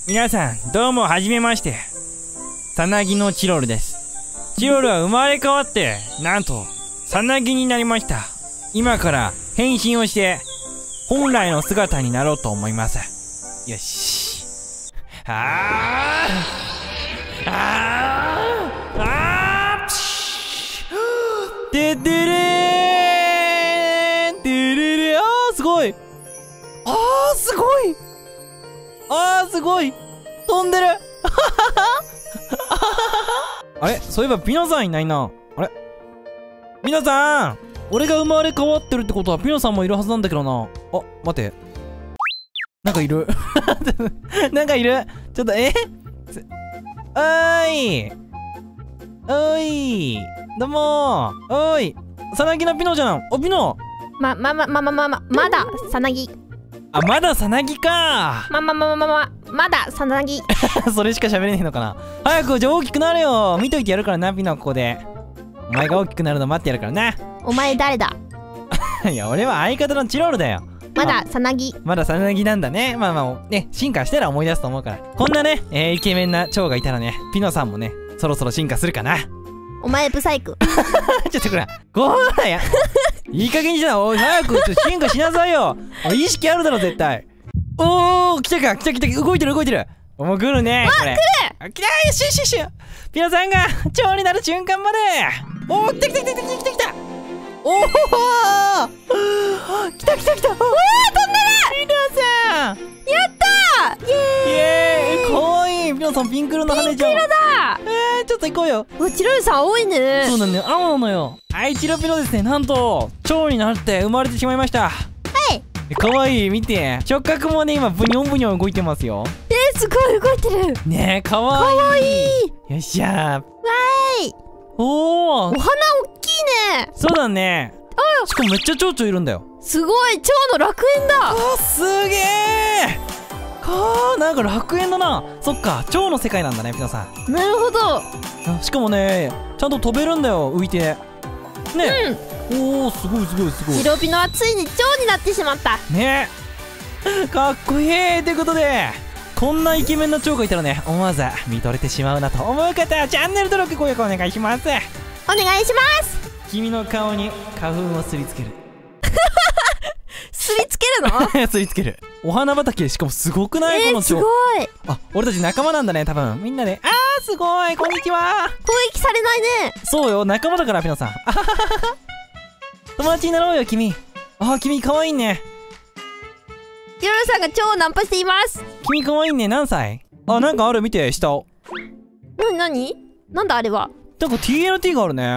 皆さんどうもはじめまして。さなぎのチロルです。チロルは生まれ変わってなんとさなぎになりました。今から変身をして本来の姿になろうと思います。よし。てってれーんてれれ。すごい。すごい。すごい。飛んでる。あれ、そういえばピノさんいないな。あれ、ピノさん、俺が生まれ変わってるってことはピノさんもいるはずなんだけどな。待って、なんかいる。なんかいる。ちょっとおーい、どうもー。おーい、さなぎのピノじゃん。ピノ。 まださなぎ。 まださなぎか。 まださなぎ。 それしか喋れねえのかな。早くじゃあ大きくなれよ。見といてやるからな、ピノ。ここでお前が大きくなるの待ってやるからな。 お前誰だ。 いや、俺は相方のチロルだよ。 まださなぎ。 まださなぎなんだね。まあね、進化したら思い出すと思うから。こんなね、イケメンな蝶がいたらね、ピノさんもね、そろそろ進化するかな。 お前ブサイク。 ちょっとこら、こらや。いい加減にしな。おい、早く進化しなさいよ。意識あるだろ絶対。来たか。動いてる。もう来るね。これ来た。よし。ピノさんが蝶になる瞬間まで。来た。来た。 飛んでる。 ピノさん、 やったー。 イエーイ。かわいい。ピノさんピンク色の羽じゃん。 ピンク色だ。 ちょっと行こうよ。 チロルさん多いね。 そうだね、青なのよ。チロピノですね。なんと蝶になって生まれてしまいました。かわいい。見て、触覚もね今ブニョン動いてますよ。 すごい動いてるね。かわいい。よっしゃー。 わーい。 お花おっきいね。 そうだね。しかもめっちゃ蝶々いるんだよ。 すごい、蝶の楽園だ。 すげえ。なんか楽園だな。そっか、蝶の世界なんだね、ピノさん。 なるほど。 しかもね、ちゃんと飛べるんだよ、浮いてね。すごい。 チロピノはついに蝶になってしまったね。かっこいい。ってことで、こんなイケメンな蝶がいたらね、思わず見とれてしまうなと思う方はチャンネル登録、高評価お願いします。 お願いします。 君の顔に花粉をすりつける。 すりつけるの？ すりつける。お花畑、しかもすごくない？この蝶。 すごい。 俺たち仲間なんだね、多分。みんなで。すごい。こんにちは。 攻撃されないね。 そうよ、仲間だから、ピノさん。友達になろうよ、君。君かわいいね。 チロルさんが蝶をナンパしています。 君かわいいね。何歳？なんかある。見て、下。 何なんだあれは。 なんか TNT があるね。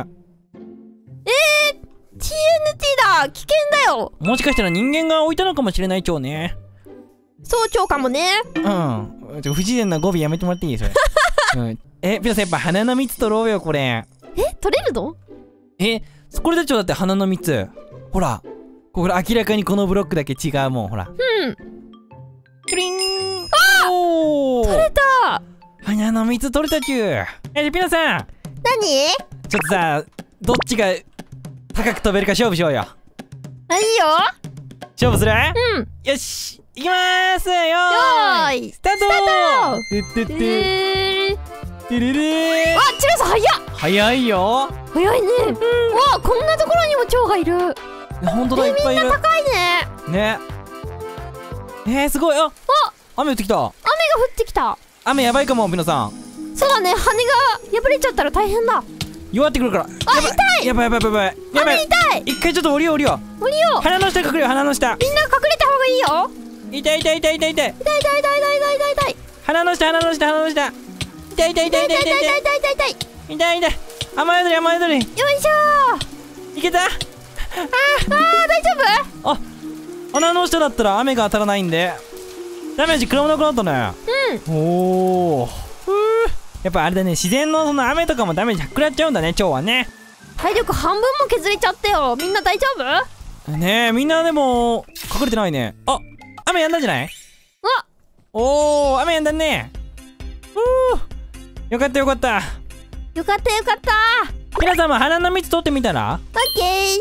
TNT だ。危険だよ。 もしかしたら人間が置いたのかもしれない蝶ね。 そう、蝶かもね。 不自然な語尾やめてもらっていい？それ。ピノさん、やっぱ花の蜜取ろうよ、これ。 取れるの？ これで蝶だって花の蜜。ほら、これ明らかにこのブロックだけ違うもん。ほら。キュリン。 取れた。 花の蜜取れたっちゅう。ピノさん。 何？ ちょっとさ、どっちが高く飛べるか勝負しようよ。 いいよ。 勝負する？よし、いきまーす。よーいスタート。てれれー。 チロさん早いよ。 早いね。こんなところにも蝶がいる。 ほんとだ、いっぱいいる。 みんな高いね。 ね。すごい。雨降ってきた。 雨が降ってきた。 雨やばいかも、ピノさん。 そうだね、羽が破れちゃったら大変だ。 弱ってくるから。 痛い。 やばい。 雨痛い。 一回ちょっと降りよう。鼻の下隠れよ、鼻の下。 みんな隠れた方がいいよ。 痛い。鼻の下。痛い。雨宿り。 よいしょ。 いけた。 大丈夫？ 鼻の下だったら雨が当たらないんでダメージ食らわなくなったね。やっぱあれだね、自然のその雨とかもダメージ食らっちゃうんだね、蝶はね。 体力半分も削れちゃってよ。みんな大丈夫？ ねえ、みんなでも隠れてないね。雨やんだんじゃない？雨やんだね。よかった。皆さんも花の蜜取ってみたら？ オッケー。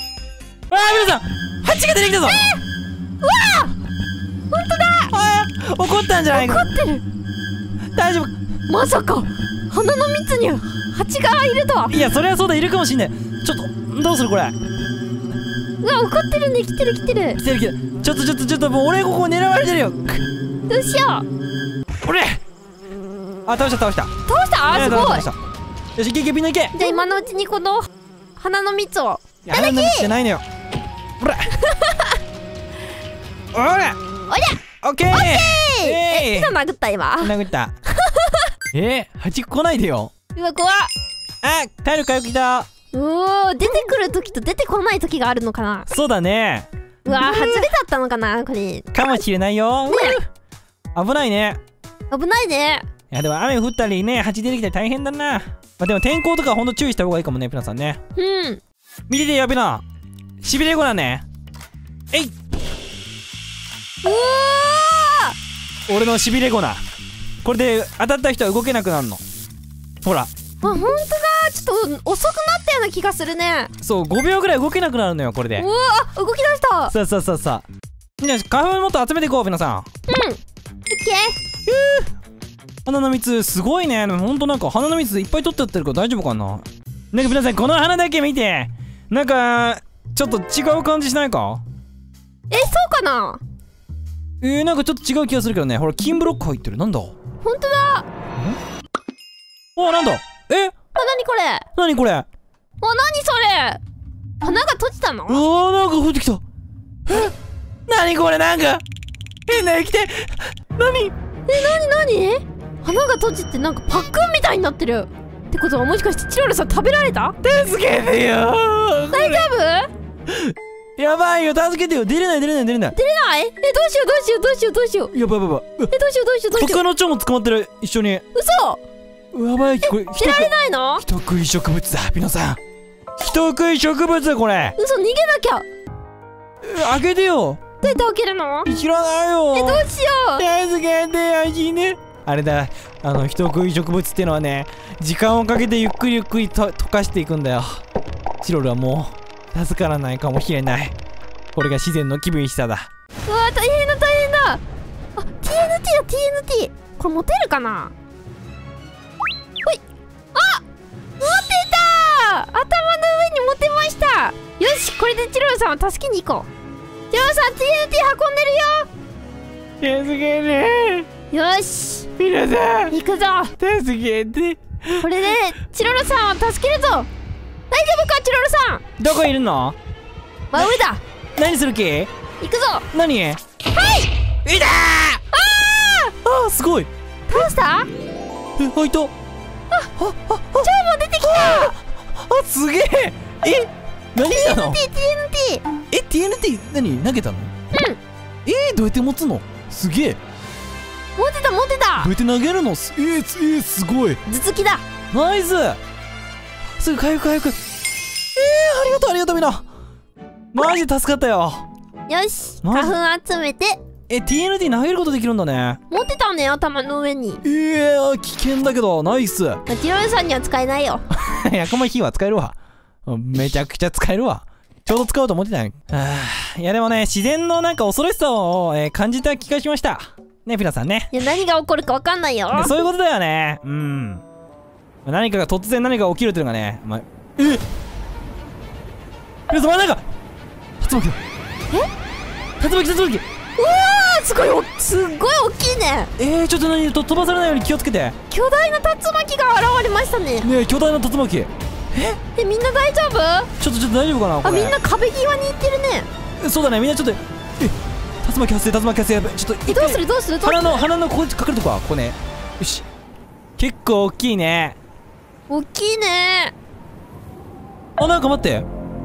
皆さん、ハチが出てきたぞ。 ほんとだ。 怒ったんじゃないか。 怒ってる。 大丈夫。 まさか花の蜜に蜂がいるとは。 いやそれはそうだ、いるかもしんない。ちょっとどうするこれ。 うわ、怒ってるね。来てる来てる。 来てる来てる。ちょっともう俺ここ狙われてるよ。 どうしよう。 俺あ、倒した倒した。あ、すごい。 倒した。よし、いけいけ、みんないけ。 じゃあ今のうちにこの花の蜜を。 いや、花の蜜じゃないのよ。ほらほらおりゃオッケー。 え、手殴った今。 殴った。蜂来ないでよ。 うわ、怖っ。 あ、体力回復きた。 うおー、出てくる時と出てこない時があるのかな。 そうだね。 うわ、外れだったのかなこれ。 かもしれないよ。危ないね。 危ないね。 いやでも雨降ったりね、蜂出てきたり大変だな。まあでも天候とかほんと注意した方がいいかもね、ピナさんね。 うん。 見ててよ、ピナ。しびれ子だね。えい。 うわー、俺のしびれ粉な。これで当たった人は動けなくなるの。ほら。 あ、ほんとだ。ちょっと遅くなったような気がするね。 そう、5秒ぐらい動けなくなるのよ、これで。 うわー、動き出した。 そう。みんな花粉もっと集めていこう、ピナさん。 うん。オッケ花の蜜すごいね。でもほんとなんか花の蜜いっぱい取ってやってるから大丈夫かな。なんか皆さんこの花だけ見て、なんかちょっと違う感じしないか。 ー。そうかな。 なんかちょっと違う気がするけどね。ほら金ブロック入ってる。なんだ。 ほんとだ。 お、なんだ。 あ、なにこれ。 なにこれ。 あ、なにそれ。花が閉じたの。 うわー、なんか降ってきた。なにこれ。なんか変な液体。なに。 なに花が閉じてなんかパックンみたいになってるってことは、もしかしてチロルさん食べられた。 助けてよー。 大丈夫。 やばいよ、助けてよ。出れない。 出れない。どうしよう。 やばい。 どうしよう。 他の蝶も捕まってる。一緒に。 嘘。 やばい、これ出られないの。 人食い植物だ、ピノさん。人食い植物これ。 嘘、逃げなきゃ。 開けてよ。 どうやって開けるの。 知らないよ。 どうしよう。 助けてよ、死ね。あれだ、人食い植物ってのはね、時間をかけてゆっくり溶かしていくんだよ。チロルはもう助からないかもしれない。これが自然の気分しさだ。 うわー、大変だ。あ、TNT。これ持てるかな。ほい。あ、持てた。頭の上に持てました。よし、これでチロルさんを助けに行こう。チロルさん TNT 運んでるよ。 助けて。 よし、 ピノさん行くぞ。 助けて。 これでチロルさんを助けるぞ。大丈夫かチロルさん。 どこいるの。 真上だ。 何する気。 行くぞ。 何。 はい。 いたー。すごい。 倒した。 開いた。 蝶も出てきた。 すげえ。何したの。 TNT。 TNT 何投げたの。どうやって持つの。すげえ。 持ってた。 どうやって投げるの。すごい。 頭突きだ。 ナイス。すぐ回復。ありがとうみんな。マジで助かったよ。 よし、 マジ花粉集めて。 TNT 投げることできるんだね。 持ってたね、頭の上に。 危険だけどナイス。 チロルさんには使えないよ。 100枚火は使えるわ。めちゃくちゃ使えるわ。ちょうど使おうと思ってたん。いやでもね、自然のなんか恐ろしさを、感じた気がしましたね、ピナさんね。 いや、何が起こるか分かんないよ。 そういうことだよね。何かが突然何か起きるっていうのがね、ピナさん、なんか竜巻だ。竜巻。 うわー、すごい大きいね。 ちょっと飛ばされないように気をつけて。 巨大な竜巻が現れましたね。 巨大な竜巻。 みんな大丈夫。 ちょっと大丈夫かなこれ。 みんな壁際に行ってるね。 そうだね、みんなちょっと竜巻発生。やばい、ちょっとどうする。 鼻のここに隠れとくわ。ここね。よし。結構大きいね。 大きいね。 なんか待って、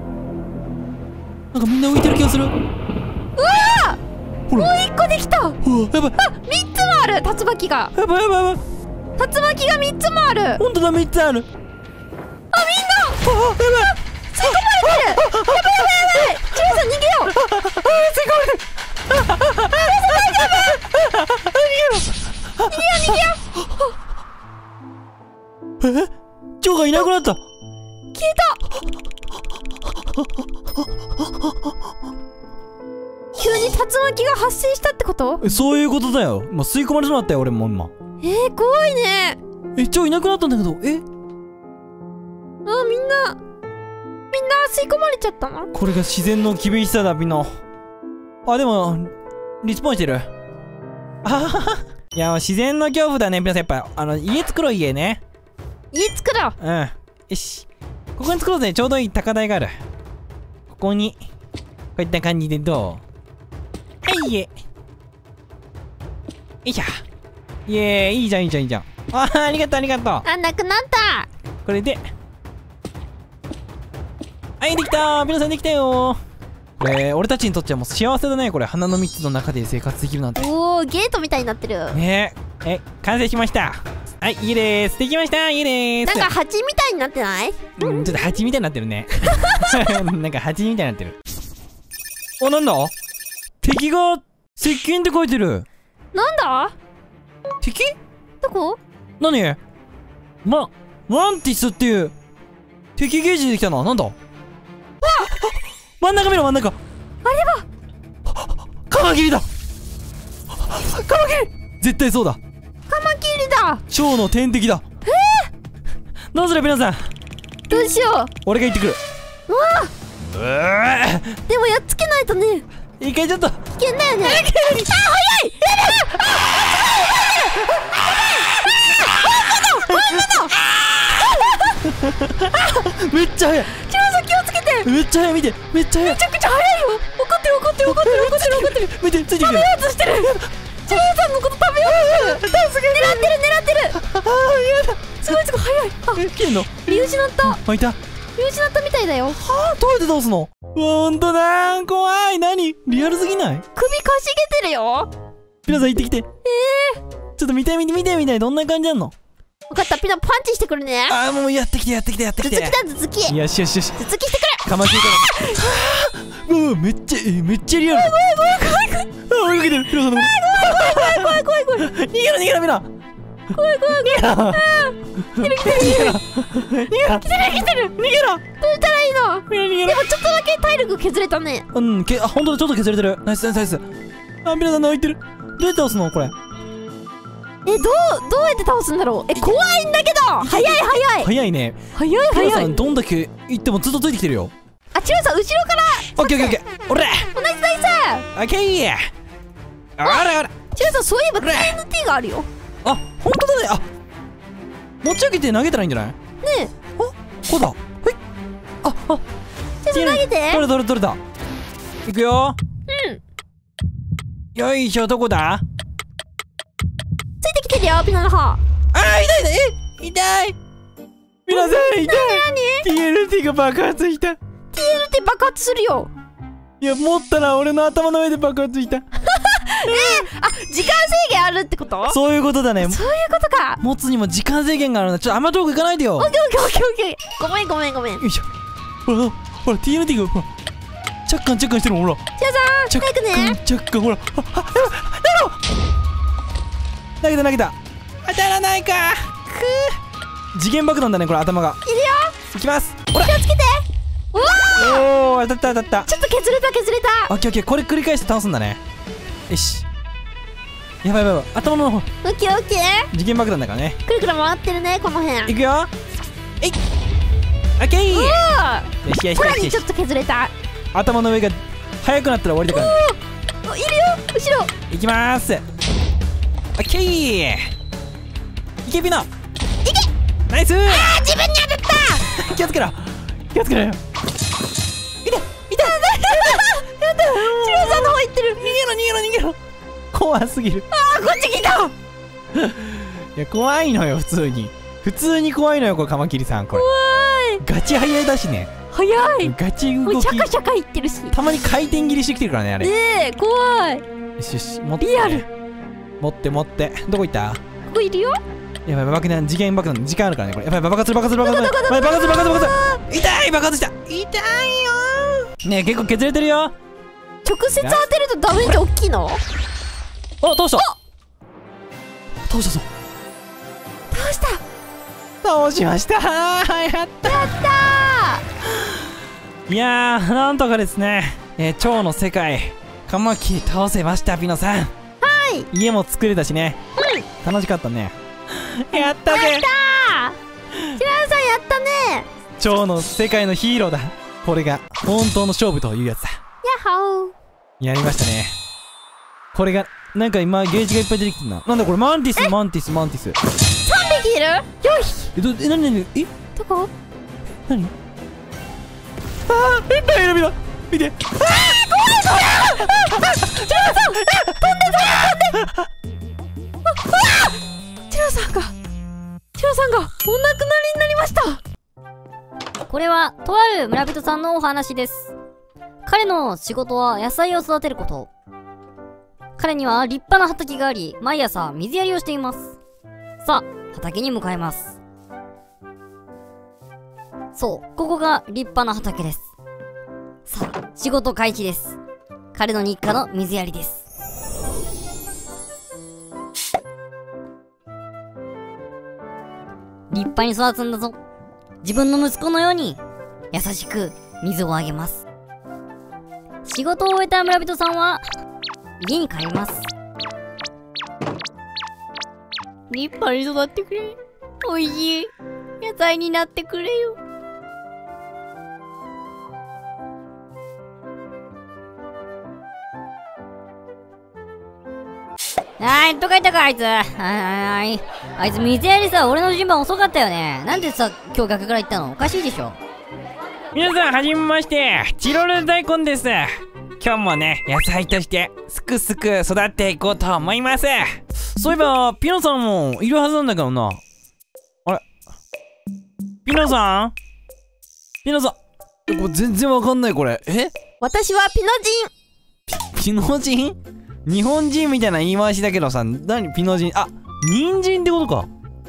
なんかみんな浮いてる気がする。 うわー、もう1個できた。 やばい。 3つもある。竜巻が。 やばい。 竜巻が3つもある。 ほんとだ、3つある。 みんな。やばい。吸い込まれてる。やばい。チロルさん逃げよう。 吸い込まれてる。 逃げよう。 蝶がいなくなった。 消えた。ヒ中に竜巻が発生したってこと？ そういうことだよ。もう吸い込まれそうになったよ俺も今。 怖いね。 超いなくなったんだけど。 みんな吸い込まれちゃったの？ これが自然の厳しさだみんな。でもリスポーンしてる。いや自然の恐怖だね皆さん。やっぱ家作ろう。家ね。 家作ろう。 よし、ここに作ろうぜ。ちょうどいい高台がある。ここにこういった感じでどう？よいしょ。イエーイ。いいじゃんいいじゃんいいじゃん。ありがとうありがとう。 なくなった。 これでできたー。皆さんできたよー。俺たちにとってはもう幸せだねこれ。花の蜜の中で生活できるなんて。 ゲートみたいになってるね。完成しました。家でーす。できました。家でーす。 なんか蜂みたいになってない？ ちょっと蜂みたいになってるね。なんか蜂みたいになってる。なんだ？敵が接近って書いてる。 なんだ？ 敵？ どこ？ 何？マンティスっていう敵ゲージできたな。なんだ？真ん中見ろ真ん中。あれはカマキリだ。カマキリ絶対そうだ。 カマキリだ。 超の天敵だ。どうする皆さん。 どうしよう。 俺が行ってくる。 でもやっつけないとね。 一回ちょっと危険だよね。早い。 めっちゃ速い。 チロさん気をつけて。 めっちゃ速い。見てめっちゃ速い。 めちゃくちゃ速いよ。怒ってる。 見てついてきてる。 食べようとしてる。チロさんのこと食べようとしてる。狙ってる。すごい速い。 来てんの？ 見失った。 いた。 見失ったみたいだよ。 どうやって倒すの？ほんとだー。怖い。何？リアルすぎない？ 首かしげてるよ。 ピナさん行ってきて。ちょっと見てどんな感じなの？ 分かった。ピナパンチしてくるね。 もうやってきて。 頭突きだ。頭突き。 よし。 頭突きしてくる。 かましいから。めっちゃリアル。怖い。追いかけてる。ピナさんの。怖い。逃げろピナ。 怖い。来てる。逃げろ。どうしたらいいの？でもちょっとだけ体力削れたね。 ほんとだ。ちょっと削れてる。ナイス。ピナさん泣いてる。どうやって倒すのこれ？ どうやって倒すんだろう。怖いんだけど。 早いね。 早い。 ピナさんどんだけ行ってもずっとついてきてるよ。 チロさん後ろから。 オッケー。俺。 ナイス。 オッケー。あら。 チロさんそういえば TNT があるよ。 ほんとだね。持ち上げて投げたらいいんじゃない？ ねえ。 こうだ。 チロさん投げて。 どれだ。いくよ。よいしょ。どこだ？ ついてきてるよピナの方。 痛い。皆さん痛い。TNT が爆発した。 TNT 爆発するよ。 いや持ったら俺の頭の上で爆発した。 時間制限あるってこと？ そういうことだね。 そういうことか。 持つにも時間制限があるんだ。ちょっとあんま遠く行かないでよ。 オッケー。ごめん。 よいしょ。ほら TNT がチャッカンしてるもん。ほらチロさん早くね。 チャッカンほら。投げた。当たらないか。次元爆弾だねこれ。頭がいるよ。 いきます。 気をつけて。 当たった。 ちょっと削れた。 オッケー。これ繰り返して倒すんだね。よし。やばい。頭の方。 オッケー。 次元爆弾だからね。 くるくる回ってるねこの辺。 いくよ。オッケー。よし。 さらにちょっと削れた。 頭の上が速くなったら終わりだから。 いるよ後ろ。 いきまーす。オッケー。いけピナ。ナイスー。 自分に当たった。 気をつけろよ。痛い。チロさんの方行ってる。逃げろ。怖すぎる。 こっち来た。 いや怖いのよ。普通に怖いのよこれ。カマキリさんこれガチ速いだしね。 早い。 ガチ動き。 もうシャカシャカいってるし。 たまに回転切りしてきてるからねあれ。 怖い。 よし持って。 リアル。 持って。どこ行った？ ここいるよ。 やばい爆弾。次元爆弾時間あるからねこれ。やばい爆発する。痛い。爆発した。痛いよー。ねえ結構削れてるよ。 直接当てるとダメージ大きいの？ 倒した。倒しました。やったいやーなんとかですね、蝶の世界カマキリ倒せました、ピノさん。 はい。 家も作れたしね。楽しかったね。やったぜ。 やったー。チラウさんやったね。 蝶の世界のヒーローだ。これが本当の勝負というやつだ。 やっほー。 やりましたね。これがなんか今ゲージがいっぱい出てきてるな。なんだこれ、マンティス。 3匹いる。4匹。 なにどこ。 何。あー、変な色味だ。見て。 チラウさんがお亡くなりになりました。 これはとある村人さんのお話です。彼の仕事は野菜を育てること。彼には立派な畑があり、毎朝水やりをしています。さあ、畑に向かいます。そう、ここが立派な畑です。さあ、仕事開始です。彼の日課の水やりです。立派に育つんだぞ。自分の息子のように優しく水をあげます。仕事を終えた村人さんは家に帰ります。立派に育ってくれ。おいしい野菜になってくれよ。どっか行ったかあいつ。あいつ水やりさ、俺の順番遅かったよね。なんでさ、今日学から行ったの？おかしいでしょ。 皆さんはじめまして、チロル大根です。今日もね、野菜としてすくすく育っていこうと思います。そういえばピノさんもいるはずなんだけどな。あれ、ピノさんこれ全然わかんない。これ私はピノピノ人、日本人みたいな言い回しだけどさ、何ピノ人。あ、人参ってことか。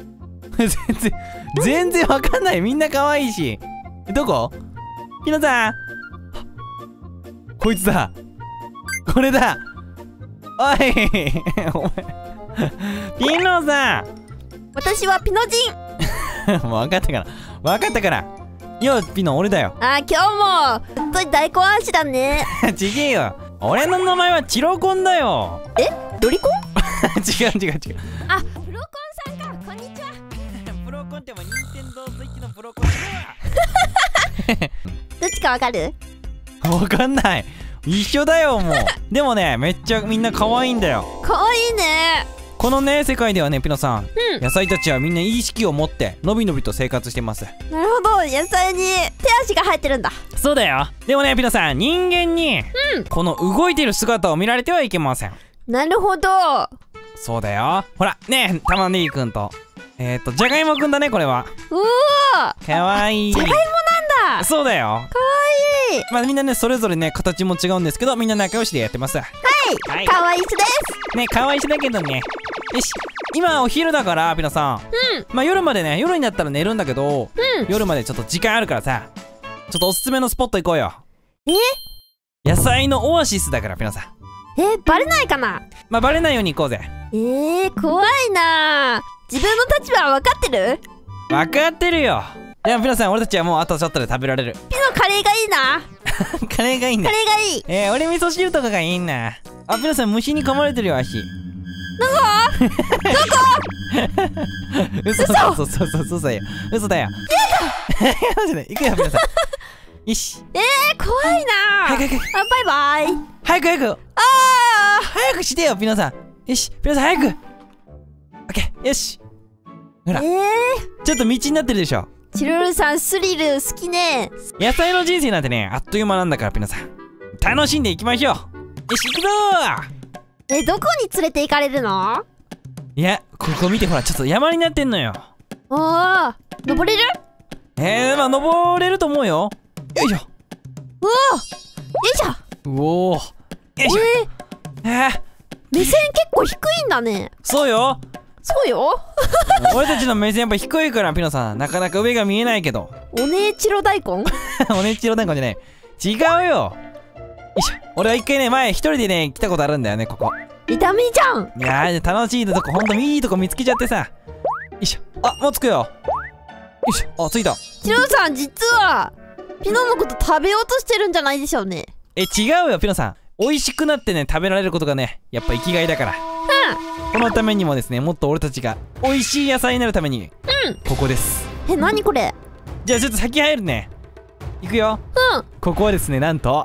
全然わかんない。みんな可愛いし。どこ？ピノさん、こいつだ。これだ。おいお前ピノさん。 私はピノ人。 分かったから。よ、ピノ、俺だよ。 今日もずっと大根足だね。 ちげえよ。俺の名前はチロコンだよ。 ロリコン？ 違う。 プロコンさんか。こんにちは。 プロコンってもニンテンドースイッチのプロコンだ。 どっちかわかる？ わかんない。一緒だよ、もう。でもね、めっちゃみんな可愛いんだよ。 可愛いね。 このね、世界ではね、ピノさん、 うん、 野菜たちはみんな意識を持ってのびのびと生活してます。 なるほど、野菜に手足が生えてるんだ。 そうだよ。でもね、ピノさん、人間に、この動いてる姿を見られてはいけません。 なるほど。 そうだよ。ほらね、玉ねぎくんとじゃがいもくんだね、これは。 うおー、かわいい。 じゃがいもなんだ。 そうだよ。 かわいい。 まあみんなね、それぞれね、形も違うんですけど、みんな仲良しでやってます。はい、 かわいいしです。 ね、かわいいしだけどね。よし、今お昼だからピノさん、まあ夜までね、夜になったら寝るんだけど、夜までちょっと時間あるからさ、ちょっとおすすめのスポット行こうよ。野菜のオアシスだからピノさん。 バレないかな。 まあバレないように行こうぜ。 怖いな。自分の立場は分かってる？ 分かってるよ。でもピノさん、俺たちはもうあとちょっとで食べられる。 ピノカレーがいいな。 カレーがいいんだ。 カレーがいい。 俺味噌汁とかがいいんだ。あ、ピノさん、虫に噛まれてるよ、足。 どこ？ 嘘だよ。嘘だよ。行くよ、ピノさん。よし。 怖いな。 早く。 バイバイ。 早く。早くしてよ、ピノさん。よし、ピノさん、早く。オッケー、よし。ほら、ちょっと道になってるでしょ。 チロルさん、スリル好きね。 野菜の人生なんてね、あっという間なんだから、ピノさん。楽しんでいきましょう。よし、行くぞー。どこに連れて行かれるの？ いや、ここ見て、ほら、ちょっと山になってんのよ。 登れる？ まあ登れると思うよ。よいしょ。 よいしょ。 よいしょ。 目線結構低いんだね。 そうよ。 俺たちの目線やっぱ低いから、ピノさん、なかなか上が見えないけど。 おねちろ大根？ おねちろ大根じゃない。違うよ。よいしょ。俺は一回ね、前一人でね、来たことあるんだよね、ここ。 見た目じゃん。 いやー、楽しいとこ、ほんといいとこ見つけちゃってさ。よいしょ。あ、もう着くよ。よいしょ。あ、着いた。 チロさん、実はピノのこと食べようとしてるんじゃないでしょうね。 違うよ、ピノさん。 美味しくなってね食べられることがねやっぱ生きがいだから。このためにもですね、もっと俺たちが美味しい野菜になるために、ここです。 何これ。 じゃあちょっと先入るね。いくよ。ここはですね、なんと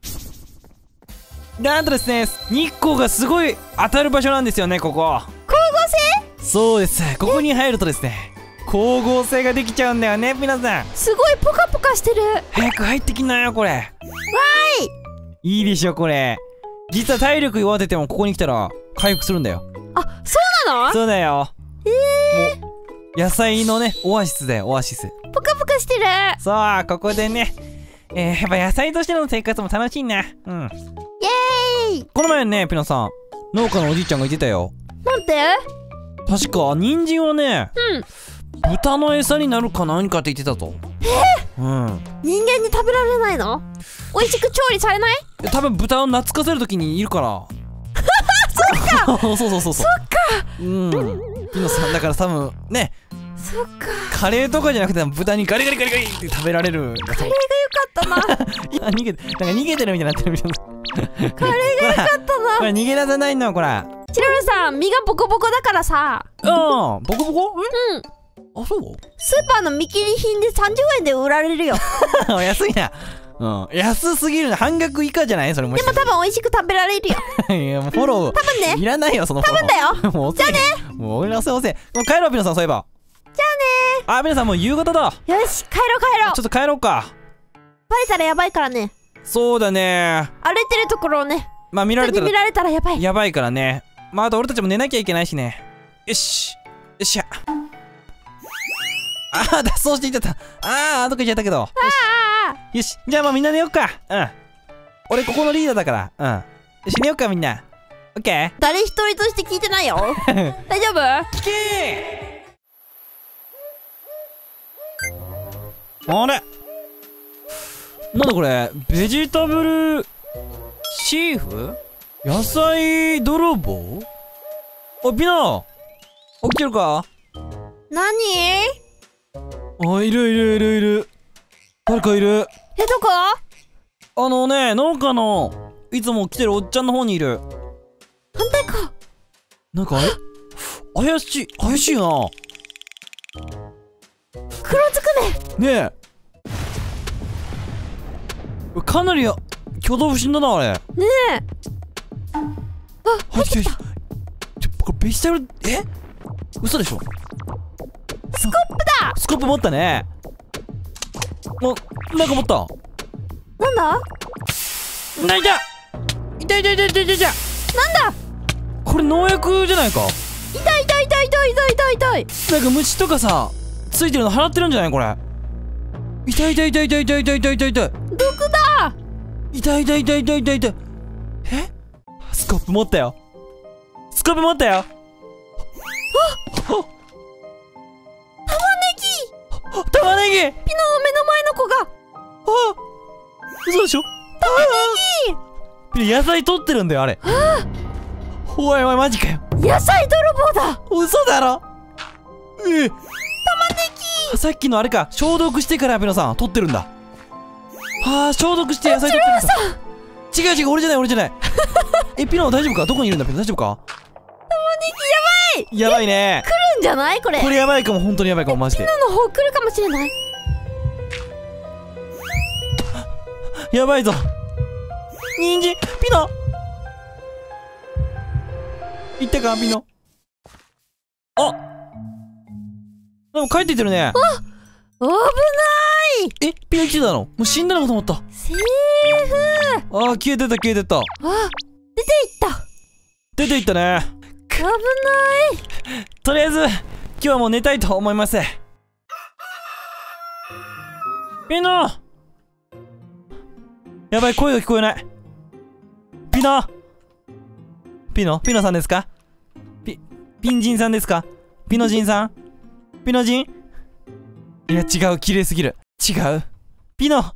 ですね、日光がすごい当たる場所なんですよね、ここ。 光合成。 そうです。ここに入るとですね、光合成ができちゃうんだよね、皆さん。 すごいポカポカしてる。 早く入ってきなよ、これ。 わーい。いいでしょ、これ。実は体力弱っててもここに来たら回復するんだよ。 あ、そうなの？ そうだよ。もう野菜のね、オアシスだよ、オアシス。 ポカポカしてる。 そう、ここでね、やっぱ野菜としての生活も楽しいな。 イエーイ。 この前ね、ピノさん、農家のおじいちゃんが言ってたよ。 なんて？ 確か、人参はね、豚の餌になるか何かって言ってたぞ。 人間に食べられないの？美味しく調理されない？ 多分豚を懐かせるときにいるから。 そっかそう。そっか。ピノさんだから多分ね。 そっか。 カレーとかじゃなくて豚にガリガリって食べられる。 カレーが良かったな。 逃げてるみたいになってるみたいな。 カレーが良かったな。 これ逃げ出せないのこれ。 チロルさん、身がボコボコだからさ。 ボコボコ？あ、そう？ スーパーの見切り品で30円で売られるよ。 安いな。安すぎるな。半額以下じゃないそれも。 でも多分美味しく食べられるよ。 いや、もうフォロー。多分ね。いらないよ、そのフォロー。 多分だよ。 もうじゃあね。もう俺らせ。もう帰ろう、ピノさん、そういえば。 じゃあね。 あ、ピノさんもう夕方だ。 よし、帰ろう。 ちょっと帰ろうか。 バレたらやばいからね。 そうだね。 歩いてるところをね。 まあ見られたらやばい。 やばいからね。まああと俺たちも寝なきゃいけないしね。よし。よっしゃ。脱走していっちゃった。どっか行っちゃったけど。よし。じゃあまあみんな寝よっか。俺ここのリーダーだから。よし、寝よっかみんな。オッケー。 誰一人として聞いてないよ。大丈夫？ 聞けー。あれなんだこれ、ベジタブルシーフ？野菜泥棒？ピノ起きてるか？ 何？ いる。誰かいる。 どこ？ 農家のいつも来てるおっちゃんの方にいる。 反対か。 なんか怪しいな。 黒ずくめ。 ねえ。かなり挙動不審だなあれ。 ねえ。 入ってきた。これベジタブル嘘でしょ。 スコップだ。 スコップ持ったね。なんか持った。 なんだ？ 痛い。なんだこれ農薬じゃないか。 痛い。 なんか虫とかさついてるの払ってるんじゃないこれ。痛い。 毒だ。 痛い。スコップ持ったよ。玉ねぎ。 ピノの目の前の子が。 嘘でしょ。 玉ねぎ。 ピノ野菜取ってるんだよあれ。おいマジかよ。 野菜泥棒だ。 嘘だろ。 玉ねぎ。 さっきのあれか、消毒してからピノさん取ってるんだ。消毒して野菜取ってるんだ。違う俺じゃない。ピノ大丈夫か？どこにいるんだピノ、大丈夫か？ 玉ねぎやばい。 やばいね。 来るんじゃないこれ。 これやばいかも、本当にやばいかもマジで。 ピノの方来るかもしれない。 やばいぞ。人参、ピノ。行ったかピノ。でも帰っていってるね。 危ない。 ピノ生きてたの？もう死んだのかと思った。 セーフ。 消えてた。 出ていったね。 危ない。 とりあえず今日はもう寝たいと思います。ピノ。やばい、声が聞こえない。ピノさんですか？ピンジンさんですか？ピノジンさん？ピノジン？いや違う、綺麗すぎる。違う。ピノ。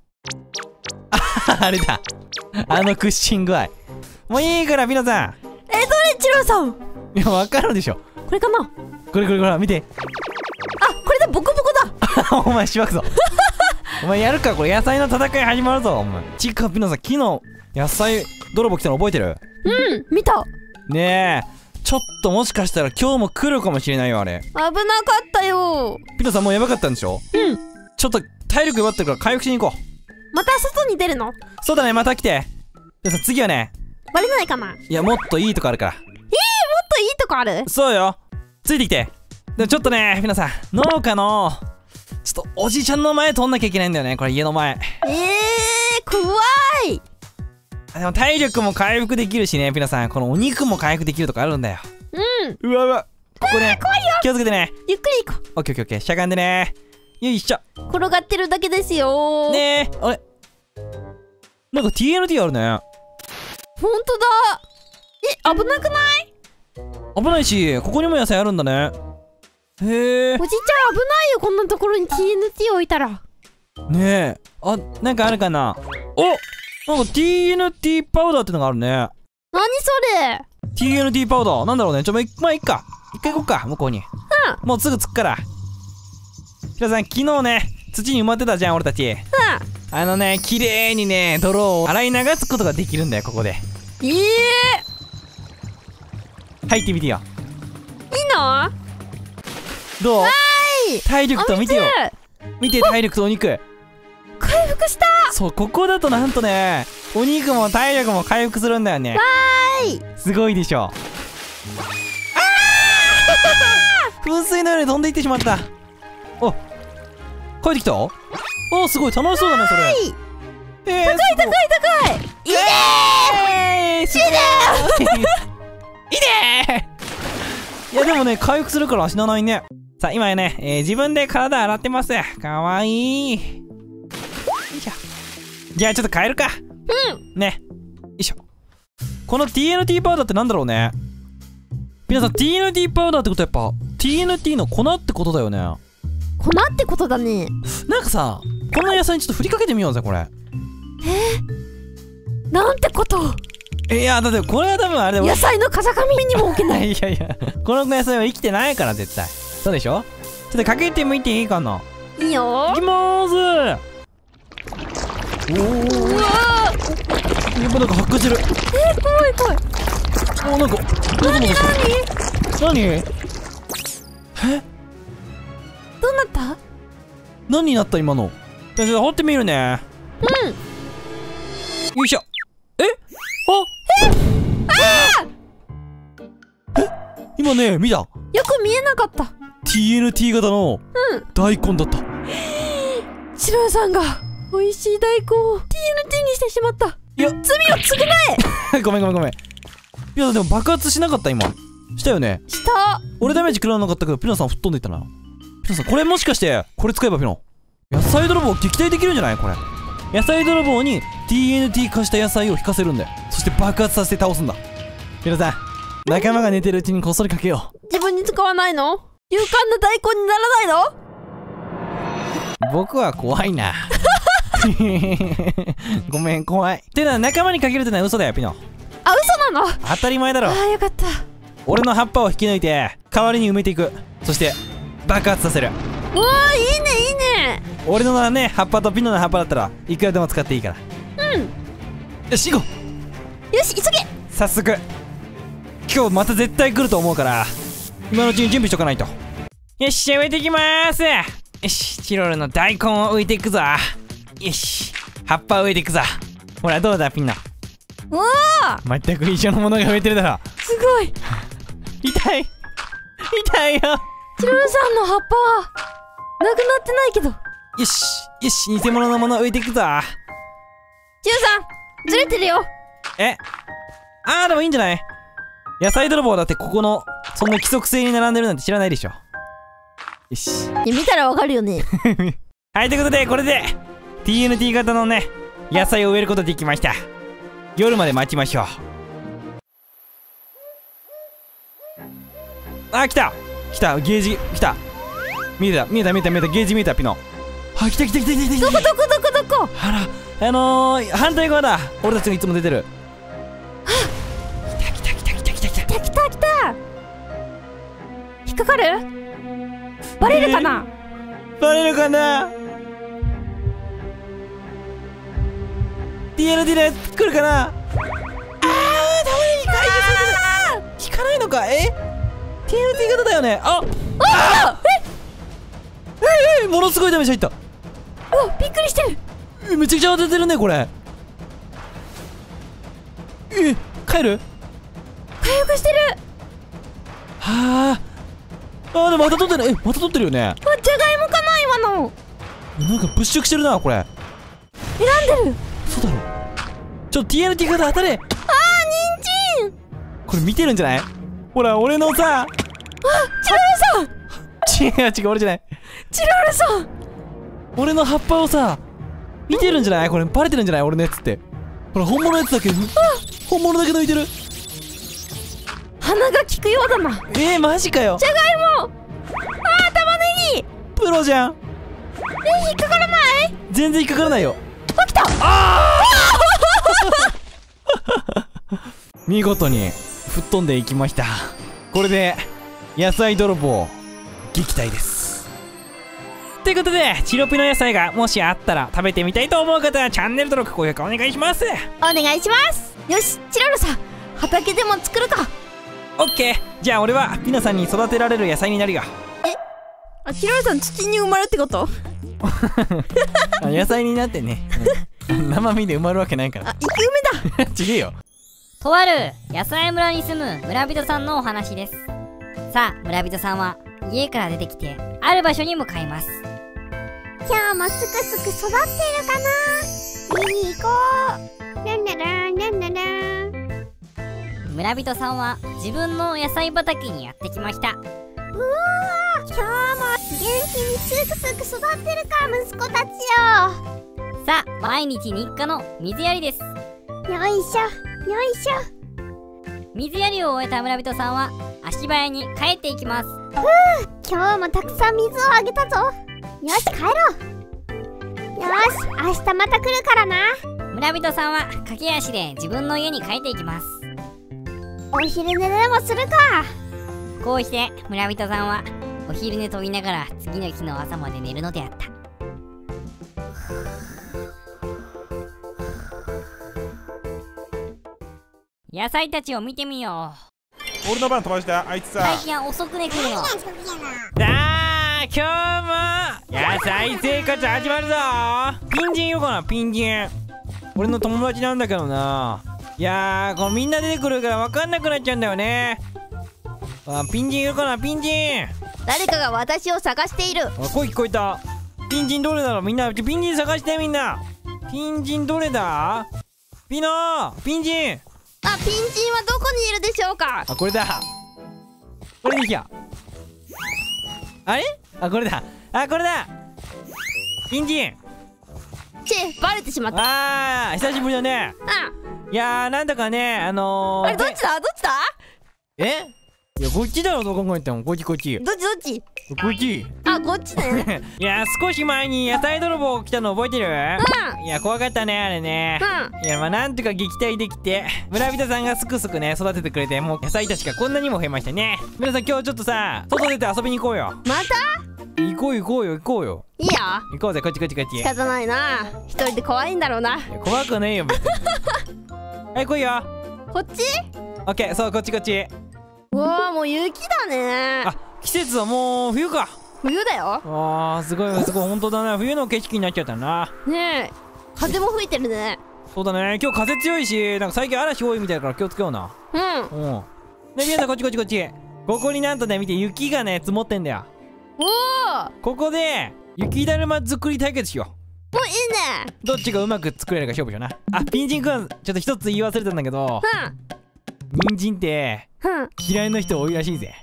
あれだ。屈伸具合。もういいからピノさん。 どれチロさん？ いや、わかるでしょ。 これかな？ これ見て。 これだ、ボコボコだ。 お前しばくぞ。お前やるか、これ野菜の戦い始まるぞ。お前ピノさん、昨日野菜泥棒来たの覚えてる？ うん見た。 ねえ、ちょっともしかしたら今日も来るかもしれないよあれ。 危なかったよ。 ピノさんもうやばかったんでしょ？ うん。 ちょっと体力奪ってるから回復しに行こう。 また外に出るの？ そうだね、また来て。ピノさん次はね、 バレないかな？ いやもっといいとこあるから。 もっといいとこある？ そうよ、ついてきて。でもちょっとね、ピノさん農家のちょっとおじいちゃんの前通んなきゃいけないんだよね、これ家の前。 怖い。 でも体力も回復できるしね、ピノさん、このお肉も回復できるとこあるんだよ。うわうわ、ここね、 怖いよ。 気をつけてね。 ゆっくり行こオッケーオッケーオッケー、しゃがんでね。よいしょ。 う。転がってるだけですよ。 ねえ、あれなんか TNT あるね。 ほんとだ。危なくない？ 危ないし、ここにも野菜あるんだね。へえ。 おじちゃん危ないよ、こんなところに TNT 置いたら。 ねえ、あ、なんかあるかな。お、なんか TNT パウダーってのがあるね。 何それ？ TNT パウダーなんだろうね。まあいっか、一回行こうか、向こうに。もうすぐ着くから。皆さん、昨日ね、土に埋まってたじゃん俺たち。綺麗にね、泥を洗い流すことができるんだよ、ここで。入ってみてよ。 いいの？ どう？体力と見てよ。見て、体力とお肉。 回復した。 そう、ここだとなんとね、お肉も体力も回復するんだよね。すごいでしょ。噴水のように飛んでいってしまった。お、帰ってきた？お、すごい楽しそうだねそれ。高いいいねー。死ねー。 いいねー。いやでもね、回復するから死なないね。さあ今ね、自分で体洗ってます。かわいい。よいしょ。じゃあちょっと変えるか。ね。よいしょ。この TNT パウダーってなんだろうね。皆さん TNT パウダーってことはやっぱ TNT の粉ってことだよね。 粉ってことだね。 なんかさ、この野菜にちょっと振りかけてみようぜこれ。 なんてこと。 いやだってこれは多分あれだよ。 野菜の風上にも置けない。 いやいや、この野菜は生きてないから絶対。そうでしょ。ちょっとかけてみていいかな。 いいよ。 いきまーす。おお。 うわー。やっぱなんか発火してる。 怖い怖い。 お、なんか何どうなった？ 何になった今の。じゃあ掘ってみるね。よいしょ。今ね、見た？ よく見えなかった。 TNT 型の大根だった。 シロさんが美味しい大根を TNT にしてしまった。 いや、 罪を償え。 ごめん。ピノさんでも爆発しなかった今。したよね。 した。 俺ダメージ食らわなかったけどピノさん吹っ飛んでいったな。ピノさんこれもしかしてこれ使えばピノ野菜泥棒撃退できるんじゃない？これ野菜泥棒に TNT 化した野菜を引かせるんだよ。そして爆発させて倒すんだ。ピノさん仲間が寝てるうちにこっそりかけよう。 自分に使わないの？勇敢な大根にならないの？ 僕は怖いな。ごめん、怖い。っていうのは仲間にかけるってのは嘘だよピノ。 あ、嘘なの？ 当たり前だろ。 ああ、よかった。 俺の葉っぱを引き抜いて代わりに埋めていく。そして爆発させる。 うわあ、いいねいいね。 俺のね葉っぱとピノの葉っぱだったらいくらでも使っていいから。よし行こう。よし急げ。 早速今日また絶対来ると思うから今のうちに準備しとかないと。よし、植えていきまーす。よし、チロルの大根を植えていくぞ。よし、葉っぱを植えていくぞ。ほらどうだピノ。 うわあ、 全く一緒のものが植えてるだろ。 すごい。 痛いよ。 チロルさんの葉っぱはなくなってないけど。 よし、偽物のもの植えていくぞ。 チロさんずれてるよ。 でもいいんじゃない？野菜泥棒だってここのそんな規則性に並んでるなんて知らないでしょ。よし。 見たらわかるよね。 はい、ということでこれで TNT 型のね野菜を植えることできました。夜まで待ちましょう。来たゲージ来た。見えたゲージ見えたピノ。来た。 どこ？ あら、反対側だ。俺たちがいつも出てる。 来た。引っかかる？バレるかな？ バレるかな？ TNT で来るかな？ か。TNT 型だよね。ものすごいダメージ入った。 びっくりしてる。 めちゃくちゃ当ててるねこれ。帰る？ 回復してる。 でもまた取ってる。また取ってるよね。 じゃがいもかな今の。 なんか物色してるなこれ。 選んでる。 そうだろ。TNT 型当たれ。 人参。 これ見てるんじゃない？ほら俺のさ。 チロルさん。 違う俺じゃない。 チロルさん。 俺の葉っぱをさ見てるんじゃない？これバレてるんじゃない？俺のやつって。ほら本物のやつだけ。本物だけ抜いてる。 鼻が効くようだな。 マジかよ。 じゃがいも。玉ねぎ。 プロじゃん。 引っかからない？ 全然引っかからないよ。 来た。 見事に吹っ飛んでいきました。これで野菜泥棒撃退です。ということでチロピの野菜がもしあったら食べてみたいと思う方はチャンネル登録高評価お願いします。 お願いします。よし、チロルさん畑でも作るか。 オッケー。じゃあ俺はピノさんに育てられる野菜になるよ。 チロルさん土に埋まるってこと？ 野菜になってね、生身で埋まるわけないから。 生き埋めだ。 ちげえよ。 とある野菜村に住む村人さんのお話です。さあ村人さんは家から出てきてある場所に向かいます。 今日もすくすく育ってるかな。見に行こう。ルンルルンルンルルン。 村人さんは自分の野菜畑にやってきました。 うわー、今日も元気にすくすく育ってるか息子たちよ。 さあ毎日日課の水やりです。 よいしょよいしょ。 水やりを終えた村人さんは足早に帰っていきます。 今日もたくさん水をあげたぞ。よし帰ろう。よし明日また来るからな。 村人さんは駆け足で自分の家に帰っていきます。 お昼寝でもするか。 こうして村人さんはお昼寝飛びながら次の日の朝まで寝るのであった。野菜たちを見てみよう。 俺の番飛ばしたあいつさ。 最近は遅くね来るの。 今日も野菜生活始まるぞ。ピンジンよかな。ピンジン俺の友達なんだけどな。こうみんな出てくるから分かんなくなっちゃうんだよね。ピンジンいるかな。ピンジン。 誰かが私を探している。 声聞こえた。ピンジンどれだろう。みんなピンジン探して。みんなピンジンどれだ。ピノーピンジン。 ピンジンはどこにいるでしょうか。 これだ。これできや。あれこれだ。これだ。ピンジン。 バレてしまった。 久しぶりだね。なんだかねあれどっちだいやこっちだろ。どう考えてもこっちどっちこっちこっちね。 少し前に野菜泥棒来たの覚えてる？怖かったねあれね。なんとか撃退できて村人さんがすくすくね育ててくれて、もう野菜たちがこんなにも増えましたね。皆さん今日ちょっとさ外出て遊びに行こうよ。 また行こうよ。 いいよ。 行こうぜ。こっち仕方ないな。一人で怖いんだろうな。 怖くねえよ別に。来いよ。 こっち？ オッケー。そうこっち。 うわーもう雪だね。 季節はもう冬か。 冬だよ。 すごい本当だね。冬の景色になっちゃったな。 ねえ風も吹いてるね。 そうだね。今日風強いし最近嵐多いみたいだから気をつけような。で皆さんこっち。ここになんとね見て雪がね積もってんだよ。ここで雪だるま作り対決しよう。 いいね。 どっちがうまく作れるか勝負しような。ピンジンくんちょっと一つ言い忘れたんだけど、人参って嫌いな人多いらしいぜ。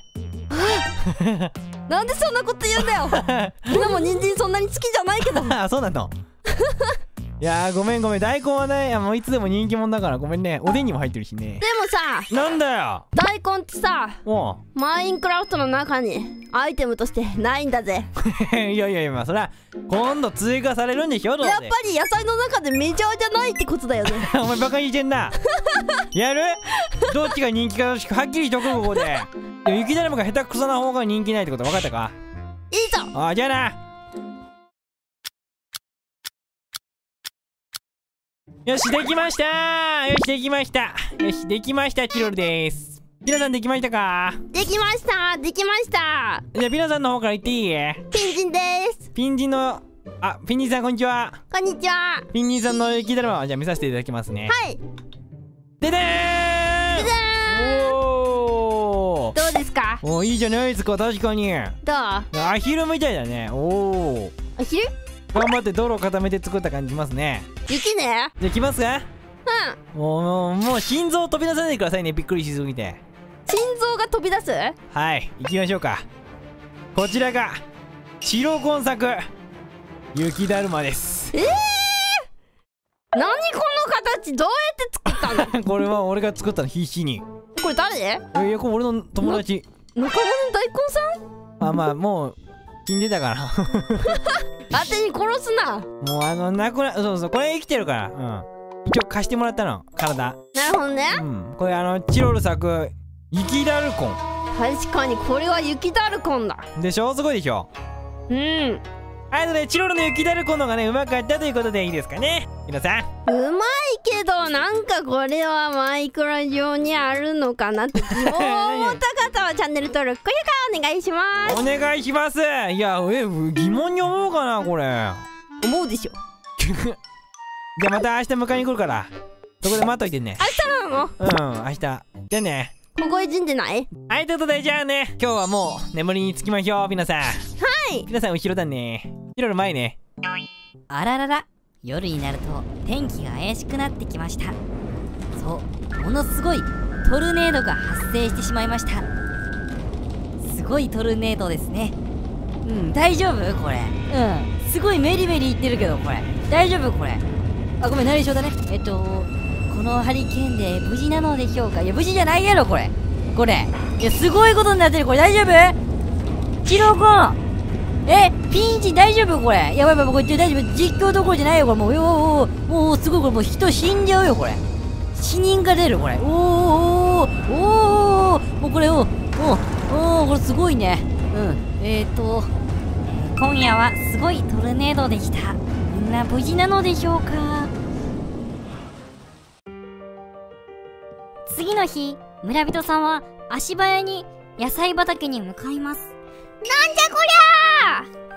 なんでそんなこと言うんだよ。今も人参そんなに好きじゃないけど。 そうなの。ごめん大根はねもういつでも人気者だからごめんね。おでんにも入ってるしね。 でもさなんだよ大根ってさマインクラフトの中にアイテムとしてないんだぜ。 いやそりゃ今度追加されるんでしょ。どうせやっぱり野菜の中でメジャーじゃないってことだよね。 お前バカにしてんな。やる？どっちが人気かはっきりしとく。ここで雪だるまが下手くそな方が人気ないってこと分かったか？ いいぞ。 じゃあな。よしできましたチロルです。 ピノさんできましたか？ できました。できました。 じゃあピノさんの方から言っていい？ ピンジンです。 ピンジンのピンジンさんこんにちは。 こんにちは。 ピンジンさんの雪だるまをじゃあ見させていただきますね。 はい。 ででーん。 ででーん。 おー、 どうですか？ おー、いいじゃないですか。確かにどう？ アヒルみたいだね。おお、 アヒル？ 頑張って泥を固めて作った感じしますね。 雪ね。 じゃあ来ますか？ うん。 もう心臓飛び出さないでくださいね。びっくりしすぎて。 心臓が飛び出す？ はい、行きましょうか。こちらが白今作雪だるまです。 何この形どうやって作ったの？ これは俺が作ったの、必死に。 これ誰？ いや、これ俺の友達。 仲間の大根さん？ まあもう死んでたから当てに殺すな。 もう亡くな、そうそう、これ生きてるから。一応貸してもらったの、体。 なるほどね。 これチロル作雪だるこん確かにこれは雪だるこんだでしょ。すごいでしょ。チロルの雪だるこんのがねうまかったということでいいですかね、皆さん。 うまいけどなんかこれはマイクラ上にあるのかなって疑問を持った方はチャンネル登録高評価お願いします。 お願いします。いや疑問に思うかなこれ。 思うでしょじゃあまた明日迎えに来るからそこで待っといてね。 明日なの？ 明日じゃあね。 ここへじんでない？ はい、ということでじゃあね、今日はもう眠りにつきましょう。皆さん。はい、皆さん後ろだね。チロル前ね。 あららら、夜になると天気が怪しくなってきました。そう、ものすごいトルネードが発生してしまいました。すごいトルネードですね。大丈夫これ？すごいメリメリ言ってるけどこれ大丈夫これ？あ、ごめん、ナレーションだね。このハリケーンで無事なのでしょうか？いや無事じゃないやろこれ。いやすごいことになってる。これ大丈夫？チロコン、ピンチ大丈夫これ？やばいやばい、これ大丈夫？実況どころじゃないよこれ。もうすごい、これもう人死んじゃうよこれ。死人が出るこれ。もうこれこれすごいね。今夜はすごいトルネードでした。みんな無事なのでしょうか？次の日、村人さんは足早に野菜畑に向かいます。 なんじゃこりゃー！みんな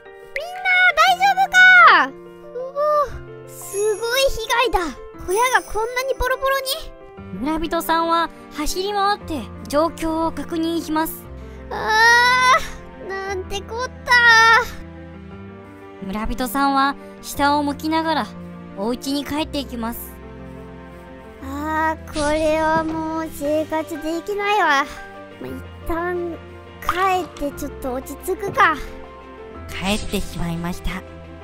大丈夫か？すごい被害だ。小屋がこんなにボロボロに。 村人さんは走り回って状況を確認します。 なんてこった。 村人さんは下を向きながらお家に帰っていきます。 これはもう生活できないわ。一旦帰ってちょっと落ち着くか。 帰ってしまいました。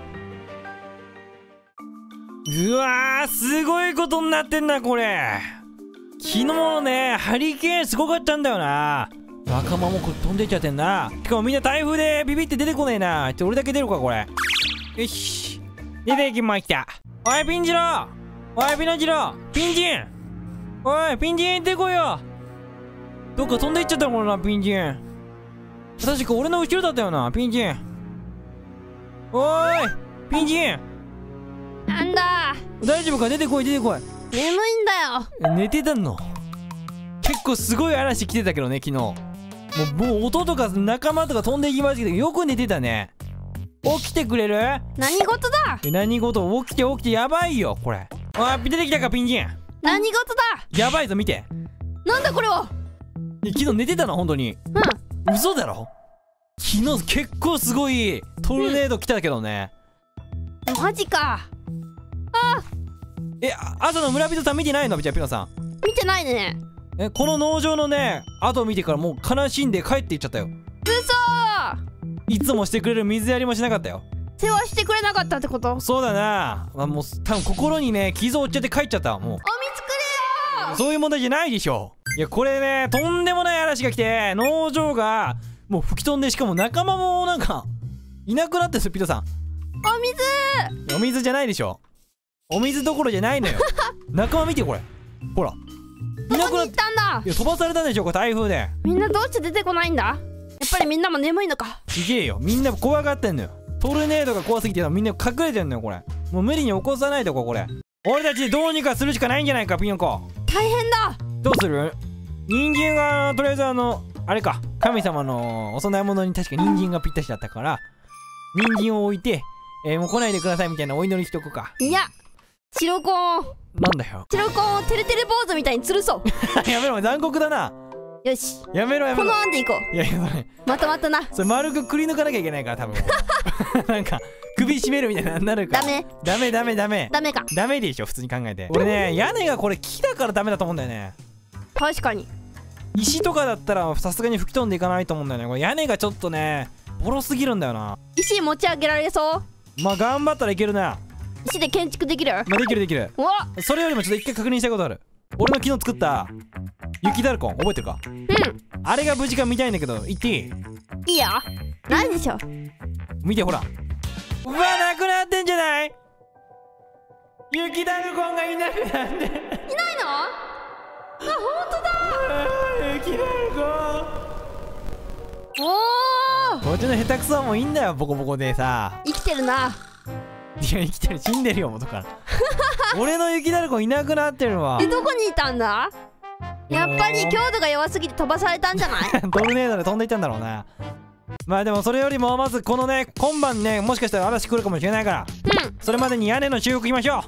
うわー、すごいことになってんなこれ。昨日のねハリケーンすごかったんだよな。仲間もこれ飛んでっちゃってんな。しかもみんな台風でビビって出てこねえな。俺だけ出るかこれ。よし、出てきました。おいピンジロー、おいピノジロー、ピンジン、おいピンジン行ってこいよ。どっか飛んでいっちゃったのかなピンジン。確か俺の後ろだったよなピンジン。おーいピンジン、 なんだ？ 大丈夫か？出てこい出てこい。 眠いんだよ。 寝てたの？結構すごい嵐来てたけどね昨日。もう音とか仲間とか飛んでいきますけどよく寝てたね。起きてくれる？ 何事だ？ 何事？起きてやばいよこれ。出てきたかピンジン。 何事だ？ やばいぞ見て。 なんだこれは？ 昨日寝てたの本当に？嘘だろ？昨日結構すごいトルネード来たけどね。 マジか。 朝の村人さん見てないの？じゃあピノさん見てないね。 この農場のね後を見てからもう悲しんで帰っていっちゃったよ。 嘘！ いつもしてくれる水やりもしなかったよ。 世話してくれなかったってこと？ そうだな。もう多分心にね傷を負っちゃって帰っちゃったわ。もうお水くれよ。 そういう問題じゃないでしょ。いやこれねとんでもない嵐が来て農場がもう吹き飛んで、しかも仲間もなんかいなくなってる。ピトさんお水じゃないでしょ。お水どころじゃないのよ仲間見てこれ、ほらいなくなって。いや飛ばされたでしょこれ台風で。 みんなどうして出てこないんだ？やっぱりみんなも眠いのか？ ちげえよ、みんな怖がってんのよ。トルネードが怖すぎてみんな隠れてんのよこれ。もう無理に起こさないとこれ。俺たちでどうにかするしかないんじゃないかピノコ。 大変だ。 どうする？ 人参がとりあえずあれか、神様のお供え物に確か人参がぴったしだったから人参を置いて、もう来ないでくださいみたいなお祈りしとくか。 いや、白コーンなんだよ白コーンをてるてる坊主みたいに吊るそう。 やめろ、残酷だな。 よし、 やめろやめろ。 この案でいこう。 いやいや、 またまたな。 それ丸くくり抜かなきゃいけないから多分なんか首絞めるみたいになるから。 ダメダメダメダメダメか。 ダメでしょ普通に考えて。俺ね、屋根がこれ木だからダメだと思うんだよね。 確かに。 石とかだったらさすがに吹き飛んでいかないと思うんだよね。これ屋根がちょっとねボロすぎるんだよな。 石持ち上げられそう。 まあ頑張ったらいけるな。 石で建築できる。 まあできるできる。 うわ、 それよりもちょっと一回確認したいことある。俺の昨日作った雪だるコン覚えてるか？あれが無事か見たいんだけど、言っていい？ いいよ。ないでしょ。 見てほら。うわ、なくなってんじゃない？雪だるコンがいなくなって。いないの？ あ、ほんとだ。 雪だるコン。 おお、 こっちの下手くそはもういいんだよ、ボコボコでさ。 生きてるな。 いや、生きてる、死んでるよ元から俺の雪だるコンいなくなってるわ。 どこにいたんだ？やっぱり強度が弱すぎて飛ばされたんじゃない？ トルネードで飛んでいったんだろうな。まあでもそれよりもまずこのね、今晩ね、もしかしたら嵐来るかもしれないから、それまでに屋根の修復しましょう。 はい。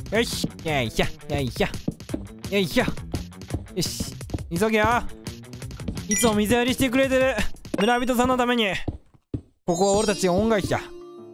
よし、よいしょよいしょよいしょ。よし、急げよ。いつも水やりしてくれてる村人さんのために、ここは俺たちの恩返しだ。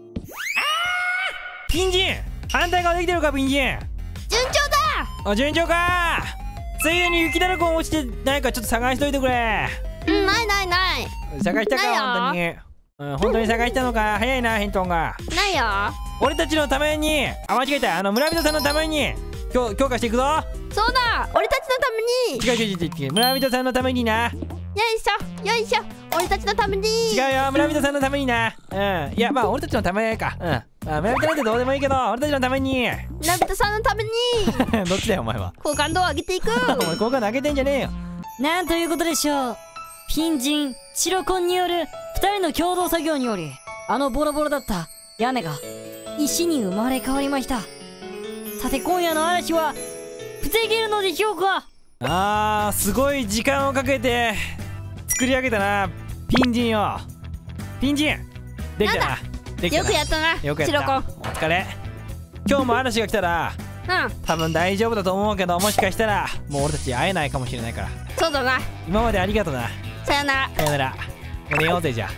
ピンジン、反対側できてるかピンジン？ 順調だ。 あ、順調か。ついでに雪だるコン落ちてないかちょっと探しといてくれ。 ないないない。 探したないよか本当に。本当に探したのか。早いな返答が。 ないよ。 俺たちのために、あ、間違えた。村人さんのために強化していくぞ。 そうだ、俺たちのために。 違う村人さんのためにな。 よいしょよいしょ、俺たちのために。 違うよ、村人さんのためにな。いや、まあ俺たちのためか。村人なんてどうでもいいけど、俺たちのために。 村人さんのためにどっちだよお前は。 好感度を上げていくお前好感度上げてんじゃねえよ。 なんということでしょう。ピンジン、白コンによる2人の共同作業により、ボロボロだった屋根が石に生まれ変わりました。さて今夜の嵐は防げるのでしょうか？ すごい時間をかけて作り上げたな、ピンジンよ。ピンジンできたな。できたな。 よくやったな。 よくやった。 白コン、 お疲れ。今日も嵐が来たら多分大丈夫だと思うけど、もしかしたらもう俺たち会えないかもしれないから。 そうだな。 今までありがとな。 さよなら。 さよなら。もう寝ようぜじゃあ。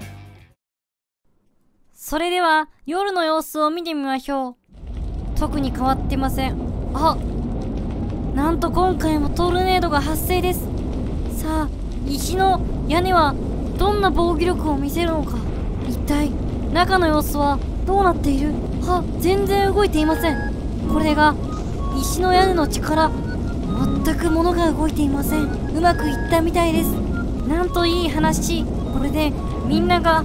それでは夜の様子を見てみましょう。特に変わってません。あ、なんと今回もトルネードが発生です。さあ、石の屋根はどんな防御力を見せるのか。一体中の様子はどうなっている？全然動いていません。これが石の屋根の力。全く物が動いていません。うまくいったみたいです。なんといい話。これでみんなが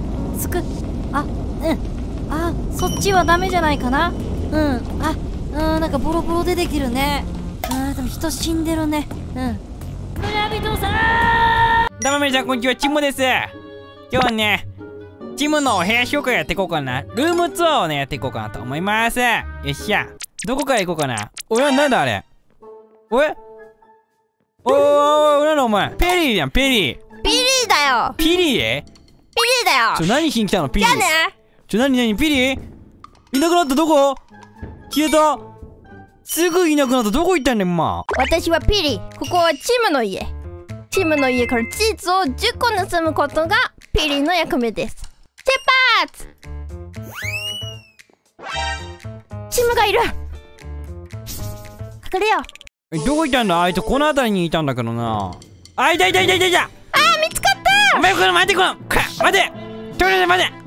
そっちはダメじゃないかな。なんかボロボロ出てきてるね。でも人死んでるね。村人さん、 どうも皆さんこんにちは、チムです。今日はね、チムのお部屋紹介やっていこうかな。ルームツアーをねやっていこうかなと思います。よっしゃ、どこから行こうかな。なんだあれ。なんだお前。ペリーやん、ペリー。 ピリーだよ。 ピリー？ ピリーだよ。 何しに来たのピリー。 じゃあね。 何ピリーいなくなった。どこ消えた。すぐいなくなった。どこ行ったんだよ私はピリ。ここはチムの家。チムの家からチーズを10個盗むことがピリの役目です。出発。チムがいる。隠れよう。 どこ行ったんだ。あいつこの辺りにいたんだけどな。いた。 見つかった。 お前待て待てとりあえず待て。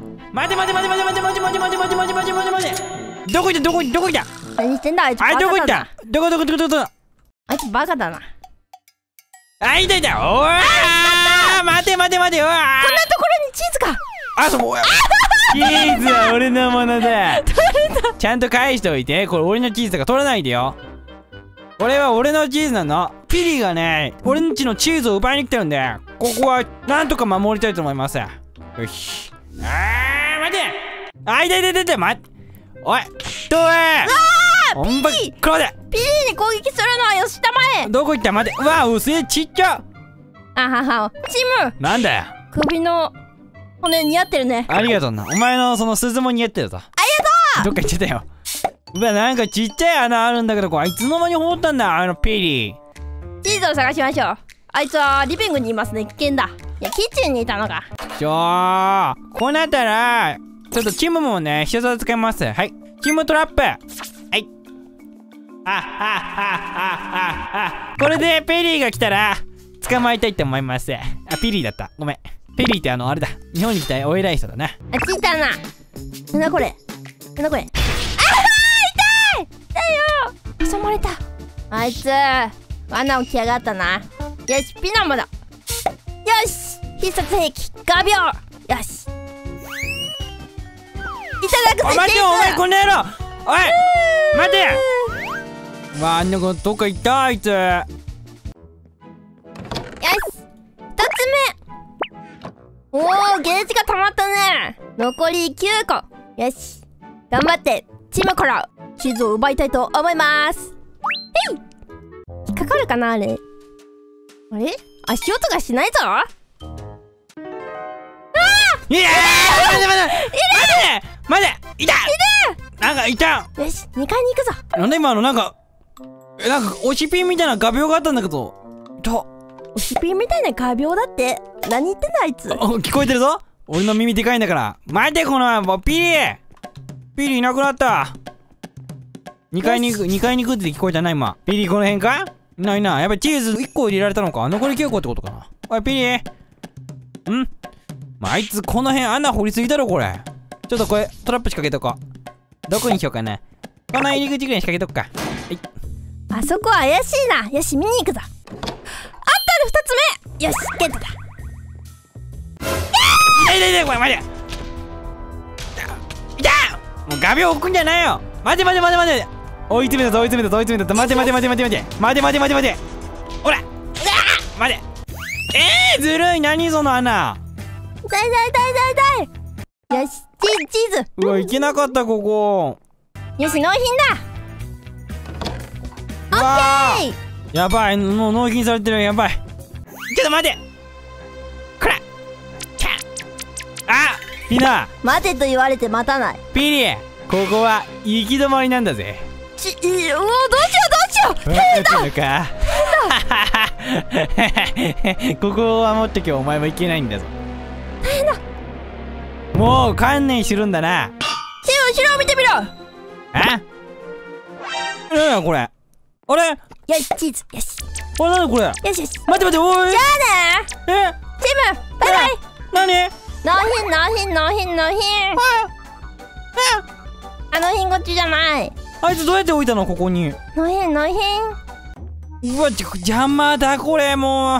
どこ行った。 何してんだあいつ。 どこ行った。どこあいつバカだな。 いた。おー、待てよ。こんなところにチーズが。 チーズは俺のものだ。ちゃんと返しておいて。これ俺のチーズだから取らないでよ。これは俺のチーズなの。ピリがね、俺んちのチーズを奪いに来てるんで、ここはなんとか守りたいと思います。よし。待て。いた。待って。おい。 おんばっくらでピリに攻撃するのは吉田前。 どこ行った待て。うわうせえちっちゃ。 あはは。チームなんだよ。 首の骨似合ってるね。 ありがとうな。お前のその鈴も似合ってるぞ。ありがとう。どっか行っちゃったよ。うわなんかちっちゃい穴あるんだけど、これいつの間に掘ったんだあのピリ。 チーズを探しましょう。あいつはリビングにいますね。危険だ。いやキッチンにいたのか。 こうなったらちょっとチームもね一つ使います。はいチームトラップ。はいこれでペリーが来たら捕まえたいと思います。あピリーだったごめん。ペリーってあれだ日本に来たお偉い人だな。 あちいたな。なんだこれ。なんだこれ。ああ痛い痛いよ。挟まれた。あいつ罠を来やがったな。よしピノもだ。よし必殺兵器画鋲。よしいただくぜ。 待てよお前この野郎。おい待て。わあんな子どっか行ったあいつ。 よし2つ目。おおゲージが溜まったね。残り9個。よし頑張ってチームからチーズを奪いたいと思います。へい引っかかるかなあれ。あれ足音がしないぞ。 いや待ていたなんかいた。 よし2階に行くぞ。 なんで今のなんか推しピンみたいな画鋲があったんだけど。 推しピンみたいな画鋲だって。何言ってんだあいつ。 聞こえてるぞ俺の耳でかいんだから。待てこのピリいなくなった。2階に行くって聞こえたな今。ピリこの辺か。ないな。やっぱりチーズ1個入れられたのか。残り9個ってことかな。おいピリあいつこの辺穴掘りすぎだろこれ。ちょっとこれトラップ仕掛けとこう。どこにしようかな。この入り口ぐらいに仕掛けとくか。はいあそこ怪しいな。よし見に行くぞ。あったる2つ目。よしゲットだ。 痛いこれ待て。痛っもう画鋲置くんじゃないよ。待て追い詰めた待てほら待て。ずるい何その穴。 痛い。よしチーズ。 うわいけなかったここ。 よし納品だ。オッケー。 やばいもう納品されてる。やばいちょっと待てこらあみんな待てと言われて待たない。 ピリここは行き止まりなんだぜ。 どうしよう変だのかここは持ってきゃお前もいけないんだぞ。 変だ。 もう観念するんだな。 後ろを見てみろ。 なんやこれ。あれよしチーズ。よしこれ何これ。 よしおい。 じゃあねチームバイバイ。 何納品納品こっちじゃない。 あいつどうやって置いたのここに。 納品うわ邪魔だこれもう。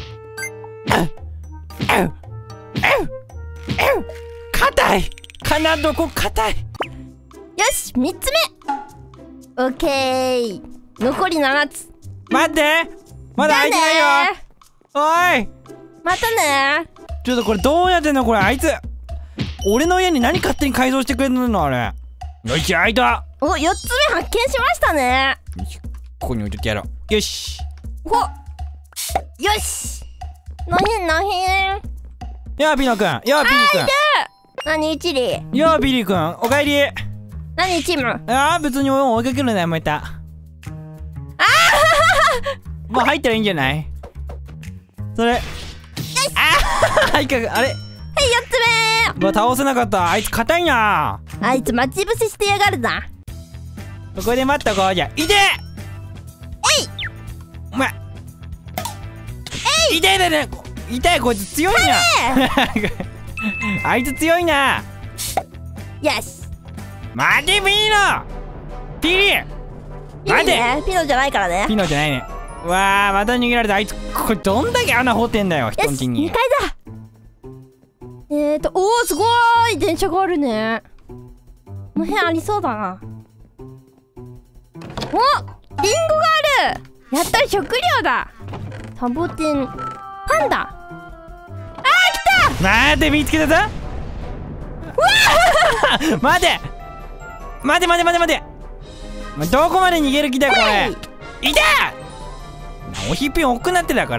硬い金床硬い。 よし3つ目。オッケー残り7つ。 待ってまだ開いてないよ。おいまたね。 ちょっとこれどうやってんのこれ。あいつ俺の家に何勝手に改造してくれるのあれ。よし開いた。 お4つ目発見しましたね。 ここに置いといてやろう。よしよし納品。 やあピノくん。 何チリ。 やあビリーくんおかえり。 何チーム。 別に追いかけるのやめた。もう入ったらいいんじゃないそれ。あれはい4つ目。 倒せなかった。あいつ硬いな。 あいつ待ち伏せしてやがるな。 ここで待っとこう。じゃあいてお前痛いこいつ強いなあいつ強いな。 よし待てピノ待てピノじゃないからね。 ピノじゃないね。うわあまた逃げられた。あいつこれどんだけ穴掘ってんだよ人んちに。 2階だ。おおすごい電車があるね。この辺ありそうだな。おリンゴがある。やった食料だ。サボテンパンダ。来た。 待て見つけたぞ。待てどこまで逃げる気だよこれ。いたおひっぴん大きくなってだから。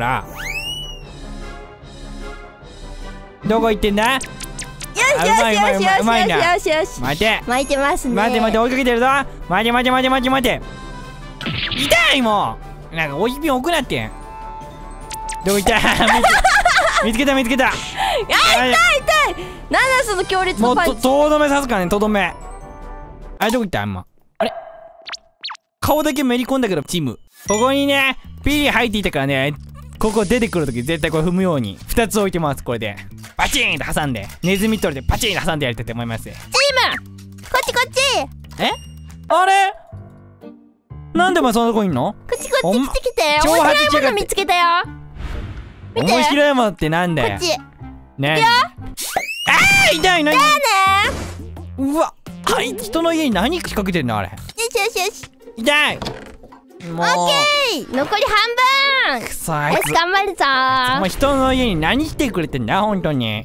どこ行ってんだ。 よしよしよしよしよしよし。 待て巻いてますね。 待て待て、追いかけてるぞ。待て待て待て待て待て。痛いもう。なんかおひっぴん大きくなってん。どこ行った見つけた見つけた。 痛い痛い。なんだその強烈もうなパンチ。 とどめ刺すからね、とどめ。あれどこ行った今。あれ顔だけめり込んだけどチーム。ここにねピリ入っていたからね、ここ出てくるとき絶対これ踏むように2つ置いてます。これでパチーンと挟んで、ネズミ取りでパチーンと挟んでやりたいと思います。 チームこっちこっち。 えあれなんでお前そんなとこいんの。 こっちこっち来てきて。 挑面発しやがって白いもの見つけたよ。見て面白いものってなんだよ。 こっち。 ね痛い何。 だね。 うわあいつ人の家に何仕掛けてんのあれ。 よしよしよし。 痛いもう。 オッケー。残り半分。 くそあいつよし頑張るぞお前人の家に何してくれてんだ本当に。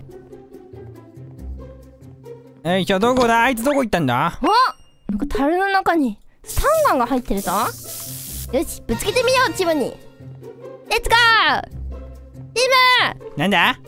よいしょ、どこだあいつ。どこ行ったんだ。 お、なんか樽の中にスタンガンが入ってるぞ。よしぶつけてみようチームに。レッツゴーチーム。 なんだ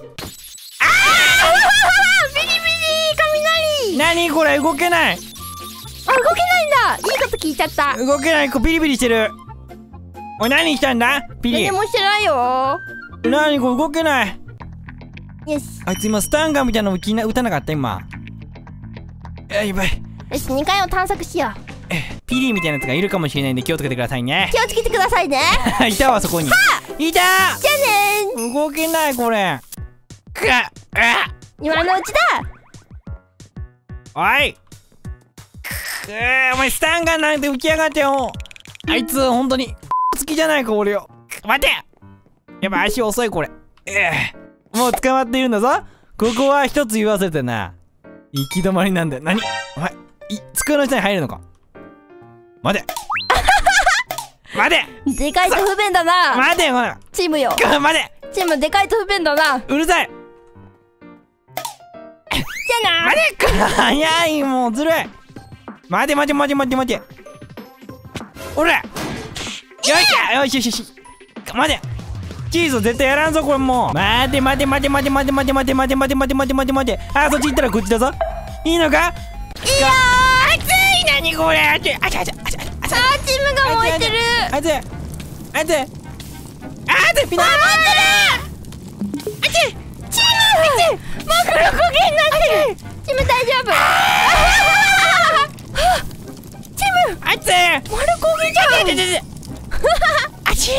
ビリビリ雷。 何これ動けない。 あ、動けないんだ。いいこと聞いちゃった。 動けない。こうビリビリしてる。おい何したんだピリ。 何もしてないよ。 何これ動けない。 よしあいつ今スタンガンみたいなの撃たなかった今。やばい。 よし2階を探索しよう。 ピリみたいなやつがいるかもしれないんで気をつけてくださいね。 気をつけてくださいね。 いたわそこに。いた。 じゃあね動けないこれ。 今のうちだ。 おいお前スタンガンなんて浮き上がってよ。あいつ本当に好きじゃないか俺よ。待てやっぱ足遅いこれ。もう捕まっているんだぞ。ここは一つ言わせてな。行き止まりなんだよ。何お前机の下に入るのか。待て待てでかいと不便だな。 待てこれチームよ。 待てチームでかいと不便だな。 うるさい。 じゃあな。 待て早いもうずるい。待て待て待て待て待て。おらよしよしよしよし。待てチーズ絶対やらんぞこれもう。待て待て待て待て待て待て待て待て待て待て待て待て待て。あそっち行ったらこっちだぞ。いいのか。 いいよ熱い。何これ熱い。あちゃあちゃあちゃあちゃ。 チームが燃えてる。 熱い熱い熱いピナーチーム真っ黒焦げになってる。チーム大丈夫。チーム熱い。 丸焦げじゃん。 あち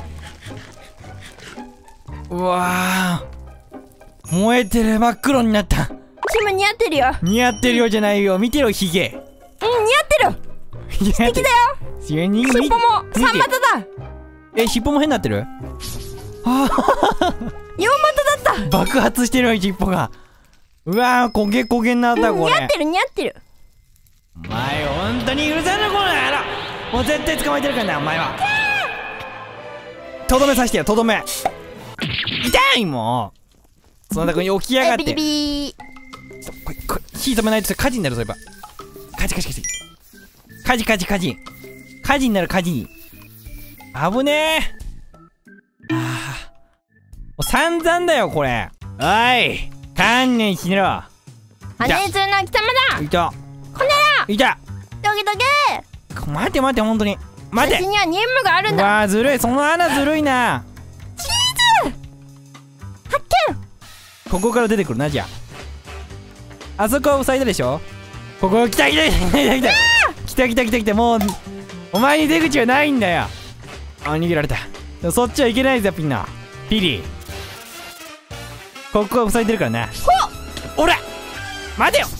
ー。うわー燃えてる。真っ黒になった。 チーム似合ってるよ。 似合ってるよじゃないよ。見てよヒゲ。 似合ってる。素敵だよ。 尻尾尻尾も三股だ。 尻尾も変になってる。 四股だった。 爆発してるよ尻尾が。うわー焦げ焦げになったこれ。 似合ってる似合ってる。 お前本当に許さんのこの野郎。もう絶対捕まえてるからなお前は。とどめさしてよとどめ。痛いもう。そんなとこに起きやがって。 ビリビリ。 これ火止めないと火事になるぞ。やっぱ火事火事火事火事火事火事火事になる。火事に危ねえ。もう散々だよこれ。おい観念しろ。 羽根鶴の貴様だ。 いたこの野郎。 いた。 どけどけ。 待て待て本当に待て。 私には任務があるんだ。 うわーずるい。その穴ずるいな。 チーズ発見。 ここから出てくるな。じゃあそこは塞いだでしょ。ここ来た来た来た来た来た来た来た来た来た。もうお前に出口はないんだよ。あ逃げられた。でもそっちはいけないぞピンナピリ。ここは塞いでるからな。ほら待てよ。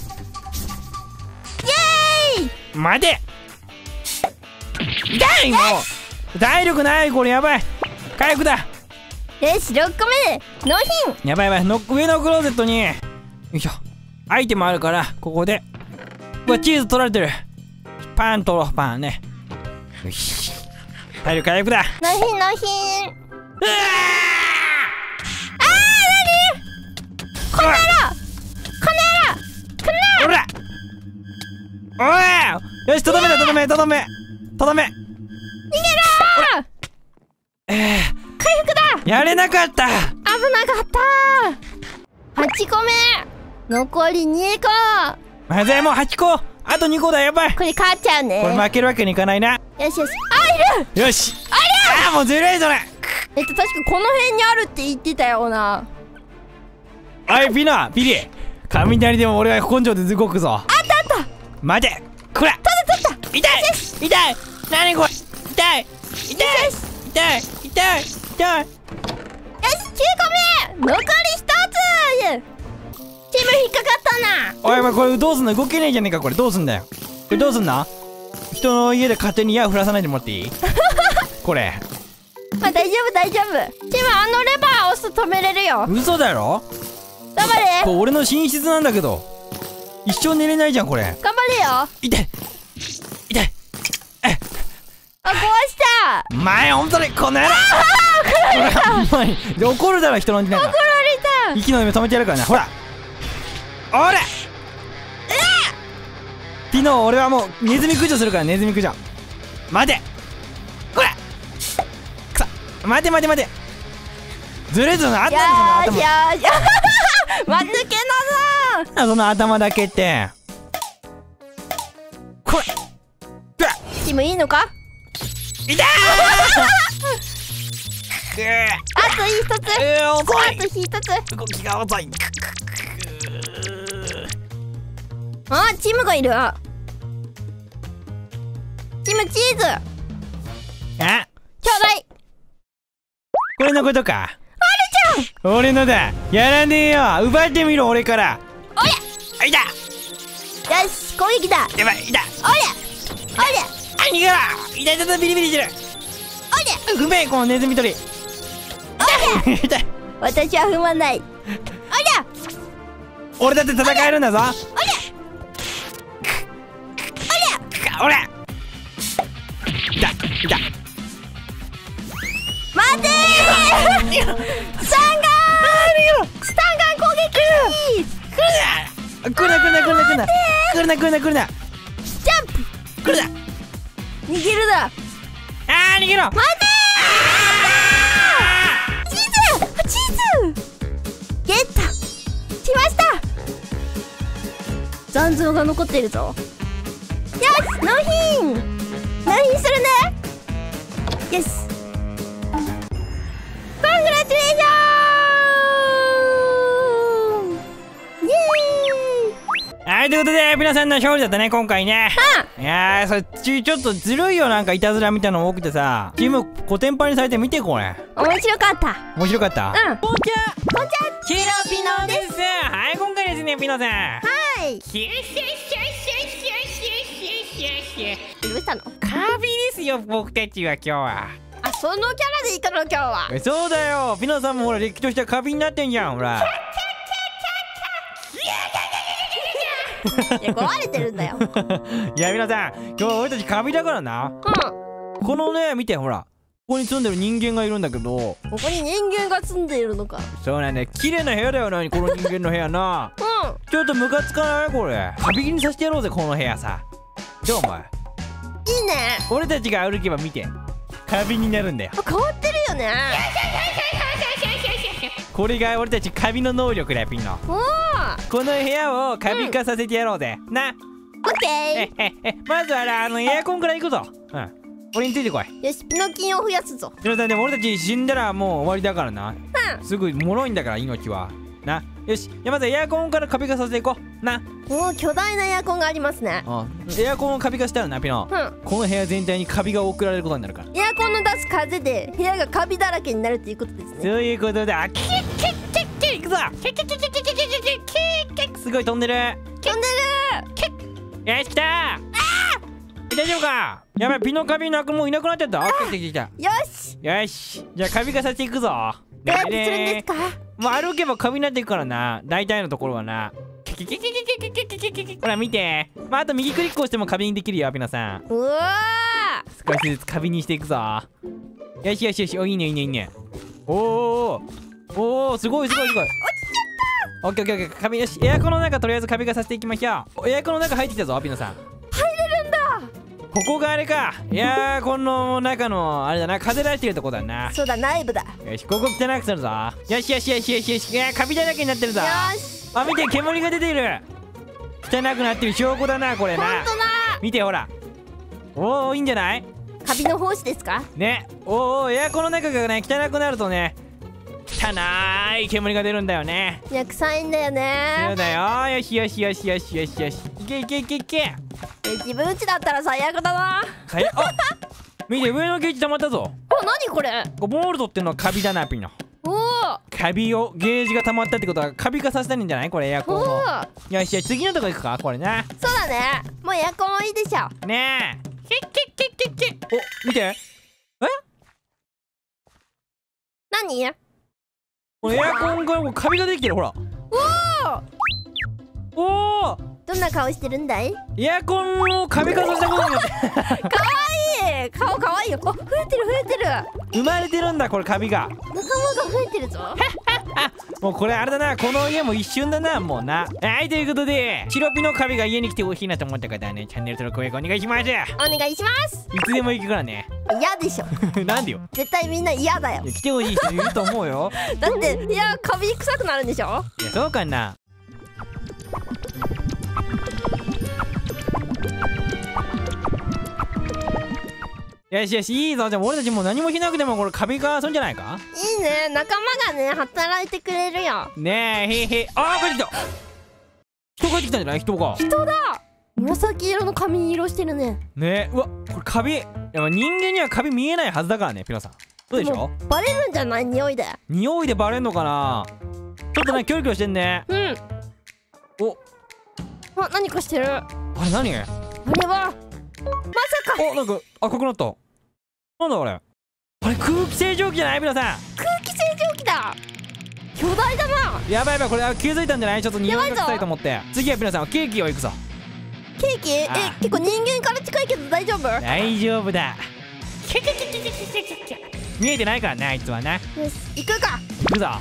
イエーイ。 待て痛いもう体力ないこれ。やばい回復だ。 よし6個目で納品。 やばいやばい上のクローゼットによいしょアイテムあるからここで。うわチーズ取られてる。パン取ろうパンね。よし体力回復だ。 納品納品。 うわこの野郎この野郎ほらおいよしとどめだとどめとどめ。 とどめ。 逃げろー。回復だ。 やれなかった。 危なかったー。8個目。残り2個。 まずい、もう8個。あと2個だ。やばい。 これ勝っちゃうね。 これ負けるわけにいかないな。 よしよし。いる。 よし。あ、もうずるいそれ。 確かこの辺にあるって言ってたよな。 おい、ピリ雷でも俺が根性で動くぞ。 あったあった。 待て。これ取った。 痛い。何これ。痛い。 よし。9個目。残り1つ。チーム引っかかったな。 おい、お前これどうすんの。動けねえじゃねえか。これどうすんだよ。これどうすんな。人の家で勝手に矢を降らさないでもらっていいこれ。 大丈夫。チームあのレバー押すと止めれるよ。 嘘だろ。 頑張れ。 これ俺の寝室なんだけど一生寝れないじゃんこれ。 頑張れよ。 痛い。 あ、壊した。 前ほんとにこの野郎お前怒るだろ人の家なんか。 怒られた。 息の根も止めてやるからな。ほらおれピノ、俺はもうネズミ駆除するから。ネズミ駆除。待て。これくそ。待て。ずるいぞ。あったんですよ頭。 間抜けなその頭だけってこれ。 チームいいのか。 痛いあと1つ。 遅い。 あと1つ。 動きが遅い。 あ、チームがいる。チームチーズあ、 ちょうだい。 これのことか。俺のだ。やらねえよ。奪ってみろ俺から。 おりあ、いた。 ゃ。よし、攻撃だ。 やばい、いた。 おりゃ。 あ、逃げろ。痛い、ビリビリしてる。不明、このネズミ捕り。痛い。 私は踏まない。 俺だって戦えるんだぞ。おりゃ。いた。 待てー。スタンガン攻撃。 来るな。 ジャンプ。 来るな。 逃げるな。 あー、逃げろ。 待てー。チーズゲットしました。残像が残ってるぞ。よし、納品するね。よし、コングラチュレーション。イエーイ。 はい、ということで皆さんの勝利だったね今回ね。いやー、それちょっとずるいよ。なんかいたずらみたいなの多くてさ、チームコテンパンにされて見てこれ。 面白かった。 面白かった。 うん。 こんちゃキラピノです。 はい、今回ですね、ピノさん。 はい。どうしたの？ カビですよ、僕たちは今日は。 あ、そのキャラでいいかな今日は。 そうだよ、ピノさんもほら、れっきとしたカビになってんじゃん、ほら。 いや、壊れてるんだよ。 いや、皆さん、今日は俺たちカビだからな。このね、見て、ほら。ここに住んでる人間がいるんだけど、 ここに人間が住んでいるのか。 そうなんだよ、綺麗な部屋だよな、この人間の部屋な。ちょっとムカつかないこれ。カビにさせてやろうぜ、この部屋さ。どうお前。 いいね。 俺たちが歩けば見て、カビになるんだよ。 変わってるよね。 これが俺たちカビの能力だよ、ピンの。この部屋をカビ化させてやろうぜ、な。 オッケー。 まずはエアコンから行くぞ。俺についてこい。 よし、ピノキンを増やすぞ。 でも俺たち死んだらもう終わりだからな。すぐ脆いんだから命はな。よし、じゃあまずエアコンからカビ化させていこうな。 おお、巨大なエアコンがありますね。 エアコンをカビ化したらな、ピノ、この部屋全体にカビが送られることになるから。 エアコンの出す風で部屋がカビだらけになるっていうことですね。 そういうことだ。キッキッキッキッいくぞ。キッキッキッキッキッキッキッキッ。すごい飛んでる。 飛んでる。 キッ。よし、来た。大丈夫か。やばい、ピノカビなくもういなくなっちゃった。来た。 よしよし、じゃあカビ化させていくぞ。 どうやってするんですか。 もう歩けばカビになっていくからな、大体のところはな。ほら見て、あと右クリックをしてもカビにできるよ、ピノさん。 うわ少しずつカビにしていくぞ。よしよしよし、お、いいねいいねいいね。おお、すごいすごいすごい。オッケーオッケーオッケー、カビ。よし、エアコンの中とりあえずカビ化させていきましょう。エアコンの中入ってきたぞ、ピノさん。 入れるんだ。 ここがあれか。いやー、この中のあれだな、風出してるとこだな。 そうだ、内部だ。 よし、ここ汚くするぞ。よしよしよしよしよし。いやー、カビだらけになってるぞ。 よし。 あ、見て、煙が出ている。汚くなってる証拠だな、これな。 ほんとだ。 見て、ほら。おお、いいんじゃない？ カビの胞子ですか？ ね。おお、エアコンの中がね、汚くなるとね、汚い煙が出るんだよね。 いや、臭いんだよそうね。 だよ。よしよしよしよしよしよし。いけいけいけいけ。 自分家だったら最悪だな。 あ、見て、上のゲージ溜まったぞ。 お、なにこれ？ ボールドっていうのはカビだな、ピノ。 おお。 カビをゲージが溜まったってことはカビ化させたんじゃない？これエアコンを。 おお。 よし、じゃあ次のとこ行くか、これな。 そうだね。もうエアコンはいいでしょ。 ねえ。お、見て。 何？ これエアコンからもうカビができてる、ほら。おお。 どんな顔してるんだい？ エアコンをカビ化させたことによってかわいい。顔かわいいよ。あ、増えてる増えてる。 生まれてるんだ、これカビが。 仲間が増えてるぞ。 もうこれあれだな、この家も一瞬だな、もうな。はい、ということで、チロピのカビが家に来てほしいなと思った方はね、チャンネル登録お願いします。 お願いします。 いつでも行くからね。 嫌でしょ。 なんでよ。 絶対みんな嫌だよ。 いや、来てほしい人いると思うよ。 だっていや、カビ臭くなるんでしょ。 いや、そうかな。よしよし、いいぞ。じゃあ俺たちもう何もしなくてもこれカビ化するんじゃないか？ いいね。仲間がね、働いてくれるよ。 ねえ、へいへい。あー、帰ってきた。人帰ってきたんじゃない？人が。 人だ。紫色の髪色してるね。 ねえ、うわ、これカビ。いや、人間にはカビ見えないはずだからね、ピノさん。そうでしょ？ もバレるんじゃない？匂いで。 匂いでバレんのかな？ちょっとね、キョロキョロしてんね。 うん。 お、 あ、何かしてる。ああれ何？ れはまさか。 お、なんか赤くなった。なんだあれ？あれ空気清浄機じゃない？ピノさん。 空気清浄機だ。巨大だな。 やばいやばい、これ気づいたんじゃない？ちょっと匂いが臭いと思って。次はピノさんはケーキをいくぞ。 ケーキ？ あ結構人間から近いけど大丈夫？ 大丈夫だ。見えてないからね、あいつはな。 よし、行くか。 行くぞ。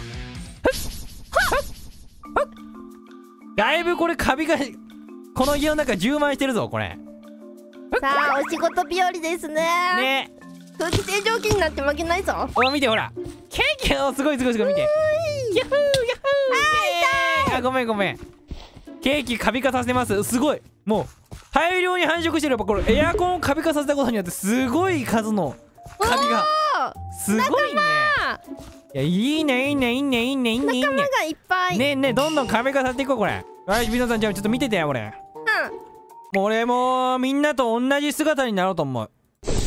だいぶこれカビがこの家の中充満してるぞ、これ。 さあ、お仕事日和ですね。 ね。 空気清浄機になって負けないぞ。 お、見てほら。ケーキ、お、すごいすごいすごい、見て。ヤッフーヤッフー。あ、ごめんごめん。ケーキカビ化させてます。すごい。もう大量に繁殖してる。やっぱこれエアコンをカビ化させたことによってすごい数のカビが。すごいね。いや、いいねいいねいいねいいねいいねいいね。 仲間がいっぱい。 ねえねえ、どんどんカビ化させていこう、これ。はい、皆さん、じゃあちょっと見ててよ、俺。もう俺もみんなと同じ姿になろうと思う。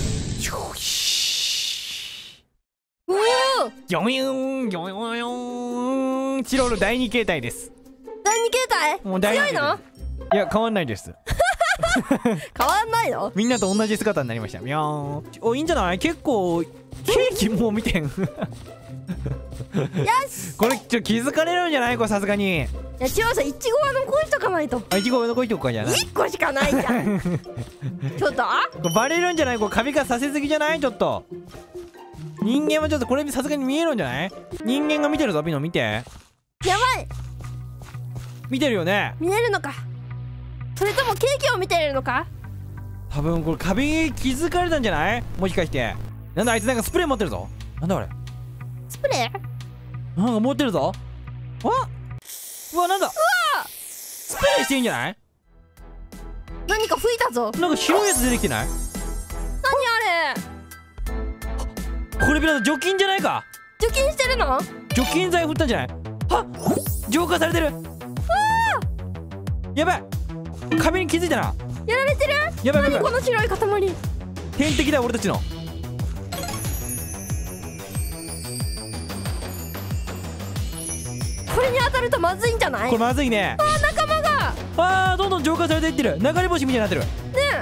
おお。 ギョヨンギョヨヨン。チロル第2形態です。 第二形態？ もう第2形態。 強いの？ いや、変わんないです。 変わんないの？ みんなと同じ姿になりました。みょーん。お、いいんじゃない？結構ケーキもう見てん。 よし。 これちょっと気づかれるんじゃない？これさすがに。 いや、チロさん、いちごは残しとかないと。 あ、いちご残しとくかじゃない。 1個しかないじゃん。ちょっとこれバレるんじゃない？これカビ化させすぎじゃない？ちょっと人間はちょっとこれさすがに見えるんじゃない？人間が見てるぞ。ピノ見て。 やばい。 見てるよね。 見えるのか、それともケーキを見てるのか。 多分これカビ気づかれたんじゃない？もしかして。なんだあいつ、なんかスプレー持ってるぞ。なんだあれ？ スプレー？ なんか持ってるぞ。あ、うわ、なんだ。スプレーしていいんじゃない？ 何か吹いたぞ。 なんか白いやつ出てきてない？ 何あれ？ これピノさん除菌じゃないか？ 除菌してるの？ 除菌剤振ったんじゃない？はっ、浄化されてる。やばい、壁に気づいたな。 やられてる。 やばいやばい、 何この白い塊。 天敵だ俺たちの。 これに当たるとまずいんじゃない？ これまずいね。 仲間があー、どんどん浄化されていってる。流れ星みたいになってる。 ね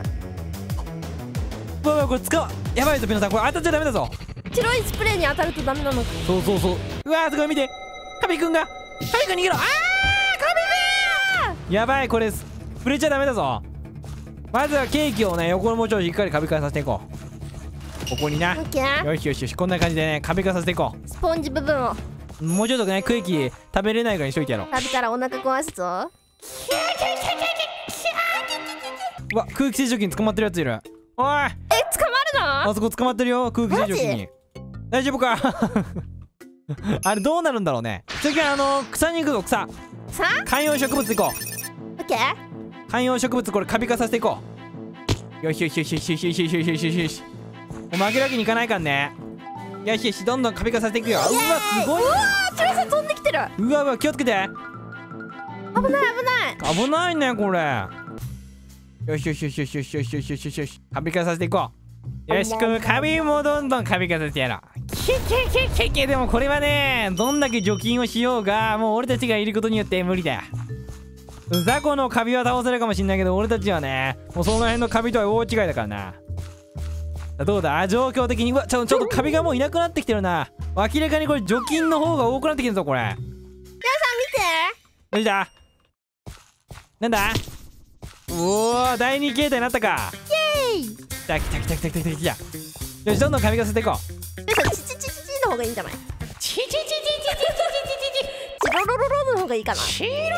うわうわ、これやばいぞピノさん、これ当たっちゃダメだぞ。 白いスプレーに当たるとダメなのか。 そうそうそう。うわー、すごい、見て、カビくんが。カビくん逃げろ。あー、カビくんやばい、これ触れちゃダメだぞ。まずはケーキをね、横のもうちょいしっかりカビ化させていこう。ここにな。 オッケー。 よしよしよし、こんな感じでね、カビ化させていこスポンジ部分をう。もうちょっとね、ケーキ食べれないぐらいにしといてやろう。 食べたらお腹壊すぞ。 うわ、空気清浄機に捕まってるやついる。あおい、 捕まるの？ あそこ捕まってるよ、空気清浄機に。大丈夫か？あれどうなるんだろうね。次は草に行くぞ、草。 さあ観葉植物行こオッケー。 う。観葉植物これカビ化させていこう。よしよしよしよしよしよしよしよしよしよし。もう負けるわけにいかないからね。よしよし、どんどんカビ化させていくよ。うわすごい。 うわー、チロさん飛んできてる。 うわうわ、気をつけて。 危ない危ない。 危ないねこれ。よしよしよしよしよしよしよしよしよしよし、カビ化させていこう。よし、このカビもどんどんカビ化させてやろう。けでもこれはね、どんだけ除菌をしようがもう俺たちがいることによって無理だよ。雑魚のカビは倒せるかもしんないけど、俺たちはねもうその辺のカビとは大違いだからな。どうだ、状況的に。うわ、ちょっとカビがもういなくなってきてるな。明らかにこれ除菌の方が多くなってきてるぞこれ。 皆さん見て。 どうしたなんだ。おお、第2形態になったか。 イエーイ。 来た来た来た来た来た来た来た。よし、どんどんカビ化させていこう。 皆さんチチチチチの方がいいんじゃない？ チチチチチチチチチチロロロロの方がいいかな。 チロロロロ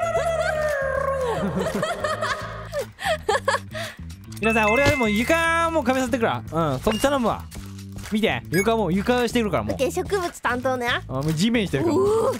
ロ。皆さん、俺はもう床もカビさせてくから。うん、そっち頼むわ。見て、床してくるからもう。 オッケー、植物担当ね。 もう地面してるから。 おお。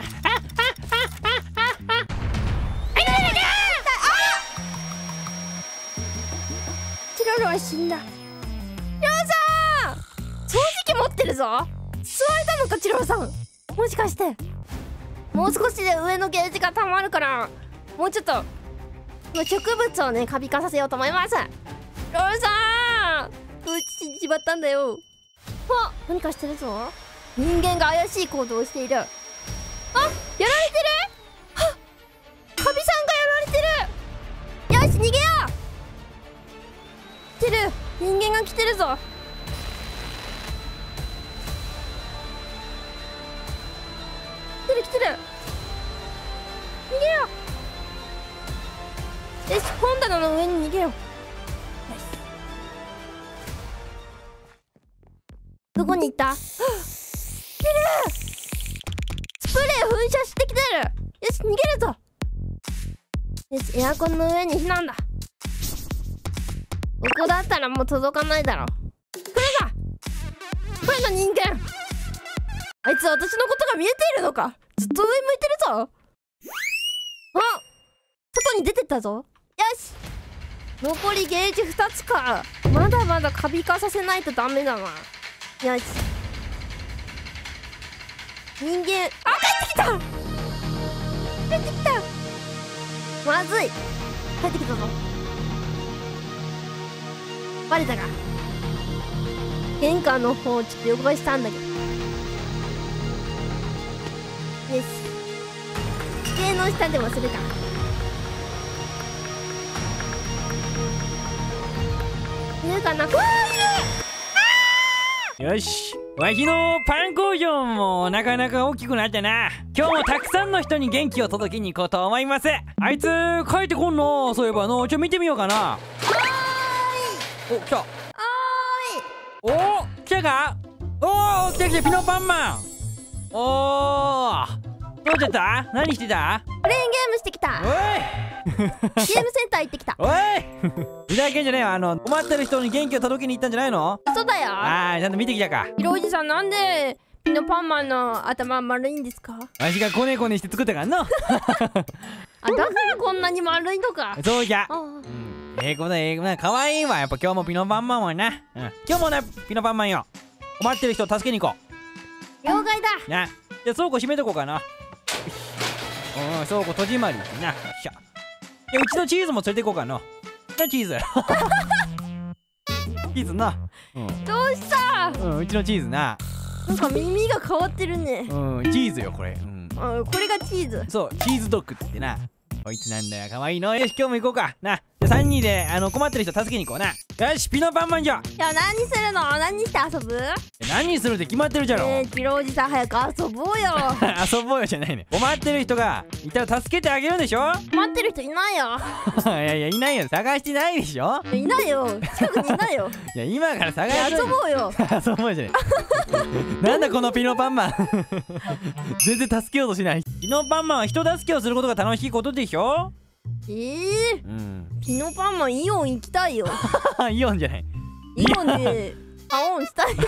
チロロは死んだ。チロロさん、掃除機持ってるぞ。吸われたのか、チロロさん。もしかしてもう少しで上のゲージがたまるから、もうちょっと植物をねカビ化させようと思います。チロロさん、死んじまったんだよ。あ、何かしてるぞ。人間が怪しい行動をしている。あ、やられてる。はっ、カビさんがやられてる。よし、逃げよう。来てる、人間が来てるぞ。来てる来てる、逃げよう。よし、本棚の上に逃げよう。よし、どこに行った？来てる。スプレー噴射してきてる。よし、逃げるぞ。よし、エアコンの上に避難だ。ここだったらもう届かないだろう。これだ、これの人間。あいつ私のことが見えているのか。ずっと上向いてるぞ。あ、外に出てったぞ。よし、残りゲージ2つか。まだまだカビ化させないとダメだな。よし、人間、あ、帰ってきた。帰ってきた。まずい、帰ってきたぞ。バレたか。玄関の方ちょっと汚したんだけど。よし、机の下でもするか。いるかな。うわー、いる。 よし、わしのパン工場もなかなか大きくなったな。今日もたくさんの人に元気を届けに行こうと思います。あいつ帰ってこんの。そういえば見てみようかな。お、来た。おー、来たか。おー、来た来た、ピノパンマン。おー、どうだった？何してた？ クレーンゲームしてきた。 おいゲームセンター行ってきた。 おいふざけんじゃねえよ。困ってる人に元気を届けに行ったんじゃないの？ そうだよ。 あー、ちゃんと見てきたか。 ヒロおじさん、なんでピノパンマンの頭丸いんですか？ わしがコネコネして作ったからの。 あ、だからこんなに丸いのか。 そうじゃ。 あ、 英語だ英語だ、かわいいわ。やっぱ今日もピノパンマンはな、今日もなピノパンマンよ。困ってる人助けに行こ了解だ。 うな。じゃあ倉庫閉めとこうかな。倉庫戸締まりしてな。よっしゃ。で、うちのチーズも連れて行こうかな。チーズ。チーズな。 どうした？ うちのチーズな。 なんか耳が変わってるね。 チーズよこれ。 あ、これがチーズ。 そう、チーズドッグって言ってな。こいつなんだよ、かわいいの。よし、今日も行こうかな。で、3人で困ってる人助けに行こうな。よし、ピノパンマンじゃ。 いや、何するの？何して遊ぶ？ 何するって決まってるじゃろ。 キロおじさん、早く遊ぼうよ。 遊ぼうよじゃないね。困ってる人がいたら助けてあげるんでしょ。 待ってる人いないよ。 いやいや、いないよ。探してないでしょ。 いないよ、近くにいないよ。 いや、今から探して。 遊ぼうよ。 遊ぼうじゃない。なんだこのピノパンマン。全然助けようとしない。ピノパンマンは人助けをすることが楽しいことでしょ。 うん。 ピノパンマンイオン行きたいよ。 イオンじゃない。 イオンでパオンしたいよ。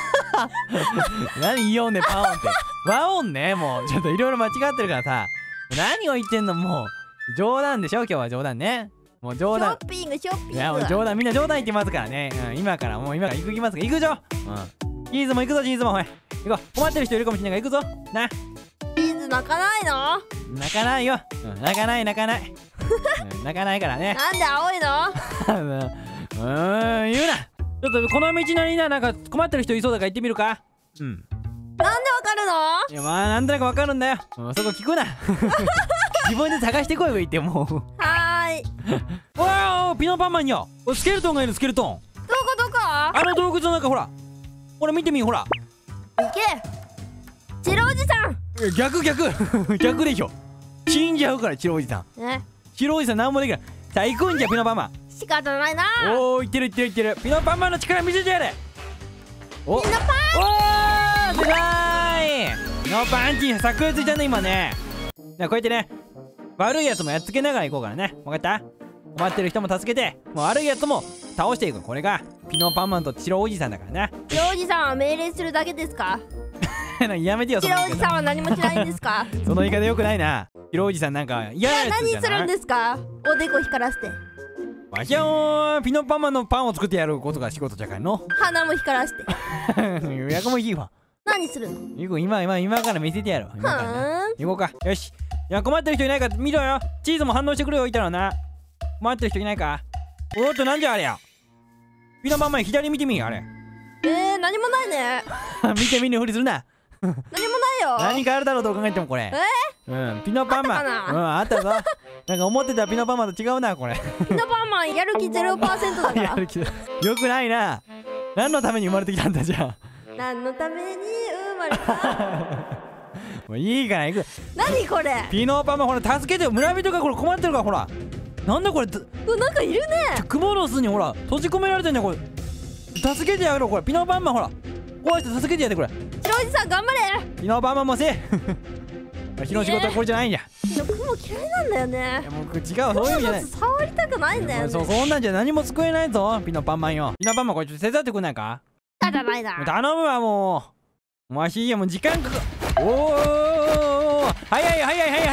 何イオンでパオンって。和音ね、もうちょっといろいろ間違ってるからさ。何を言ってんの、もう冗談でしょ、今日は冗談ね。もう冗談。 ショッピングショッピング。 いやもう冗談、みんな冗談言ってますからね。うん、今から行きますか、行くぞ。うん。チーズも行くぞ、チーズも。ほい行こう。困ってる人いるかもしれないから行くぞな。 チーズ泣かないの？ 泣かないよ。うん、泣かない泣かないからね。 なんで青いの？ 言うな。ちょっとこの道のりなんか困ってる人いそうだから行ってみるか。うん。 なんでわかるの？ いやまあなんとなくわかるんだよ。そこ聞くな。自分で探してこいよ、言ってもう。 はーい。 おー、ピノパンマンよ。スケルトンがいる、スケルトン。 どこ？ あの洞窟の中、ほら見てみ、ほら。 行け。チロおじさん。 逆逆でしょ。死んじゃうから、チロおじさん。チロおじさんなんもできない。さあ行くんじゃ、ピノパンマン。 仕方ないな。 おー、行ってる。ピノパンマンの力見せてやれ。 ピノパン。 おー、すごーい。ピノパンチ炸裂したね、今ね。こうやってね、悪いやつもやっつけながら行こうからね。わかった？困ってる人も助けて、もう悪いやつも倒していく。これがピノパンマンとチロおじさんだからな。 チロおじさんは命令するだけですか？ やめてよ、 チロおじさんは何もしないんですか？ その言い方よくないな。チロおじさんなんか嫌なやつじゃない？ 何するんですか？おでこ光らせて。 わしはピノパンマンのパンを作ってやることが仕事じゃからの。 鼻も光らせて。 やかもいいわ。 何するの？ 行こう、今から見せてやる。行こうか。よし。いや、困ってる人いないか見ろよ。チーズも反応してくれよ、いたらな。困ってる人いないか？おっと、なんじゃあれや。ピノパンマン左見てみ、あれ。 何もないね。 見て見ぬふりするな。 何もないよ。 何かあるだろうと考えてもこれ。ピノパンマン。あったぞ。なんか思ってたピノパンマンと違うな、これ。 ピノパンマンやる気 0% だから。 やる気よくないな。何のために生まれてきたんだ、じゃあ。 何のために生まれた？ もういいから行く。 何これ？ ピノパンマン、ほら助けてよ。村人がこれ困ってるから、ほら。なんだこれ。 なんかいるね。 クモの巣にほら閉じ込められてんだよ、これ。助けてやろ、これ。ピノパンマン、ほら壊して助けてやって、これ。 チロおじさん頑張れ。 ピノパンマンもせ日の仕事はこれじゃないんじゃ。 クモ嫌いなんだよね。 いやもう違う、そういうんじゃない。 触りたくないんだよね。 そんなんじゃ何も救えないぞ、ピノパンマンよ。ピノパンマン、これちょっと手伝ってくんないか？ ただないな。 頼むわ、もう。わしいや、もう時間かか。おお、早いな。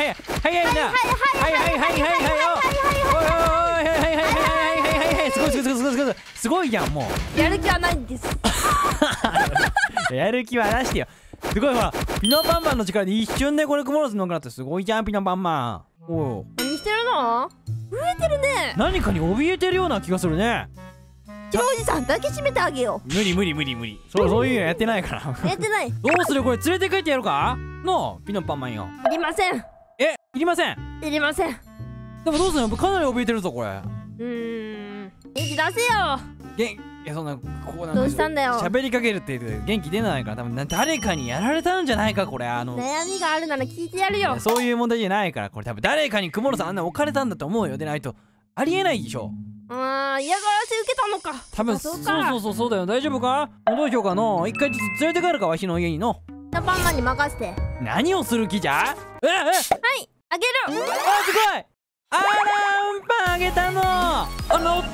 すごいじゃん、もう。やる気はないんです。 やる気は出してよ。すごい、ほらピノパンマンの力で一瞬でこれクモの巣のくなってすごいじゃん、ピノパンマン。おお、 何してるの？震えてるね。 何かに怯えてるような気がするね。 チロおじさん抱きしめてあげよう。 無理。そういうのやってないから。 やってない。 どうする、これ連れて帰ってやるかのピノパンマンよ。 いりません。 いりません。 いりません。 でもどうするの、かなり怯えてるぞ、これ。 元気出せよ。 いや、そんな、こうなんかどうしたんだよ。 喋りかけるって元気出ないから、多分誰かにやられたんじゃないか、これ。 悩みがあるなら聞いてやるよ。 そういう問題じゃないから、これ多分誰かにクモの巣あんな置かれたんだと思うよ。でないとありえないでしょ。 嫌がらせ受けたのか。 多分そうだよ。大丈夫か？どうしようかの。一回ちょっと連れて帰るか、わしの家にの。 ピノパンマンに任せて。何をする気じゃ？はい、 あげる。 すごい。アランパンあげたの。治った。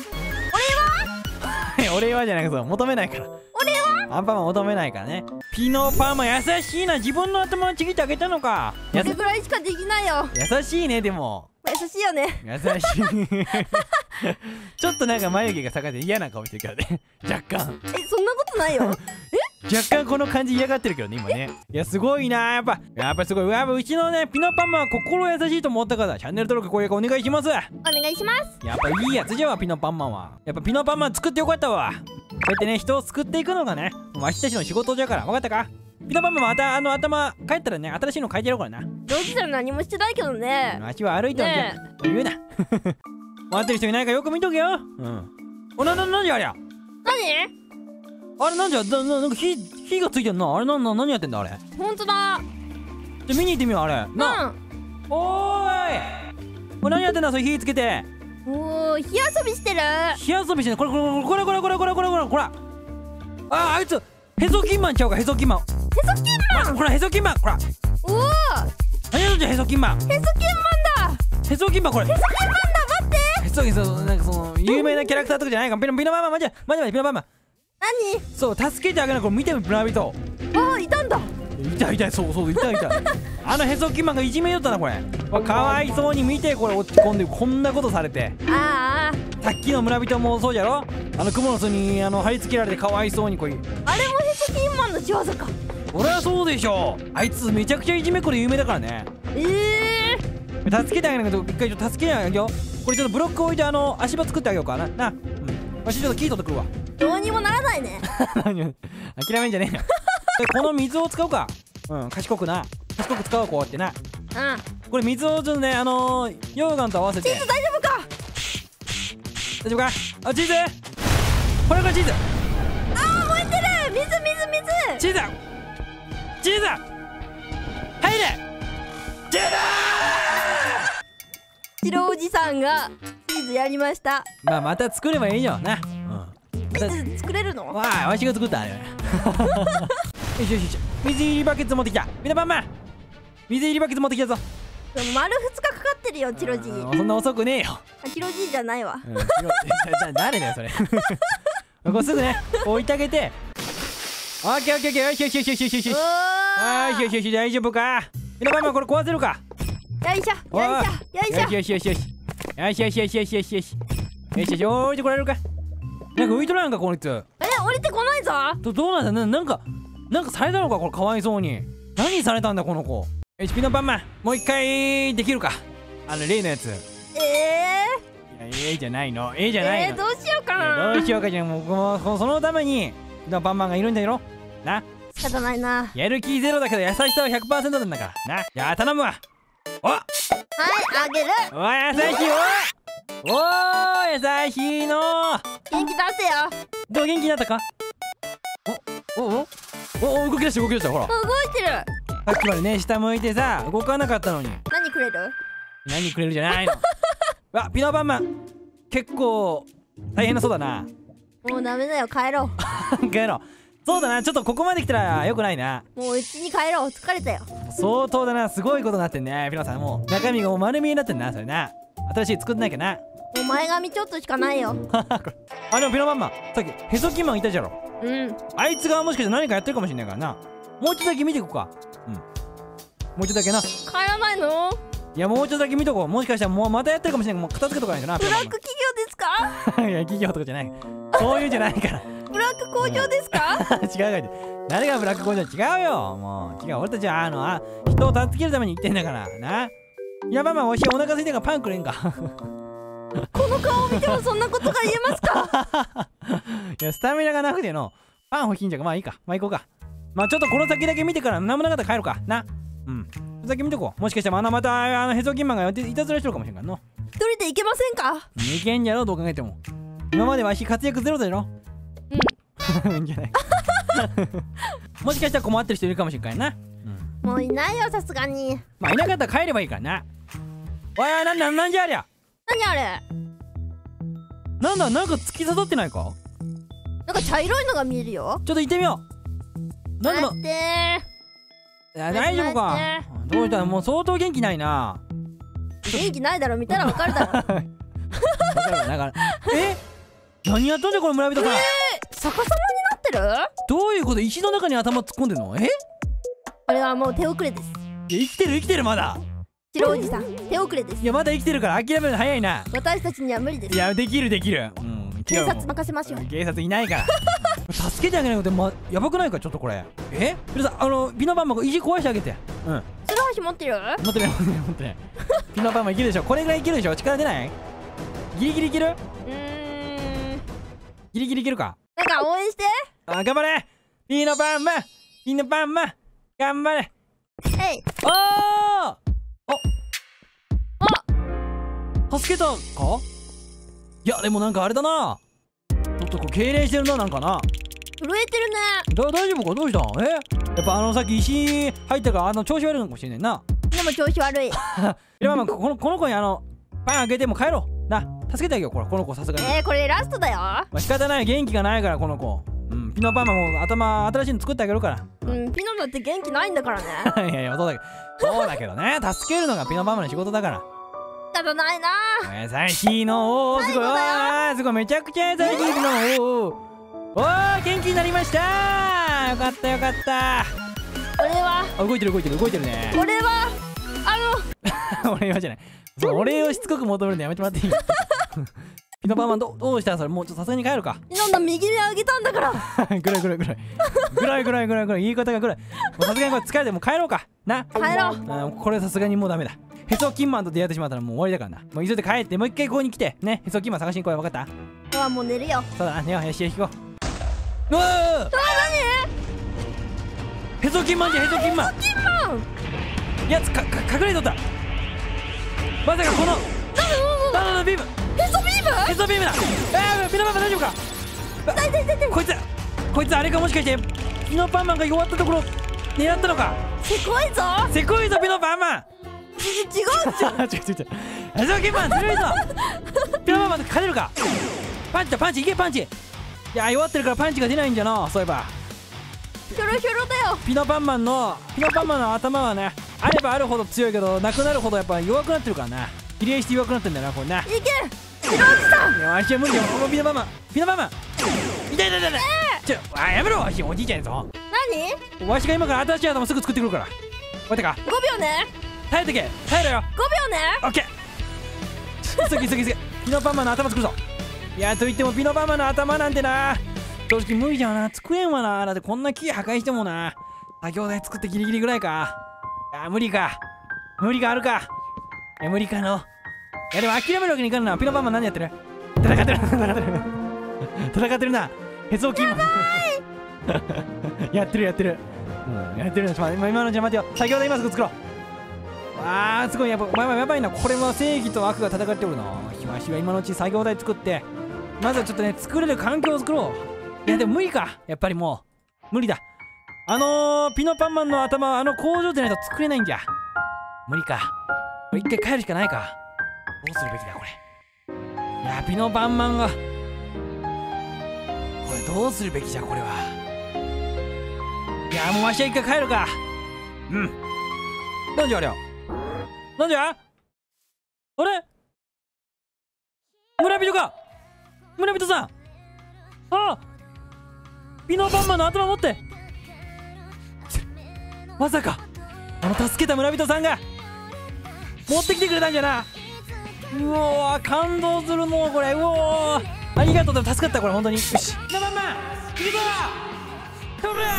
お礼はじゃなくて求めないから。アンパンマン求めないからね。ピノパンマン優しいな。自分の頭をちぎってあげたのか。 それぐらいしかできないよ。 優しいね。でも優しいよね。 優しい。ちょっとなんか眉毛が下がって嫌な顔してるからね。若干。 そんなことないよ。 若干この感じ嫌がってるけどね、今ね。いや、すごいな。やっぱすごい。うちのね、ピノパンマンは心優しいと思ったから、チャンネル登録、高評価お願いします。 お願いします。 やっぱいいやつじゃわ、ピノパンマンは。やっぱピノパンマン作ってよかったわ。こうやってね、人を救っていくのがね、わしたちの仕事じゃから。分かったか？ピノパンマンまた頭帰ったらね、新しいの書いてやろうからな。 どうしたら何もしてないけどね。 わしは歩いてるんじゃ。言うな。待ってる人いないかよく見とけよ。なんじゃありゃ。 何？ あれなんじゃ、なんか火がついてんな。あれ何やってんだあれ。 ほんとだ。 じゃ見に行ってみよう、あれ。おーい。これ何やってんだ、それ火つけて。 火遊びしてる。 火遊びしてる。これ。あいつヘソキンマンちゃうか。ヘソキンマン。ほらヘソキンマン。ほら。 おお。 何やるんじゃヘソキンマン。 ヘソキンマンだ。 へそ金マンこれ。 へそ金マンだ、待って。 へそ金そうなんかその有名なキャラクターとかじゃないか。ピノパンマンマジでピノパンマン。 何？ そう助けてあげなこれ見てみ村人。 ああ、いたんだ。 痛いそう痛いあのへそ金マンがいじめよったなこれ。かわいそうに見てこれ落ち込んでこんなことされて。 ああ、 さっきの村人もそうじゃろ。クモの巣に貼り付けられてかわいそうにこい。 あれもへそ金マンの仕業か。 俺はそうでしょ。あいつめちゃくちゃいじめっ子で有名だからね。助けてあげないと一回ちょっと助けてあげよう。これちょっとブロック置いて足場作ってあげようかな。な、わしちょっとキー取ってくるわ。 どうにもならないね。 諦めんじゃねえよ。この水を使うか。賢く使おうこうやってな。これ水をちょっとね溶岩と合わせて。 チーズ大丈夫か？ 大丈夫か？あ、チーズこれチーズ。 あー、燃えてる。水。 チーズ入れチーズ白おじさんがチーズやりました。 また作ればいいよな。 チーズ作れるの？ わしが作ったあれ。よし水入りバケツ持ってきた。みんなパンマン水入りバケツ持ってきたぞ。 でも丸2日かかってるよ、チロジー。 そんな遅くねえよ。 チロジーじゃないわ。 誰だよそれ。これすぐね置いてあげて。オッケーよし大丈夫か。みんなパンマンこれ壊せるか。 よいしょ。 よし置いてこられるか。なんか浮いとらんかこいつ。 降りてこないぞ。 どうなんだ。なんかされたのかこれ。かわいそうに。何されたんだこの子。ピノパンマンもう一回できるか。例のやつ。じゃないの。じゃないの。 どうしようかな。 どうしようかじゃん。もうそのためにピノパンマンがいるんだよな。 仕方ないな。 やる気ゼロだけど優しさは 100% なんだからな。じゃあ頼むわ。 はい、あげる。 優しい。優しいの。 元気出せよ。 どう元気になったか。動き出したほら。 動いてる。 さっきまでね下向いてさ動かなかったのに。 何くれる？ 何くれるじゃないの。ピノパンマン結構大変なそうだな。 もうダメだよ、帰ろう。 帰ろう。そうだな、ちょっとここまで来たらよくないな。 もううちに帰ろう。疲れたよ。 相当だな、すごいことになってんねピノさん。もう中身がもう丸見えになってんなそれな。新しい作んなきゃな。 もう前髪ちょっとしかないよ。 でもピノパンマンさっきへそ金マンいたじゃろ。あいつがもしかして何かやってるかもしれないからな。もうちょっとだけ見ていこうか。もうちょっとだけな。 帰らないの？ いやもうちょっとだけ見とこう。もしかしたらもうまたやってるかもしれない。もう片付けとかないとな。 ブラック企業ですか？ いや企業とかじゃない。そういうんじゃないから。 ブラック工場ですか？ 違う誰がブラック工場。違うよ。もう違う。俺たちは人を助けるために言ってんだからな。いやおいしい。お腹空いてるからパンくれんか。 この顔を見てもそんなことが言えますか？ いやスタミナがなくてのパン欲しいんじゃが。まあいいか。行こうか。ちょっとこの先だけ見てから何もなかったら帰るかな。先見とこう。もしかしたらまたへそ金マンがいたずらしてるかもしれんからの。 一人で行けませんか？ いけんじゃろどう考えても。今までわし活躍ゼロだろ。いいんじゃない。もしかしたら困ってる人いるかもしれんからな。 もういないよ、さすがに。 いなかったら帰ればいいからな。なんじゃありゃ。 何あれ？ なんか突き刺さってないか？ なんか茶色いのが見えるよ。 ちょっと行ってみよう。 待って大丈夫か？どうした？もう相当元気ないな。 元気ないだろ、見たらわかるだろ。 わかるわ。だから何やっとんじゃこの村人さん。 逆さまになってる？ どういうこと？石の中に頭突っ込んでんの？ これはもう手遅れです。 いや生きてるまだ。 白おじさん手遅れです。 いやまだ生きてるから諦めるの早いな。 私たちには無理です。 いやできる。 警察任せましょう。 警察いないから。助けてあげないこと、やばくないかちょっとこれ。ピノさんピノパンマン石壊してあげて。 ツルハシ持ってる？ 持ってない。ピノパンマンいけるでしょ。これぐらいいけるでしょ。力出ない？ギリギリいける？ギリギリいけるか。 なんか応援して。 頑張れピノパンマン頑張れ。助けたか？いやでもなんかあれだな。ちょっと痙攣してるな。なんかな震えてるね。 大丈夫か？どうした？やっぱさっき石入ったから調子悪いのかもしれないな。 でも調子悪い。 この子にパンあげても帰ろうな。助けてあげよう。この子さすがに。 これラストだよ。 仕方ない。元気がないからこの子。ピノパンマンも新しいの作ってあげるから。 ピノだって元気ないんだからね。 いやそうだけどね。助けるのがピノパンマンの仕事だから。 方ないな。 優しいの。おー、すごい。あー、すごい、めちゃくちゃ優しいの。おー、元気になりました。よかったよかった。 俺は動いてるね。 俺は俺はじゃない。お礼をしつこく求めるのやめてもらっていい？ピノパンマンどうしたらそれもうちょっとさすがに帰るか。 なんだ右目あげたんだから。 ぐらい言い方がぐらい。もうさすがにこれ疲れてもう帰ろうかな。 帰ろう。 これさすがにもうダメだ。ヘソキンマンと出会ってしまったらもう終わりだからな。もう急いで帰ってもう一回ここに来てね。ヘソキンマン探しに来い。分かった？ ああもう寝るよ。 そうだな。寝よう。よしよし行こう。うわー、 何？ ヘソキンマンじゃ。ヘソキンマンやつ隠れとった。まさかこのなんだビーム。 ヘソビーム？ ヘソビームだ。ピノパンマン大丈夫か？こいつあれか、もしかしてピノパンマンが弱ったところ狙ったのか？ せこいぞピノパンマン。 違うじゃん。 違うヘソキンマンずるいぞ。ピノパンマン勝てるか？パンチいけ。パンチ。いや弱ってるからパンチが出ないんじゃな。そういえばひょろひょろだよ。 ピノパンマンの頭はね、あればあるほど強いけどなくなるほどやっぱ弱くなってるからな。比例して弱くなってんだよなこれな。 いけひろおじさん。 いやわしは無理だよ。ピノパンマン痛い。やめろ。わしおじいちゃんやぞ。 何？ わしが今から新しい頭すぐ作ってくるから。待ってか。 5秒ね。 耐えろよ。 5秒ね。 オッケー。急げ。ピノパンマンの頭作るぞ。いやと言ってもピノパンマンの頭なんてな正直無理じゃな。作れんわな。だってこんな木破壊してもな作業台作ってギリギリぐらいか。いや無理があるか。いや無理かの。いやでも諦めるわけにいかんな。ピノパンマン何やってる？戦ってるな。ヘソキンマンやってる。やってる今のうちに待てよ。作業台今すぐ作ろう。あーすごい。やばいな。これは正義と悪が戦っておるな。わしは今のうち作業台作ってまずはちょっとね作れる環境を作ろう。いやでも無理か。やっぱりもう無理だ。ピノパンマンの頭は工場でないと作れないんじゃ。無理か。これ一回帰るしかないか。どうするべきだこれ。いやピノパンマンがこれどうするべきじゃこれは。いやもうわしは一回帰るか。なんじゃありゃ。なんじゃあれ村人さん。ああピノパンマンの頭持ってまさか助けた村人さんが持ってきてくれたんじゃな。うおー感動するもうこれ。うおーありがとう。助かったこれ本当に。よしピノパンマン行くぞ。とら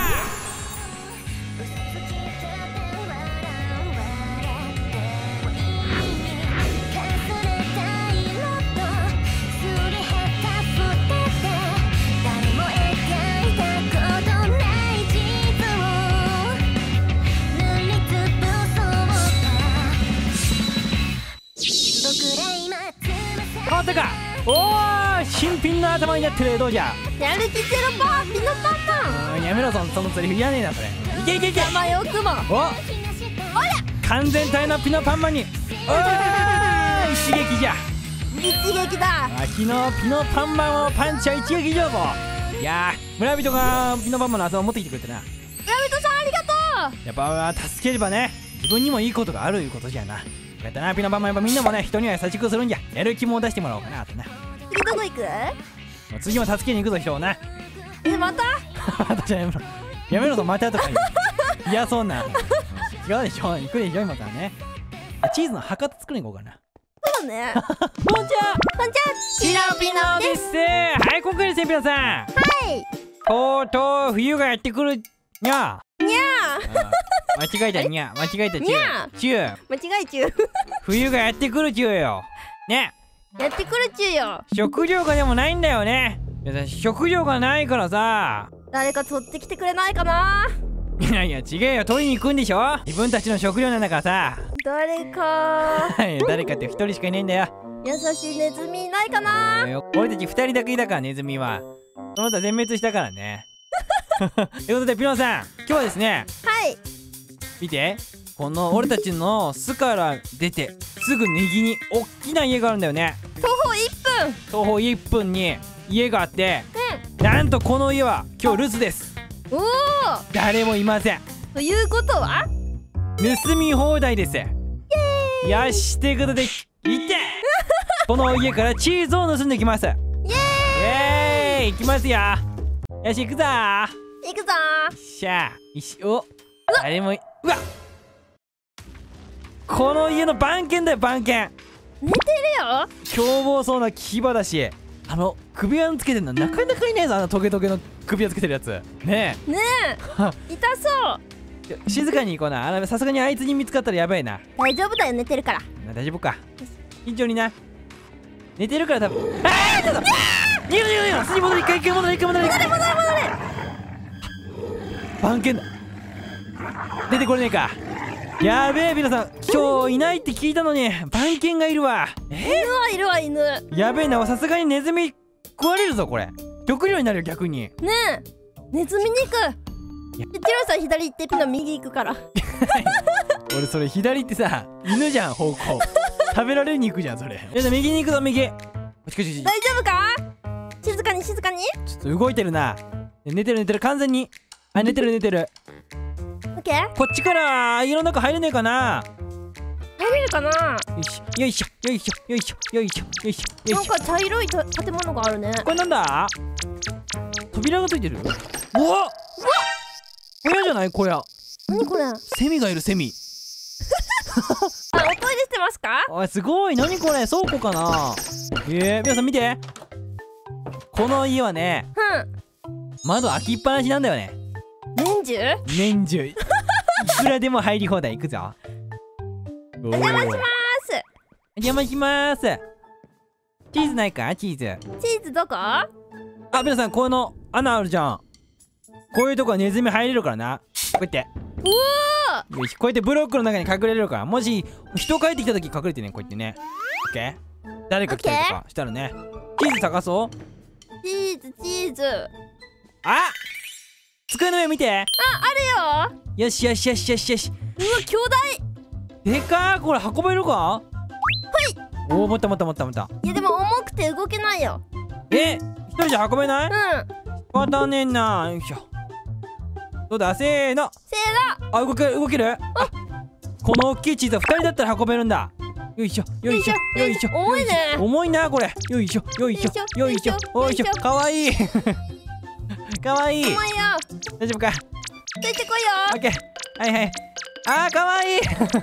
変わったか。おー新品の頭になってる。どうじゃ。 やる気ゼロパーピノパンマン。 やめろそのセリフいらねえなそれ。いけ山よくも。 お完全体のピノパンマンに一撃じゃ。 一撃だ。 昨日ピノパンマンをパンチは一撃以上ぞ。いや村人がピノパンマンの頭を持ってきてくれてな。 村人さんありがとう。 やっぱ助ければね自分にもいいことがあるいうことじゃな。よかったなピノパンマン。やっぱみんなもね人には優しくするんじゃ。やる気も出してもらおうかなとな。 次どこ行く？ もう次も助けに行くぞ人をな。 また？ 私はやめろとまたとか言う。いやそんな、違うでしょ。行くでしょ今からね。チーズの博多作りに行こうかな。 そうね。 こんにちは。 チラピノです。はい、今回ですね皆さん。 はい。 とうとう冬がやってくるにゃ。 にゃ間違えたにゃ。間違えたにゃ。 ちゅう。 間違いちゅう。 冬がやってくるちゅうよ。ね。 やってくるちゅうよ。 食料がでもないんだよね。食料がないからさ。 誰か取ってきてくれないかな。 いや違えよ。取りに行くんでしょ。自分たちの食料なんだからさ。 誰か。 誰かって一人しかいないんだよ。 優しいネズミいないかな。 俺たち二人だけだからネズミは。その他全滅したからね。ということでピノさん今日はですね。 はい。 見てこの俺たちの巣から出てすぐ右に大きな家があるんだよね。 徒歩1分。 徒歩1分に家があって、なんとこの家は今日留守です。 おお。 誰もいません。 ということは盗み放題です。よしということでいってこの家からチーズを盗んできます。イエーイ、行きますよ。よし行くぞー。 行くぞよっしゃよし、お誰もうわ、この家の番犬だよ、番犬。 寝てるよ。 凶暴そうな牙だし、首輪つけてるのなかなかいないぞ、トゲトゲの首輪つけてるやつねねえ痛そう。 え静かに行こうな。さすがにあいつに見つかったらやばいな。 大丈夫だよ、寝てるから。 大丈夫か、慎重にな。寝てるから多分。ちょっと逃げろ逃げろ、筋戻れ、一回戻れ、一回戻れ、戻れ番犬だ。出てこれねえか。やべえ、皆さん今日いないって聞いたのに番犬がいるわ。 犬はいるわ、犬。ねやべえな、さすがにネズミ食われるぞこれ。食料になるよ逆に。 え、ネズミ肉。チロさん左行ってピノ右行くから。 俺それ左ってさ、犬じゃん方向。食べられる肉じゃんそれ。右に行くぞ、右。 大丈夫か。静かに静かに。 ちょっと動いてるな。寝てる寝てる、完全に。あ、寝てる寝てる。 オッケー。 こっちから家の中入れねえかな。 入れるかな。 よいしょよいしょよいしょよいしょよいしょよいしょよしょ。 ないんか茶色い建物があるね。 これなんだ。扉がついてる。うわ、小屋じゃない、小屋。 何これ。 セミがいる、セミ。 おトイレしてますか。 おいすごい、何これ、倉庫かな。皆さん見て、この家はね、窓開きっぱなしなんだよね。 年中。 年中いくらでも入り放題。行くぞ。お邪魔します。 邪魔します。チーズないか、チーズ。 チーズどこ。 皆さんこの穴あるじゃん。こういうとこはネズミ入れるからな。こうやって、よし、こうやってブロックの中に隠れれるから、もし人帰ってきた時隠れてね、こうやってね。オッケー。誰か来たりとかしたらね。チーズ探そう。 チーズ。 あ、机の上見て。 あるよ。 よしよしよしよしよし。 うわ、巨大。 でかー、これ運べるか。はい。おお、持った持った持った持った。 いやでも重くて動けないよ。 一人じゃ運べない。 仕方ねえな。よいしょ。どうだ、せーの。 せーの。 動ける。この大きいチーズは2人だったら運べるんだ。よいしょよいしょよいしょ。 重いね。 重いなこれ。よいしょよいしょよいしょよいしょ。かわいい。かわいい。 重いよ。 大丈夫か。 ついてこいよ。 オッケー。はいはい。かわいい。 よ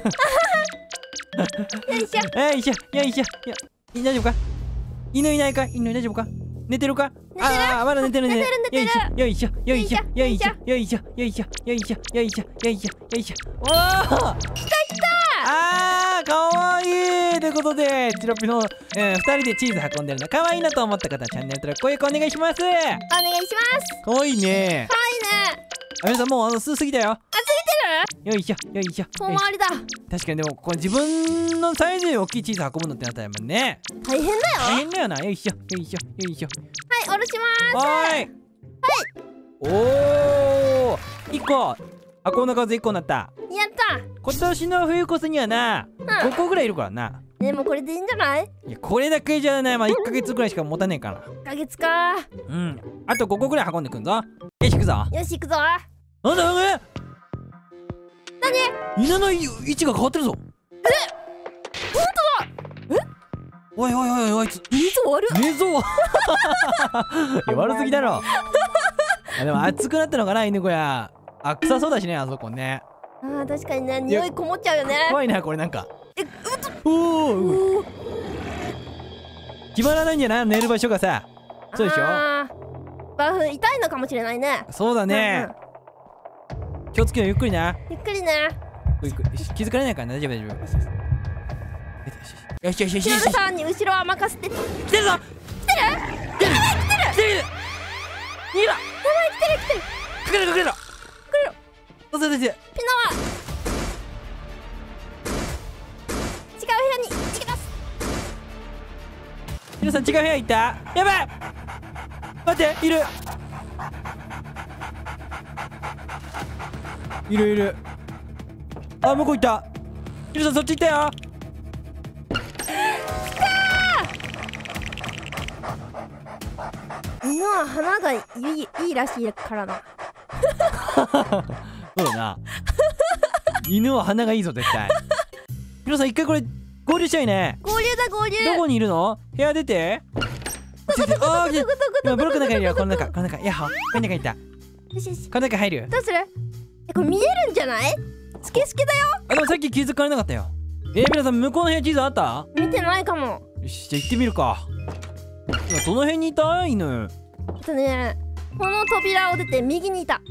いしょよいしょよいしょ。大丈夫か。犬いないか。犬大丈夫か。寝てるか。まだ寝てるね。よいしょよいしょよいしょよいしょよいしょよいしょよいしょよいしょよいしょよいしょ。おお、来た。かわいい。ということでチロピの2人でチーズ運んでるのかわいいなと思った方はチャンネル登録高評価お願いします。 お願いします。 かわいいね。 かわいいね。 皆さんもう過ぎたよ。 ついてる。 よいしょよいしょ。 遠回りだ。 確かにでもこれ自分のサイズで大きいチーズ運ぶのってなったらね、 大変だよ。 大変だよな。よいしょよいしょよいしょ。 はい、おろします。 はい。おお、1個。こんな数1個になった。 やった。 今年の冬越すにはな、5個ぐらいいるからな。 でもこれでいいんじゃない。 いやこれだけじゃない。1ヶ月ぐらいしか持たねえから。 1ヶ月か。 あと5個ぐらい運んでくんぞ。よし行くぞ。 よし行くぞ。 なんだ何。 犬の位置が変わってるぞ。 本当だ。 おいおいおいおい、あいつ水悪っ。 寝相。いや悪すぎだろ。でも暑くなったのかな、犬小屋。臭そうだしね、あそこね。 確かにね、匂いこもっちゃうよね。 怖いなこれ。なんかおお、決まらないんじゃない、寝る場所がさ。そうでしょ。 バフ痛いのかもしれないね。 そうだね。気をつけよ、ゆっくりな。 ゆっくりね。 気づかれないから大丈夫大丈夫。よしよしよしよし。 しのるさんに後ろは任せて。来てるぞ。来てる。逃げろ。 やばい、来てる。 隠れろ。どうせです。 ピノは違う部屋に行きます。 皆さん違う部屋行った。やばい、待って、いる。向こう行った。皆さんそっち行ったよ。 犬は花がいいらしいからな。 そうだな。犬は鼻がいいぞ絶対。皆さん一回これ合流したいね。 合流だだ合流。 どこにいるの？部屋出て。あー、今ブロックの中いるよ。この中、この中。やっほ、この中いた。 よしよし。 この中入るよ。 どうする？これ見えるんじゃない？スケスケだよ。 あ、でもさっき気づかれなかったよ。皆さん向こうの部屋地図あった？ 見てないかも。 よし、じゃあ行ってみるか。今どの辺にいた犬？ ね、この扉を出て右にいた。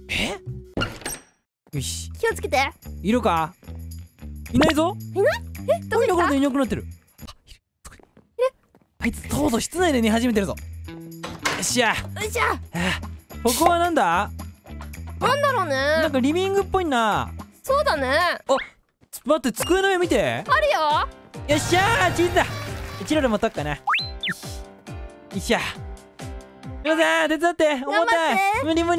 よし、 気をつけて。 いるか？いないぞ。 いない？どこにいた？ いなくなってる。あいつとうとう室内で寝始めてるぞ。よっしゃ。 よいしょ。 ここはなんだ？ なんだろうね。 なんかリビングっぽいな。 そうだね。 待って、机の上見て。 あるよ。 よっしゃー、チーズだ。チロルも取っかな。よっしゃ。皆さん手伝って。重たい。無理。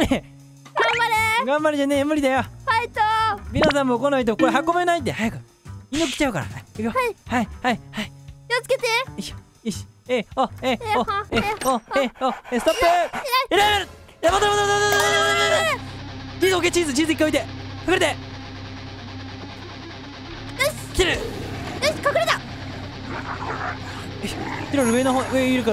頑張れじゃねえ、無理だよ。 ファイト。 皆さんも来ないとこれ運べないって。早く犬来ちゃうから。行くよ。はい。 気をつけて。 よし。ストップ。待て。チーズ一回置いて。隠れて。来る。 よし、隠れた。 チロル上いるから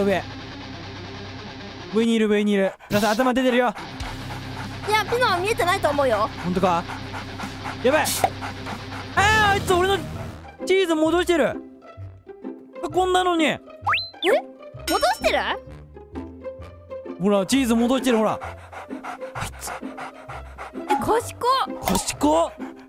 上にいる。皆さん頭出てるよ。 いや、ピノは見えてないと思うよ。 本当か？やばい。あいつ俺のチーズ戻してる。こんなのに。 戻してる？ ほら、チーズ戻してる。ほら、あいつ賢っ。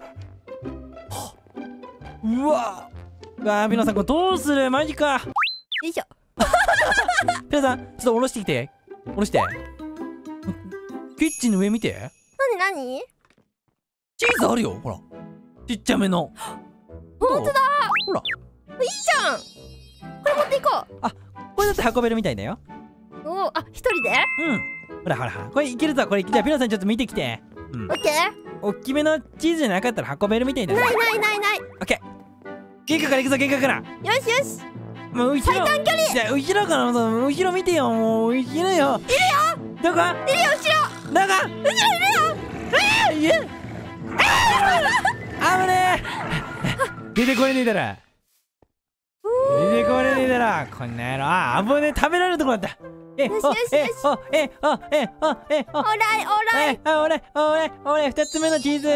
うわ皆さんこれどうする？マジか。 よいしょ。 皆さんちょっと下ろしてきて。下ろして。キッチンの上見て。 なに？ チーズあるよ。ほら、ちっちゃめの。 ほんとだ。 ほら、 いいじゃん。これ持っていこう。 これだって運べるみたいだよ。 一人で？ ほらこれいけるぞ。これじゃあピノさんちょっと見てきて。 オッケー。 おっきめのチーズじゃなかったら運べるみたいだよ。 ない。 オッケー。玄関から行くぞ。 よし。 もう後ろ。最短距離。じゃあ後ろから後ろ見てよ。もう後ろよ。いるよ。どこ？ いるよ、後ろ。 どこ？後ろいるよ。あぶねえ。出てこれねえだろ。こんな野郎。危ねえ。食べられるとこだった。 よし。 俺2つ目のチーズ。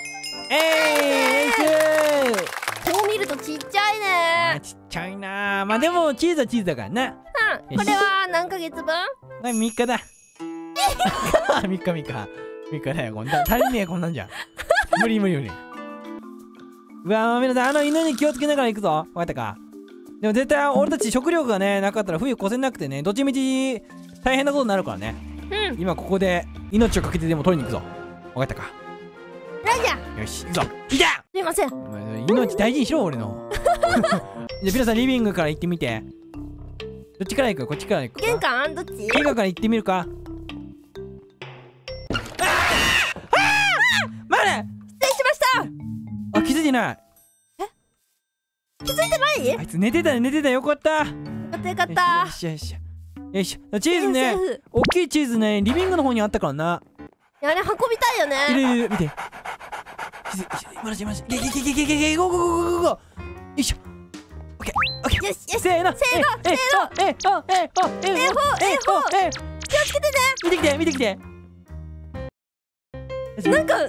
こう見るとちっちゃいね。 ちっちゃいな。まあでもチーズはチーズだからな。 これは何ヶ月分 ？3日だ。3日だよ。足りねえこんなんじゃ。無理。うわ、皆さん犬に気をつけながら行くぞ。分かったか？でも絶対俺たち食料がねなかったら冬越せなくてね、どっちみち大変なことになるからね。今ここで命をかけてでも取りに行くぞ。分かったか？ ラジャよし、行くぞ。いた！ すいません。 命大事にしろ俺の。じゃあ皆さんリビングから行ってみて。どっちから行く？こっちから行くか？ 玄関どっち？ 玄関から行ってみるか？待れ！ 失礼しました。 気づいてない。 気づいてない？ あいつ寝てたよかった。 よかった。 よし。チーズね、大きいチーズね、リビングの方にあったからな。 あれ運びたいよね。 いる見て。マジ。ゴー。よいしょ。オッケー。 よし。 せーの。 気をつけてね。見てきて。 なんか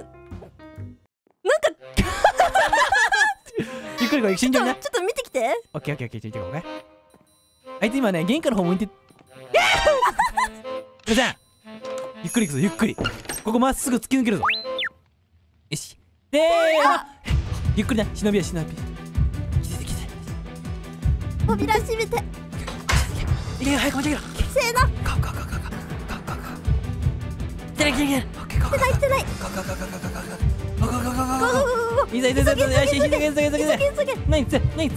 ゆっくり慎重にね。 ちょっと見てきて。 オッケー。ちょっと行こうね。あいつ今ね、玄関の方向いて。皆さんゆっくり行くぞ。ここまっすぐ突き抜けるぞ。よし。ゆっくりな。忍びや。 扉閉めて。 いけ、早く持ってきろ。 せーの。 来てない。いざ。よし、急げ。ナイス。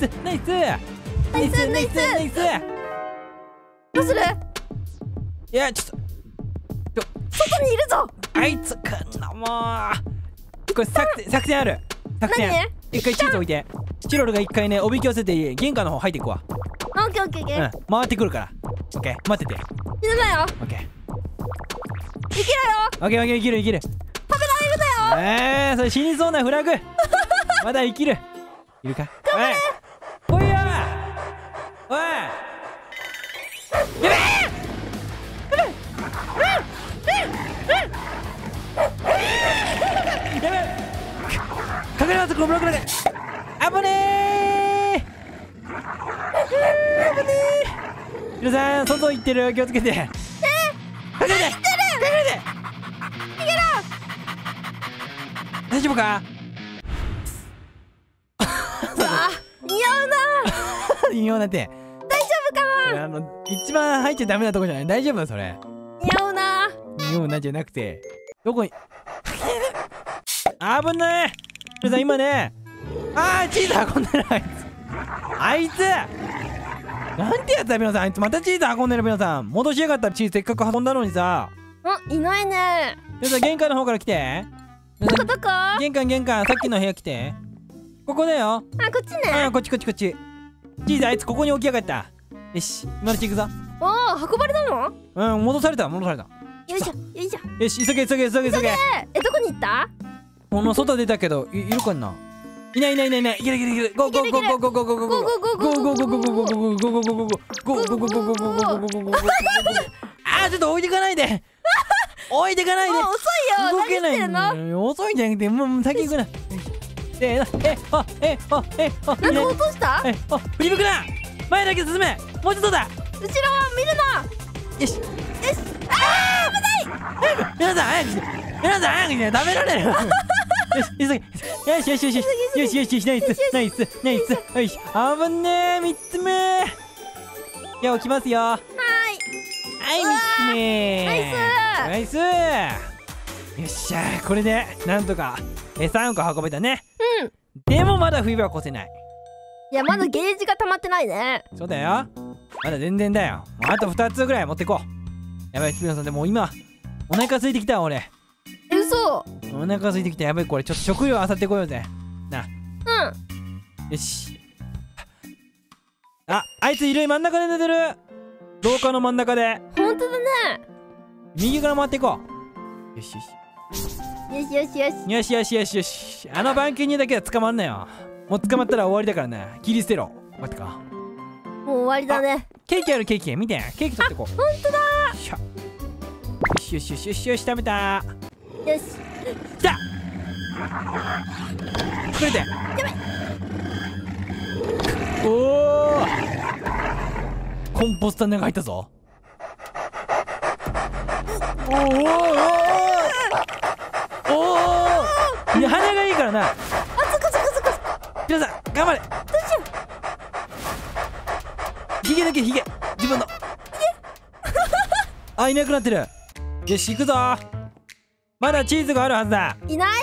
どうする？ いや、ちょっと外にいるぞ。 あいつかんな、もう。これ作戦ある。一回チーズ置いて。チロルが一回ね、おびき寄せて玄関の方入っていくわ。 オッケー。 回ってくるから。オッケー、待ってて。 死ぬなよ。 オッケー。 生きろよ。 オッケー、生きる。 食べられるだよ。 それ死にそうなフラグ。まだ生きる。いるか？おいよー。 かかります。このブロックだけ。あぶねー。あぶねー。皆さん外行ってる、気をつけて。隠れて隠れて。大丈夫か？ 似合うな。 微妙なって。 大丈夫かな。 一番入っちゃダメなとこじゃない？大丈夫それ？ 似合うな。 似合うなじゃなくて、どこに？危ない。皆さん今ね、チーズ運んでるあいつなんてやつだ皆さん。あいつまたチーズ運んでる。皆さん戻しやがった。チーズせっかく運んだのにさ。 いないね。 皆さん玄関の方から来て。 どこどこ？ 玄関、さっきの部屋来て。ここだよ。 こっちね。 こっち。チーズあいつここに置きやがった。よし、今のうち行くぞ。 運ばれたの？ 戻された。よいしょ。 し、急げ。 どこに行った？ この外出たけど、いるかな？いない。いける。ゴー。ちょっと置いてかないで。遅いよ。動けないの。遅いんじゃなくて、もう先行くな。せーの。 なんか落とした？ 振り向くな。前だけ進め。もうちょっとだ。 後ろは見るな。 よし。 危ない。 皆さん早くして。食べられる。よし。ナイス。よし。危ねえ。3つ目。じゃあ置きますよ。はい、3つ目。ナイス。よっしゃー。これでなんとか3個運べたね。でもまだ冬は越せない。 いや、まだゲージが溜まってないね。 そうだよ。まだ全然だよ。あと2つぐらい持ってこう。やばい、キムさんでも今お腹空いてきた俺。 嘘。 お腹空いてきた。やばい、これちょっと食料漁ってこようぜ。な。よし。あいついる。真ん中で寝てる。廊下の真ん中で。 ほんとだね。 右から回っていこう。よし。あの番犬にだけは捕まんなよ。もう捕まったら終わりだからね。切り捨てろ。こうやってか。 もう終わりだね。 ケーキある。ケーキ見て。ケーキ取ってこう。 ほんとだ。 よし食べた。 よし。 来た。隠れて。おお。コンポスターが入ったぞ。いや、羽がいいからな。皆さん頑張れ。どうしよう。ヒゲだけ。自分のいなくなってる。よし行くぞ。まだチーズがあるはずだ。 いない？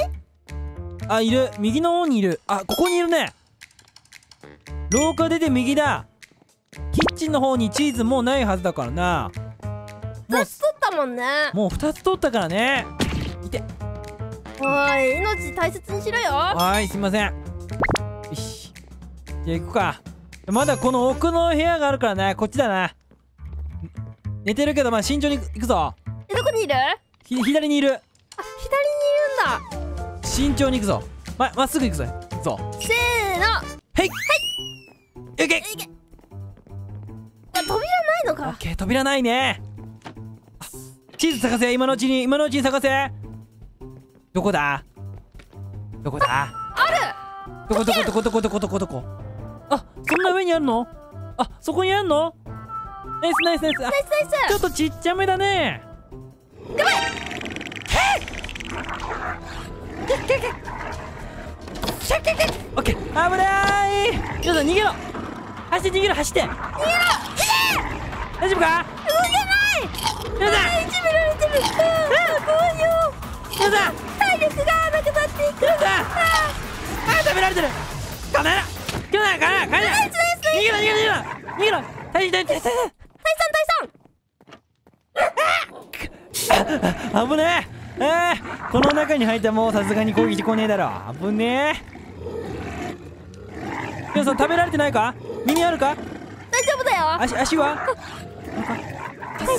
いる。右の方にいる。ここにいるね。廊下出て右だ。キッチンの方にチーズもうないはずだからな。 2つ取ったもんね。 もう2つ取ったからね。いて。 おい、命大切にしろよ。 すいません。よし、じゃあ行くか。まだこの奥の部屋があるからね。こっちだな。寝てるけど慎重に行くぞ。 どこにいる？ 左にいる。 左にいるんだ。 慎重に行くぞ。まっすぐ行くぞ。 せーの。 はい。行け。 扉ないのか。 オッケー、扉ないね。チーズ探せ。今のうちに探せ。どこだ？ある。どこ？そんな上にあるの？そこにあるの？ナイス。ちょっとちっちゃめだね。 やばい。 オッケー。危ない。皆さん逃げろ。走って。大丈夫か？ 動けない。 皆さん。 いじめられてる。怖いよ。 皆さん。 体力がなくなっていく。 皆さん。食べられてる。帰れ。逃げろ。大さん。危ねえ。この中に入ったらもうさすがに攻撃来ねえだろ。危ねえ。皆さん食べられてないか？耳あるか？ 大丈夫だよ。 足は？ 近い。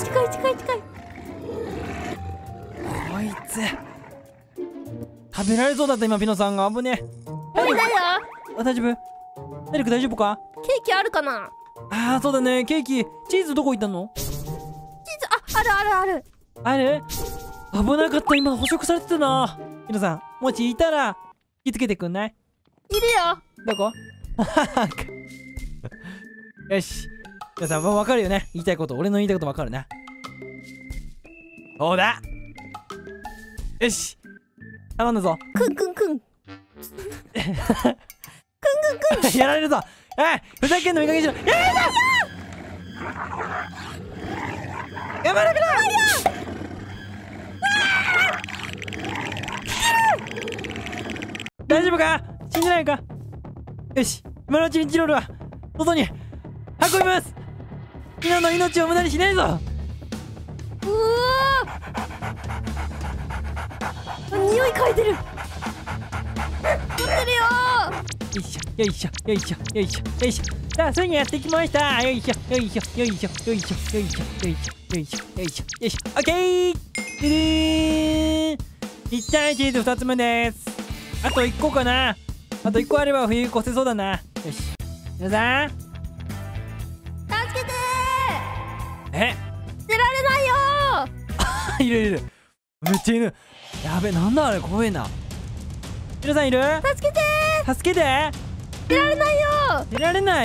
こいつ食べられそうだった今。ピノさんが危ねえ。 無理だよ。 大丈夫？エリック大丈夫か？ ケーキあるかな？ そうだね。ケーキ。チーズどこ行ったの？ チーズある。 危なかった。今捕食されてたな。ピノさんもしいたら気つけてくんない？ いるよ。 どこ？よし。皆さんもう分かるよね、言いたいこと。俺の言いたいこと分かるな。そうだ。よし、頼んだぞ。 くんくんくん。 やられるぞ。ふざけんの見かけしろ。やられるぞ。やばい、大丈夫か？死んでないか？よし、今のうちにチロルは外に運びます。ヒナの命を無駄にしないぞ。 うわ匂い嗅いでる。持ってるよ。 よいしょよいしょよいしょよいしょよいしょ。さあすぐやってきました。よいしょよいしょよいしょよいしょよいしょよいしょよいしょよいしょよいしょ。オッケー。ででーん。1対チーズ2つ目です。あと1個かな。あと1個あれば冬越せそうだな。よし、皆さん助けてえー。出られないよいるいる、めっちゃいる。やべ、なんだあれ、怖えな。皆さんいる？ ー。助けて助けて。 ー。出られないよー。 出られない？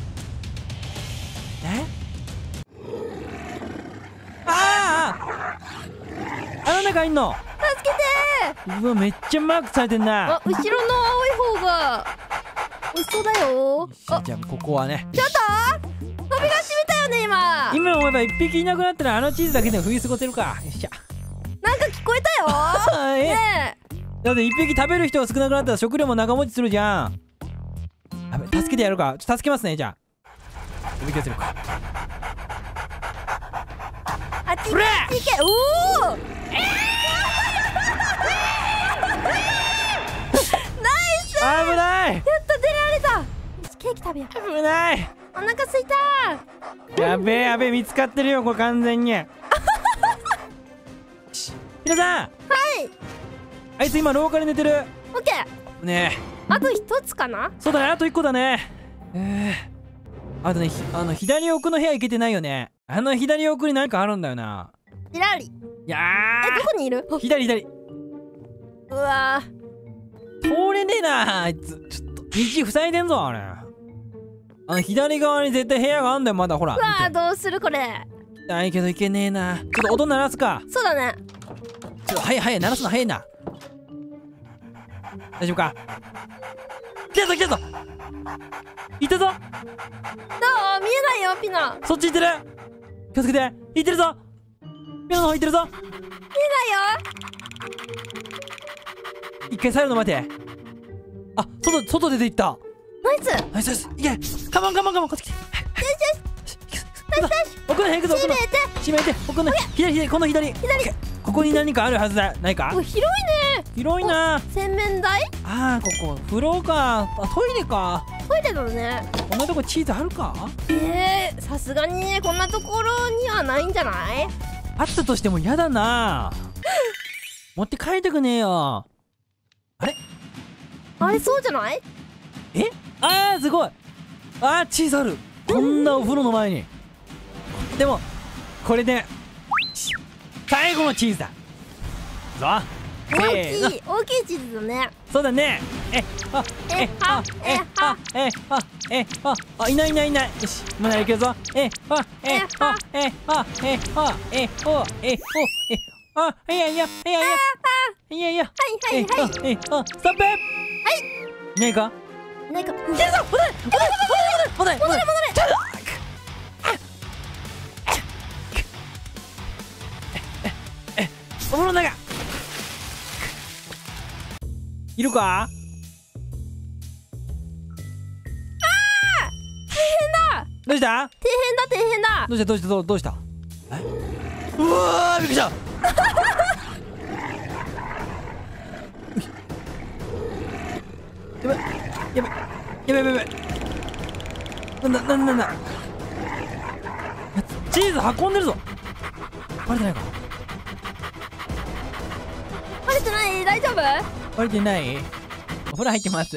あの中いんの？ 助けてうわ、めっちゃマークされてんー。 な。 あ、後ろの青い方が美味しそうだよー。あ、 じゃあここはね、 ちょっと扉閉めたよね今。 今思えば1匹いなくなったらあのチーズだけで冬過ごせるか。よっしゃ。 なんか聞こえたよー。ねだって1匹食べる人が少なくなったら食料も長持ちするじゃん。やべ、助けてやるか。助けますね。じゃあおびき寄せるか。 あっち行け、 うらあっち行け。おお。 危ない。 やっと出られた。よし、ケーキ食べよう。 危ない。 お腹すいた。 やべえやべえ、見つかってるよこれ完全に。皆さん、 はい。 あいつ今廊下で寝てるオッケー。 ね。 あと一つかな。 そうだね、あと1個だね。あとね、左奥の部屋行けてないよね。左奥に何かあるんだよな。 ジラリ。 いやどこにいる？ 左。 うわ通れねえなあいつ。ちょっと道塞いでんぞあれ。左側に絶対部屋があんだよ。まだほらうわー、 見どうするこれ。 てないけどいけねえな。ちょっと音鳴らすか。 そうだね。 ちょっと早い鳴らすの早いな。大丈夫か。来たぞいたぞ。 どう？見えないよピノ。 そっち行ってる。気をつけて。行ってるぞ。ピノの方行ってるぞ。 見えないよ。 一回去るの待て。あ、外出て行った。 ナイス。 ナイスナイス。いけ。カモンこっち来て。奥の部屋行くぞ。 閉めて。 閉めて。奥の左この左。ここに何かあるはずだ。ないか。 お、広いね。 広いな。 洗面台？ ああ、ここ風呂か。あ、トイレか。 トイレだね。 こんなとこチーズあるか。 さすがにこんなところにはないんじゃない？ あったとしても嫌だな。持って帰りたくねえよ。 あれそうじゃない？ あーすごい。チーズある。こんなお風呂の前に。でもこれで最後のチーズだぞ。せーの。 大きいチーズだね。 そうだね。いない。よし、まだいけるぞ。いや、ストップ。いないか。 なんか戻れ。お風呂の中いるか。どうした？ 底辺だ。 どうしたうわー、びっくりしたやべなんだチーズ運んでるぞ。バレてないか。 バレてない？大丈夫？ バレてない。お風呂入ってます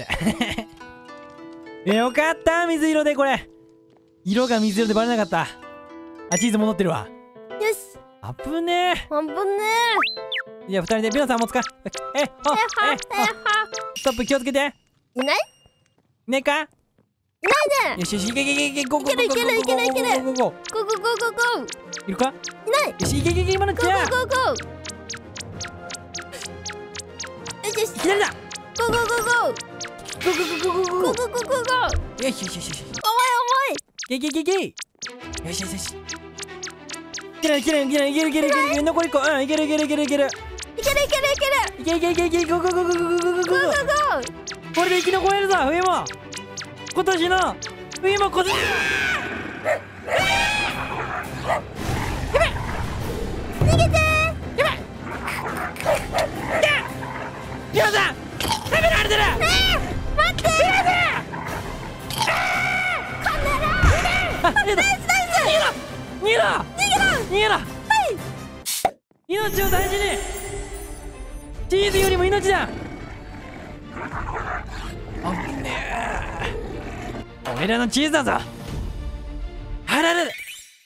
よかった。水色でこれ色が水色でバレなかった。チーズ戻ってるわ。 よし。 危ねえ。 半分ね。 じゃあ2人でビノさんも使う。 トップ気をつけて。 いないねえか。 いないね。 よしよし、いけいけいけいけ、ゴーゴーいけるいけるいけるいける。 ゴーゴーゴーゴーゴー。 ゴーゴーゴーゴーゴー。 いるか。 いない。 よし、いけいけいけ、今のうちや。 ゴーゴーゴーゴー。よしよし。 左だ。 ゴーゴーゴーゴー。 ゴーゴーゴーゴーゴーゴー。 ゴーゴーゴーゴーゴー。 よしよしよしよし。 重いいけいけいけいけ。よしよしよし。いけるいけるいけるいけるいけるいけるいける。残り1個。うん、いけるいけるいけるいける。 いけるいけるいける。 いけいけいけいけ、ゴーゴーゴーゴーゴーゴーゴーゴーゴー。 ゴーゴーゴー。 これで生き残れるぞ、冬も。今年の冬も今年。 逃げてリオさん、食べられてる。 待ってカメラ逃げろ逃げろ逃げろ。命を大事に。チーズよりも命だ。おっねー、俺らのチーズだぞ。あららら。 あらある。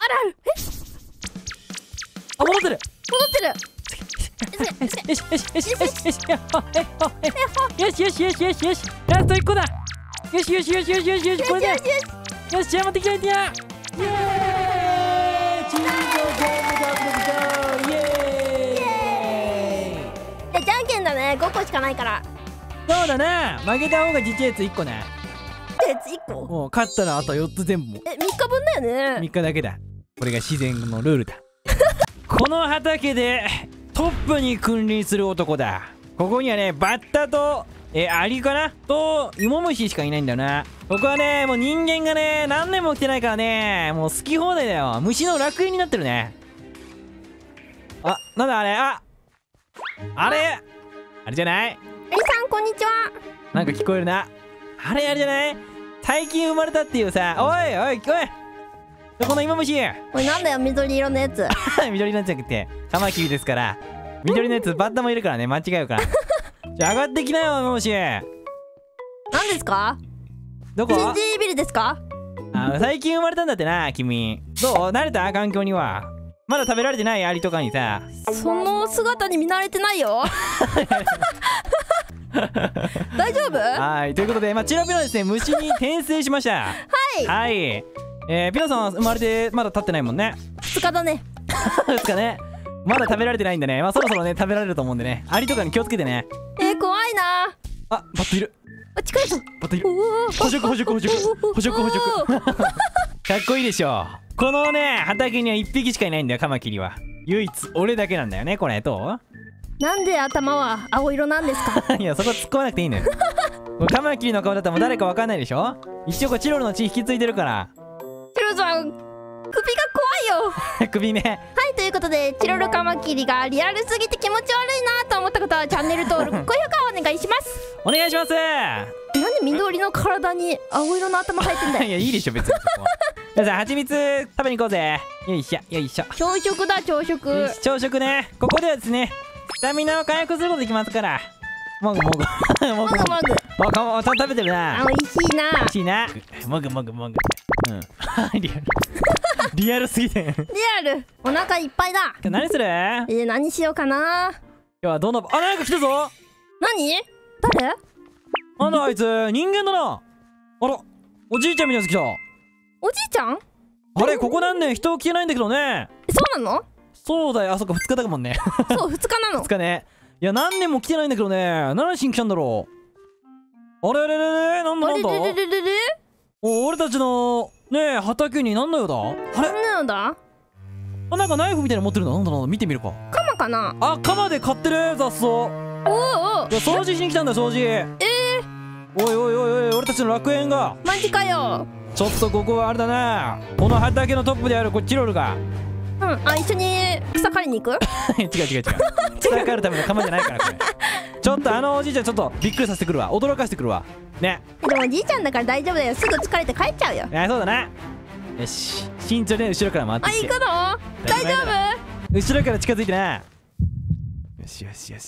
あ、戻ってる。 戻ってる。 よしよしよしよしよしよしよしよしよしよしよし。ラスト1個だ。よしよしよしよしよしよし。これでよし、じゃあ持ってきたいてや。イエーイ。チーズをゴーゴーゴーゴー。イエーイ。 じゃんけんだね。5個しかないから。 そうだな、負けた方がちっちゃいやつ1個ね。 1個。 もう勝ったらあと4つ全部も 3日分だよね。 3日だけだ。これが自然のルールだ。この畑でトップに君臨する男だ。ここにはね、バッタとアリかなとイモムシしかいないんだよな。ここはね、もう人間がね何年も来てないからね、もう好き放題だよ。虫の楽園になってるね。あ、なんだあれ。あれじゃない。 エリさんこんにちは。 なんか聞こえるな。あれじゃない。最近生まれたっていうさ。おいおいおい、このイモムシ。 おいなんだよ緑色のやつ。 緑のやつじゃなくてカマキリですから。緑のやつバッタもいるからね、間違うから。じゃあ上がってきなよ、イモムシ。 何ですか？ どこ？ シンジービルですか？ 最近生まれたんだってな、君。どう？慣れた？環境には。まだ食べられてないアリとかにさ。 その姿に見慣れてないよ。大丈夫？ はい、ということで、チロピロですね、虫に転生しました。はい。ピロさんは生まれてまだ経ってないもんね。 2日だね。 2日ね。まだ食べられてないんだね。そろそろね、食べられると思うんでね。アリとかに気をつけてね。 怖いな。 あ、バットいる。 近いぞ。 バットいる。捕食。かっこいいでしょ。このね、畑には1匹しかいないんだよ、カマキリは。唯一俺だけなんだよね、これ。どう？ なんで頭は青色なんですか？ いや、そこ突っ込まなくていいのよ。これカマキリの顔だったらもう誰かわかんないでしょ。一応これチロルの血引き継いでるから。 チロルさん首が怖いよ。 首ね。 はい、ということでチロルカマキリがリアルすぎて気持ち悪いなと思った方はチャンネル登録高評価お願いします。 お願いします。 なんで緑の体に青色の頭生えてんだよ。 いや、いいでしょ別に。皆さん蜂蜜食べに行こうぜ。よいしょよいしょ。 朝食だ朝食。 朝食ね。ここではですね、スタミナを回復することできますから。もぐもぐもぐもぐ。食べてるな。 美味しいな。 美味しいな。もぐもぐもぐ。リアルすぎて。 リアル。お腹いっぱいだ。 何する？ 何しようかな。 今日はどのなんか来たぞ。 何？誰？ なんだあいつ、人間だな。あら、おじいちゃんみたいなやつ来た。 おじいちゃん？ あれ、ここ何年人来てないんだけどね。 そうなの？ そうだよ。あ、そっか、2日だもんね。 そう、2日なの。 2日ね。いや、何年も来てないんだけどね。何しに来たんだろう。あれれれれ、なんだ俺たちのねえ畑に何の用だ。あれ、 なんだ？ なんかナイフみたいなの持ってるの。なんだ見てみるか。 カマかな。 あ、カマで買ってる雑草。 おお。 いや、掃除しに来たんだよ、掃除。おいおいおいおい、俺たちの楽園が。 マジかよ。 ちょっとここはあれだな。この畑のトップであるチロルが。 一緒に草刈りに行く？ 違う。草刈るための釜じゃないからこれ。ちょっとおじいちゃんちょっとびっくりさせてくるわ。驚かせてくるわね。 でもおじいちゃんだから大丈夫だよ。すぐ疲れて帰っちゃうよ。 そうだな。よし、慎重に後ろから回ってきて。 行くの？大丈夫？ 後ろから近づいてな。よし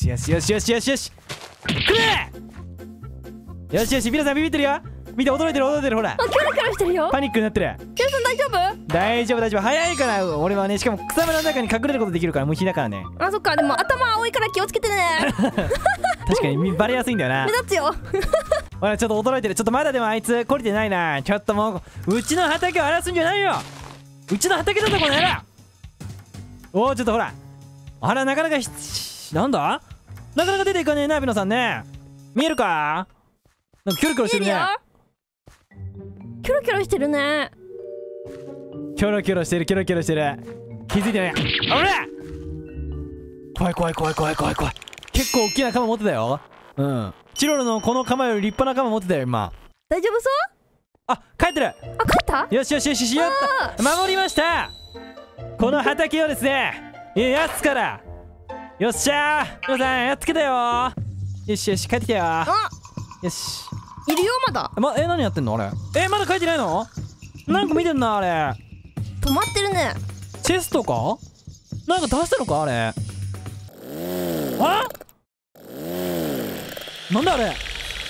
くれ。よし、皆さんビビってるよ。見て、驚いてるほら。 キョロキョロしてるよ。 パニックになってる。 キョロさん大丈夫？ 大丈夫。早いから俺はね。しかも草むらの中に隠れることできるから、虫だからね。 そっか。でも頭青いから気をつけてね。 確かにバレやすいんだよな。 目立つよ。 ほらちょっと驚いてる。ちょっとまだでもあいつ懲りてないな。ちょっともううちの畑を荒らすんじゃないよ。うちの畑だぞこの野郎。おおちょっとほらあらなかなかなんだなかなか出ていかねえなビノさんね。見えるか。なんかキョロキョロしてるね。 キョロキョロしてるね。 キョロキョロしてるキョロキョロしてる。気づいてない。あれ怖い怖い怖い怖い怖い怖い。結構大きな鎌持ってたよ。うん。チロルのこの鎌より立派な鎌持ってたよ今。 大丈夫そう？ あ帰ってる。 あ、帰った？ よしよしよしよし、やった守りました。この畑をですねやつから。よっしゃー皆さんやっつけたよ。よしよし帰ってきたよ。よしいるよまだ。 何やってんのあれ。まだ帰ってないの。なんか見てんなあれ。 止まってるね。 チェストかなんか出したのかあれ。あなんだあれ。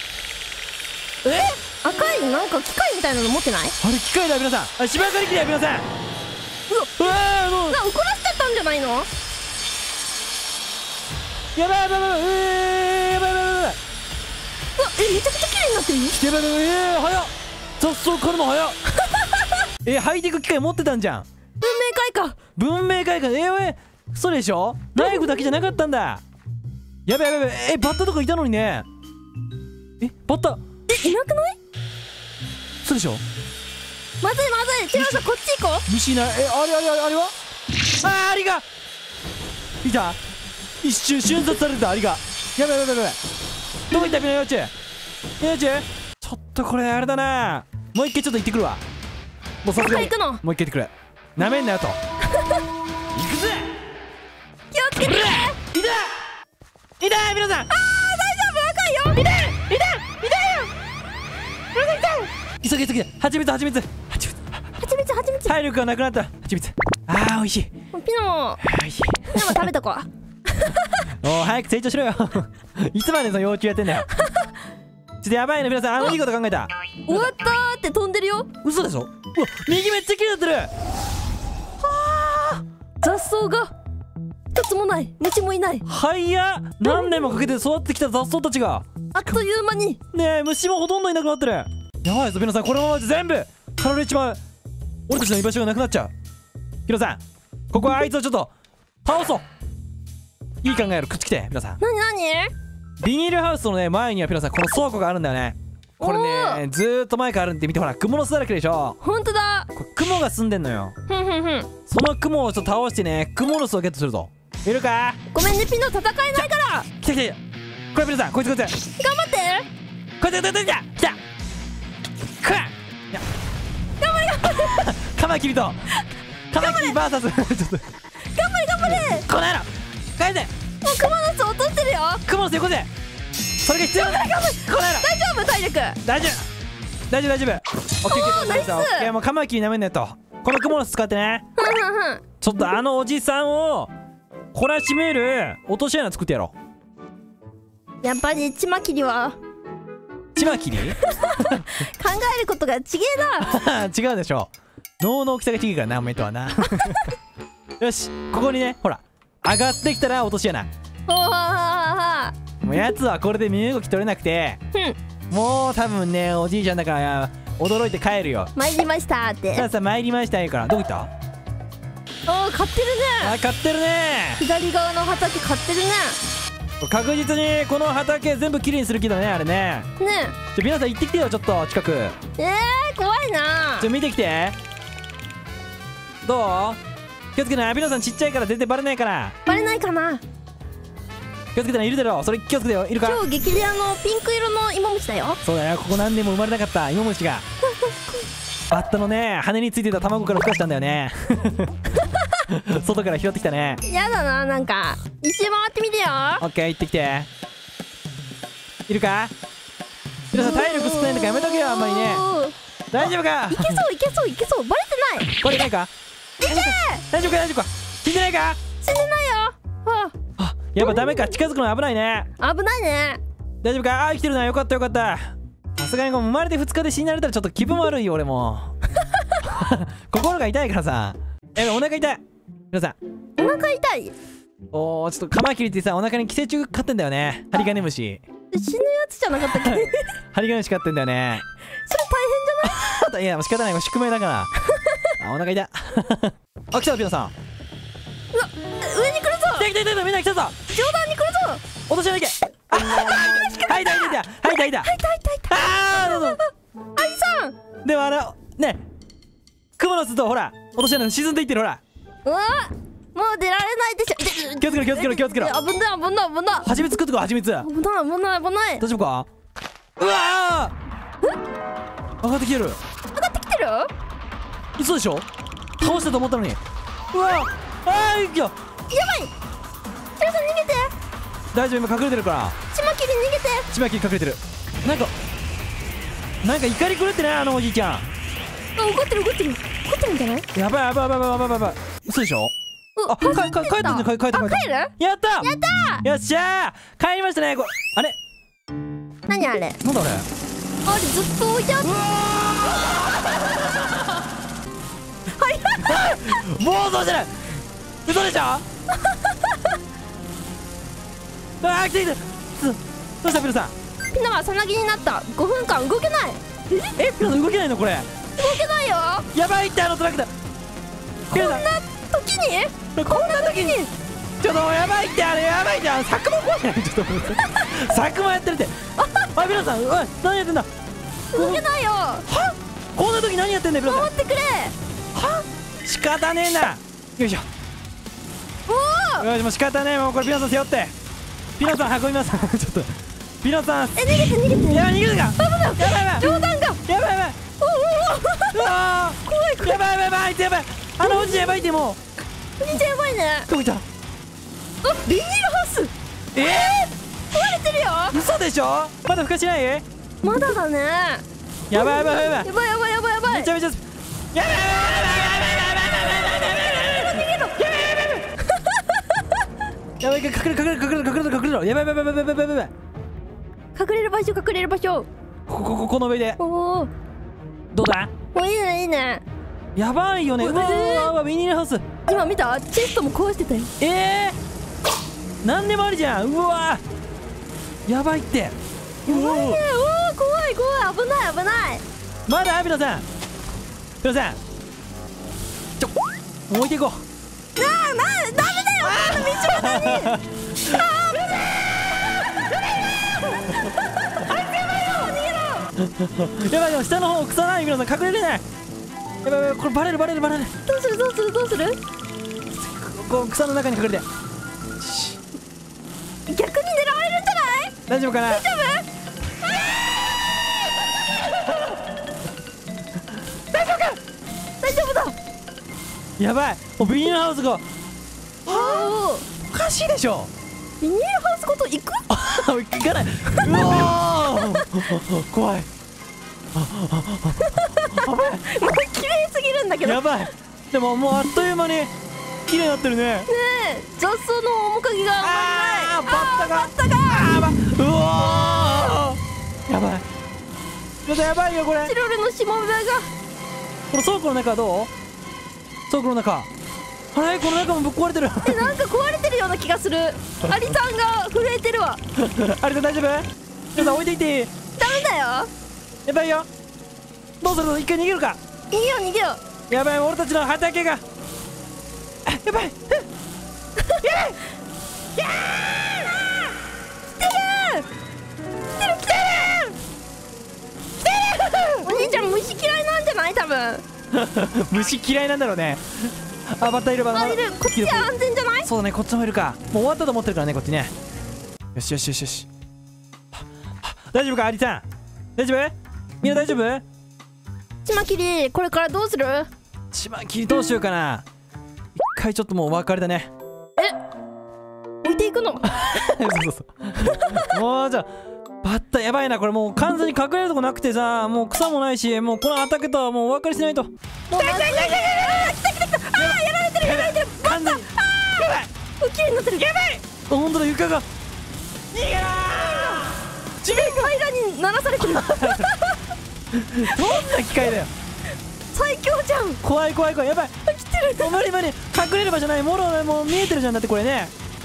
赤いなんか機械みたいなの持ってない？ あれ機械だ皆さん。芝刈り機だよ皆さん。うわもう怒らせちゃったんじゃないの？ やばいやばいやばいやばいやばいやばい。 うわめちゃくちゃ綺麗になってるよ。 やばいやばい早っ。雑草刈るの早っ。ハイテク機械持ってたんじゃん。 文明開化。 文明開化。そうでしょ。ナイフだけじゃなかったんだ。やばいやばいやばい。バッタとかいたのにね。バッタいなくない？ そうでしょ。 まずいまずい。チロさんこっち行こう。 虫いない。あれはアリがいた。一瞬瞬殺されてたアリが。やばいやばいやばい。どこ行ったピノ幼稚ちょっとこれあれだな。もう一回ちょっと行ってくるわ。もうさすがに行くの。 もう一回行ってくれ。なめんなよと。行くぜ。 気をつけて。 いた皆さん。 大丈夫赤いよ。痛いよ。 急げ蜂蜜体力がなくなった蜂蜜。美味しい。 ピノ美味しい。 ピノも食べとこう。 お早く成長しろよ。いつまでその幼稚やってんだよ。ちょっとやばいね皆さん。いいこと考えた。 終わったーって飛んでるよ。 嘘でしょ。うわ右めっちゃ綺麗になってる。 雑草が一つもない。虫もいない。 何年もかけて育ってきた雑草たちがあっという間に。 ねえ虫もほとんどいなくなってる。やばいぞ皆さん。このままじゃ全部狩られちまう。俺たちの居場所がなくなっちゃう。ヒロさんここはあいつをちょっと倒そう。いい考える。くっつきて皆さん。 なにビニールハウスのね前にはピノさんこの倉庫があるんだよね。これねずーっと前からあるんで見てほら蜘蛛の巣だらけでしょ。 ほんとだ。 これ雲が住んでんのよ。 ふん。 その雲をちょっと倒してね蜘蛛の巣をゲットするぞ。いるか。 ごめんねピノ戦えないから。 来たこれピノさんこいつ頑張って。 こいつ来たくわっ頑張れカマキリバーサスちょっと頑張れ。 この野郎帰って。 もうクモの巣落としてるよ。 クモの巣よこせ。それが必要なんだ。この野郎大丈夫体力。 大丈夫。オッケーナイス。 オッケーもうカマキリなめんなよと。このクモの巣使ってね。ちょっとあのおじさんを懲らしめる落とし穴作ってやろう。やっぱりチマキリはチマキリ考えることがちげえな。違うでしょ。脳の大きさが違うからなおめとはな。よしここにねほら上がってきたら落とし穴。もうやつはこれで身動き取れなくて、もう多分ねおじいちゃんだから驚いて帰るよ。 参りましたってさあ参りましたよから。どこ行った。 買ってるね。 買ってるね。 左側の畑買ってるね。 確実にこの畑全部きれいにする気だねあれね。皆さん行ってきてよちょっと近く。 怖いな。 見てきて。どう。気をつけな。皆さんちっちゃいから全然バレないから。 バレないかな。 気をつけてな。いるだろう。それ気をつけてよ。いるか。 超激レアのピンク色の芋虫だよ。 そうだよ。ここ何年も生まれなかった芋虫がバッタのね羽についてた卵から孵化したんだよね。外から拾ってきたね。 やだな。なんか一周回ってみてよ。 オッケー行ってきて。いるか。皆さん体力少ないんだからやめとけよあんまりね。大丈夫か。 いけそうバレてない。 バレないか。大丈夫か。死んでないか。 死んでないよ。 やっぱダメか。近づくの危ないね。 危ないね。 大丈夫か。生きてるな。よかった。さすがに生まれて2日で死んだれたらちょっと気分悪いよ俺も。心が痛いからさ。お腹痛い。皆さんお腹痛い。 おー、ちょっとカマキリってさ、お腹に寄生虫飼ってんだよね。ハリガネムシ。 死ぬやつじゃなかったっけ？それハリガネムシ飼ってんだよね。 大変じゃない？ いや、もう仕方ない、もう宿命だから。あ、お腹痛い。あ、来た、ピノさん。 うわ、上に来るぞ。 来た来た来た、みんな来たぞ。 上段に来るぞ。 落としなきゃ。あはいたいたいたはいたいた。 いたいたいた。 あー、どうぞ。 アリさん。 でもね、クモの巣とほら、落とし穴沈んでいってるほら。 うわ、もう出られないでしょ。 気をつけろ気をつけろ気をつけろ。 危ない危ない危ない。 蜂蜜作っとこう、蜂蜜。 危ない危ない危ない。 大丈夫か？うわー、上がってきてる。 上がってきてる？ 嘘でしょ？倒したと思ったのに。うわー、あー、いくよ。 やばい。ヒロさん逃げて。 大丈夫、今隠れてるから。 チマキリ逃げて。 ちまき隠れてる。なんか怒り狂ってない、あのおじいちゃん。 あ、怒ってる怒ってる怒ってるんじゃない？ やばいやばいやばいやばいやばい。嘘でしょ？あ、帰ってんじゃん、帰ってんじゃん。 あ、帰る？ やったー、よっしゃー、帰りましたね。これあれ何あれ？ なんだあれ。 あれずっと置いてあった。 暴走じゃない。嘘でしょ？あー、来て来て。どうしたピロさん。 ピノはさなぎになった。5分間動けない。 え、ピロさん動けないのこれ。 動けないよ。 やばいって、あのトラックだ。ピロさん、 時にこんな時にちょっともうやばいって、あれやばいって、あの佐久間怖いじゃない。ちょっと待って、佐久間やってるって。あ、ピロさん、おい、何やってんだ。 動けないよ。 は？こんな時何やってんだよ、ピロさん。 守ってくれ。 は？仕方ねえな。よいしょ。 おお。 よし、もう仕方ねえ。もうこれピノさん背負って。ピノさん運びます。ちょっとピノさん、 逃げて逃げて。 やばい、逃げるか。やばいやばい冗談が。 やばいやばい。うわー、 怖い怖い。 やばいやばいやばい、あいつやばい。あのおじやばいって。もお兄ちゃんやばいね。 うどこ行った。 あ、ビニールハウス。 え壊れてるよ。 ー、嘘でしょ。まだ孵化しない。 まだだね。 やばいやばいやばいやばいやばいやばいやばい。 めちゃめちゃやばいやばいやばいやばい、隠れろ隠れろ。やばいやばいやばいやばいやばいやばい。 隠れる場所隠れる場所。 この上でおお。 どうだ。 お、いいねいいね。 やばいよね。うわー、ビニールハウス。 今見た？チェストも壊してたよ。 なんでもありじゃん。うわー、やばいって。 やばいね。おお、怖い怖い。危ない危ない。 まだピノさん、ピノさん、置いていこう。 ダメだよ。この道が何？ やばい、でも下の方草ない。ピノさん隠れれない。やばいやばい、これバレる。 どうするどうするどうする？ こう草の中に隠れて。 逆に狙われるんじゃない？ 大丈夫かな。 大丈夫だ。 やばい、もうビニールハウスがおお。 おかしいでしょ。 ビニールハウスごと行く？ 行かない。うわー怖い。 もう綺麗すぎるんだけど。 やばい。でももうあっという間に綺麗になってるね。 ねえ、雑草の面影があんまりない。 バッタがうわー、やばい。ちょっとやばいよこれ。 チロルのしもべが。 この倉庫の中はどう？倉庫の中、あれ、この中もぶっ壊れてる。 なんか壊れてるような気がする。アリさんが震えてるわ。 あれ、大丈夫？ちょっと置いていっていい？ ダメだよ。 やばいよ。どうするの？一回逃げるか。 逃げよう逃げよう。 やばい、俺たちの畑が。やばい。 お兄ちゃん虫嫌いなんじゃない？多分。 虫嫌いなんだろうね。あ、バッタいるバッタ。 あ、いる。こっちは安全じゃない？ そうだね、こっちもいるか。もう終わったと思ってるからね、こっちね。よしよしよしよし。大丈夫か、アリさん。大丈夫？みんな大丈夫？ ちまきり、これからどうする？ ちまきりどうしようかな。一回ちょっともうお別れだね。 置いていくの？ そうもうじゃあバッタやばいな。これもう完全に隠れるとこなくてさ、もう草もないし、もうこの畑とはもうお別れしないと。もう来た。ああ、やられてるやられてる。 完全にやばい。 綺麗になってる。やばい。 本当だ、床が逃げろー。 地面平らに鳴らされてる。 どんな機械だよ。 最強じゃん。 怖い。やばい。 来てる。 無理。隠れる場所ない。もろもう見えてるじゃん。だってこれね。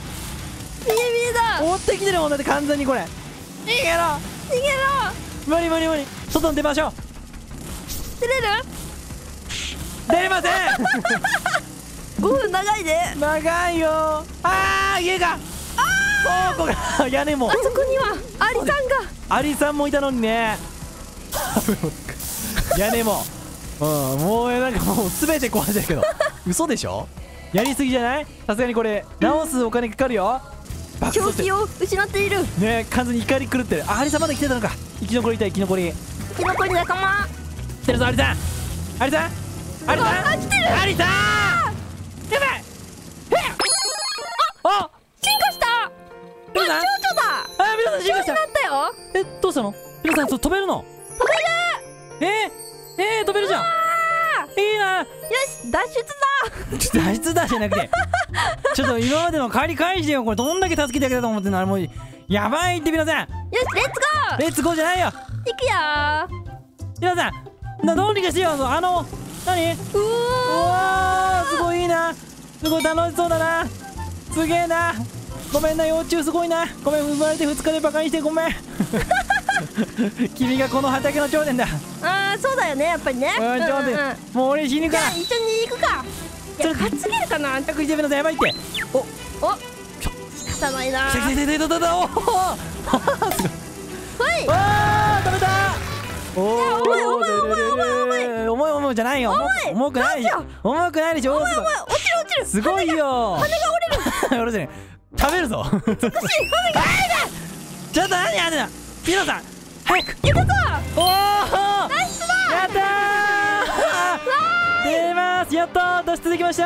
ビリビリだ。 追ってきてるもんだって完全にこれ。逃げろ逃げろ。 無理無理無理。外に出ましょう。 出れる出れません ？5分長いね。 長いよ。家が倉庫が屋根も。 あそこにはアリさんが。 アリさんもいたのにね屋根ももうなんかもう全て壊してるけど嘘でしょ。やりすぎじゃない？さすがにこれ直すお金かかるよ。 正気を失っているね。完全に怒り狂ってる。アリさんまだ来てたのか。生き残りたい。生き残り仲間。 来てるぞアリさん。アリさんアリさん来てる。 アリさんやばい。 進化した。 皆さん蝶々だ。 皆さん進化した。 なったよ。 どうしたの？皆さん飛べるの？飛べる。飛べるじゃん。いいな。 よし脱出だ。 脱出だじゃなくてちょっと今までの借り返してよ。これどんだけ助けてあげたと思ってんの。あれもうやばいって。皆さんよしレッツゴー。 レッツゴーじゃないよ。 行くよ。 皆さんどうにかしてよ。何？うわーすごいいいな。すごい楽しそうだな。すげえな。ごめんな幼虫すごいな。ごめん生まれて2日でバカにしてごめん君がこの畑の頂点だ。 そうだよねやっぱりね。 頂点。もう俺死ぬから。 一緒に行くか。いや担げるかな。 託してみなさい。やばいって。 仕方ないな。 来た来た来た来た来た。おおすごい。 はい。 わー食べた。重いじゃないよ。重くないでしょ。重くないでしょ。 落ちる。 すごいよ。羽が折れる。食べるぞ。美しい。ちょっと何やってんの。ピノさん早く。 やったぞ。 おおナイスだ。 やったー。出ます。やったー。脱出できました。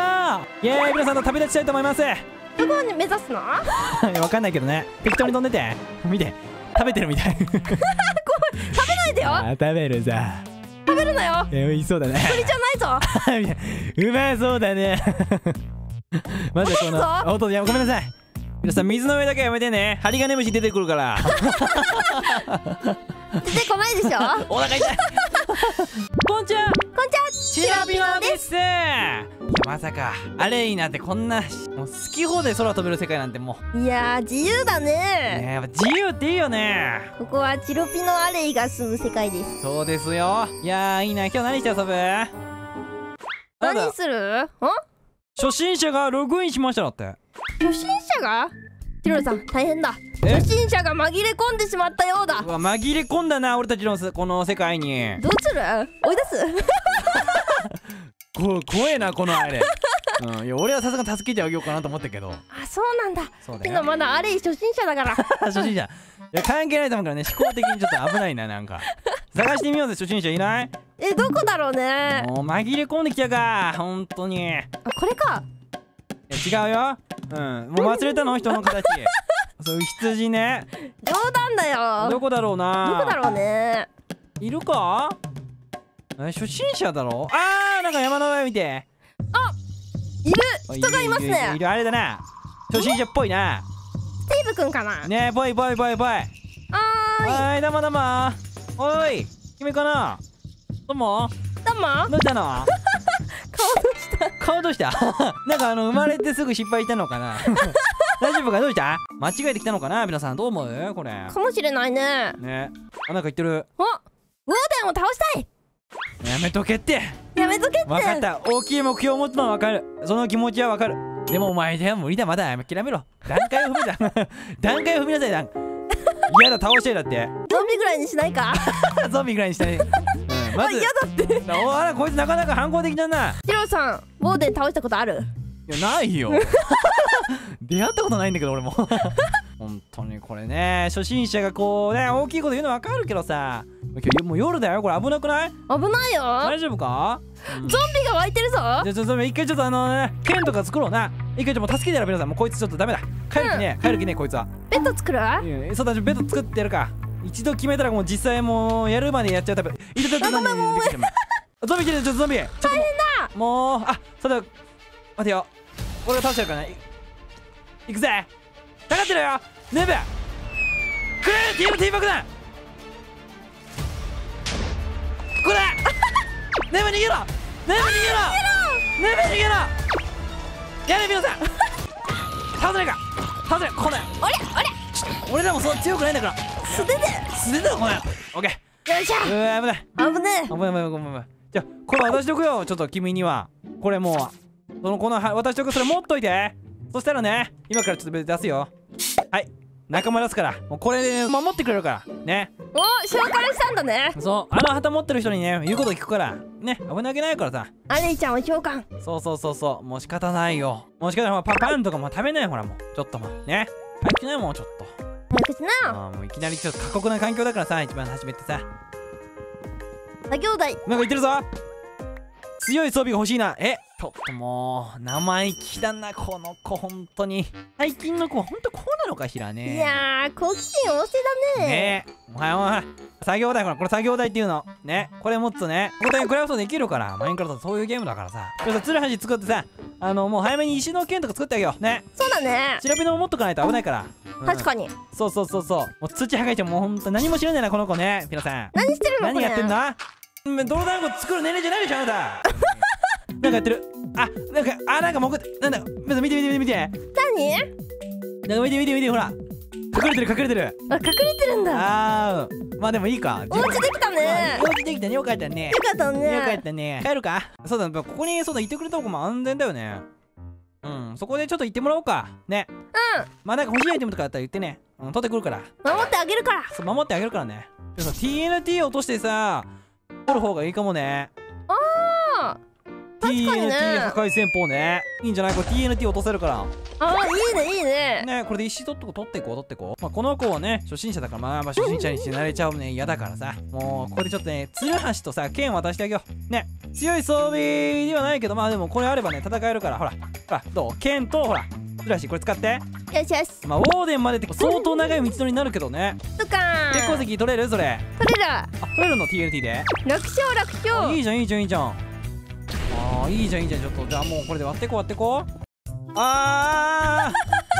イエーイ。皆さんと旅立ちたいと思います。 どこに目指すの？ わかんないけどね。適当に飛んでて。見て食べてるみたい。 食べないでよ。 食べるさ。 食べるなよ。 美味しそうだね。 鳥じゃないぞ。 うまそうだね。まずこの音でごめんなさい。皆さん水の上だけやめてね。ハリガネムシ出てくるから。 出てこないでしょ。 お腹痛い。こんちゃん。 チラピノです。 いやまさかアレイなんてこんなもう好き放題空飛べる世界なんてもう。 いやー自由だね。 やっぱ自由っていいよね。 ここはチロピノアレイが住む世界です。 そうですよ。いやーいいな。今日何して遊ぶ？ 何する？ 初心者がログインしましただって。 初心者が？ティロルさん大変だ。初心者が紛れ込んでしまったようだ。 紛れ込んだな俺たちのこの世界に。 どうする？追い出す？ 怖えなこのあれ。いや俺はさすがに助けてあげようかなと思ったけど。 そうなんだ。 そうだよ。 けどまだアレイ初心者だから。 初心者。いや関係ないと思うからね。思考的にちょっと危ないな。なんか探してみようぜ。初心者いない？ どこだろうね。 もう紛れ込んできたか本当に。 これか。 違うよ。もう忘れたの人の形。そういう羊ね。 冗談だよ。 どこだろうな。 どこだろうね。 いるか？初心者だろ。なんか山の上見て。 いる。人がいますね。 いるあれだな。初心者っぽいな。 スティーブくんかな。 ねえぽい。はいどうもどうも。おい君かな。どうもどうしたの？顔どうしたなんか生まれてすぐ失敗したのかな。大丈夫か？どうした？間違えてきたのかな。皆さんどう思う？これかもしれないね。 なんか言ってる。 ウォーデンを倒したい。 やめとけって。 分かった。大きい目標を持つのは分かる。その気持ちは分かる。でもお前では無理だ。まだ諦めろ。段階を踏みなさい。嫌だ倒してだって。 ゾンビぐらいにしないか。 ゾンビぐらいにしたい。まず嫌だって。 こいつなかなか反抗的だな。 ヒロさんウォーデン倒したことある？ いやないよ。出会ったことないんだけど俺も。本当にこれね初心者がこうね大きいこと言うの分かるけどさ、もう夜だよこれ。危なくない？ 危ないよ。 大丈夫か？ ゾンビが湧いてるぞ。 じゃあ一回ちょっと剣とか作ろうな。一回ちょっと助けてやる。皆さんもうこいつちょっとダメだ。帰る気ねこいつは。 ベッド作る？ そうだ、ベッド作ってやるか。一度決めたらもう実際もうやるまでやっちゃうタイプ。 ごめんゾンビ来てる。ちょっとゾンビ大変だ。 もうそうだ待てよ。俺が倒してやるからね。行くぜ。かかってるよネブ。くれティーバックだ。これネブ逃げろ。ネブ逃げろ。やれ皆さん。倒せないか。 外れこんなあれ俺らもそんな強くないんだから素手で。 素手だよこんなオッケー。 よいしょ。 危ない危ね危ない。じゃあこれ渡しとくよ。ちょっと君にはこれもうこの渡しとく。それ持っといて。そしたらね今からちょっと出すよ。はい仲間出すからもうこれで、ね、守ってくれるからね。 お、召喚したんだね。 そう旗持ってる人にね言うこと聞くからね。危なげないからさ。 アレイちゃんは召喚。 そうもう仕方ないよ。もう仕方ない。パンとかも食べない。ほらもうちょっともうね早くしない。もうちょっと早くしな。 もういきなりちょっと過酷な環境だからさ一番初めってさ。 作業台。 なんか言ってるぞ。強い装備が欲しいな。ちょっともう生意気だなこの子。本当に最近の子は本当こうなのかしらね。 いやー好奇心旺盛だね。 ねえおはよう作業台。これ作業台っていうのね。これ持つとねここでクラフトできるから。マインクラフトそういうゲームだからさ。これさツルハシ作ってさもう早めに石の剣とか作ってあげようね。 そうだね。 調べのも持っとかないと危ないから、 確かに。 そうもう土はかいてもうほんと何も知らないなこの子ね。ピノさん何してるのこれ。 何やってんだ。泥団子作る年齢じゃないでしょあなた。なんかやってる。なんか潜ってなんだ見て何。 なんか見てほら隠れてる。 あ、隠れてるんだ。 まあでもいいか。 お家できたね。 お家できたね。よかったね。 よかったね。 よかったね。帰るか。そうだここにそうだいてくれた方が安全だよね。そこでちょっと行ってもらおうかね。まあなんか欲しいアイテムとかだったら言ってね。取ってくるから。 守ってあげるから。 そう守ってあげるからね。でもさ TNT 落としてさ取る方がいいかもね。 確かにね。 TNT 破壊戦法ね。いいんじゃないこれ。 TNT 落とせるから。 いいね。 ねこれで石取っていこう。まあこの子はね初心者だからまあ初心者にして慣れちゃうね嫌だからさ。もうここでちょっとねツルハシとさ剣渡してあげようね。強い装備ではないけどまあでもこれあればね戦えるから。ほらどう剣とほらツルハシこれ使って。 よしよし。 まあウォーデンまでって相当長い道のりになるけどね。 そっかー。 鉄鉱石取れるそれ。 取れる。 取れるの TNT で。 楽勝。 いいじゃん。いいじゃん。ちょっとじゃあもうこれで割ってこう。ダ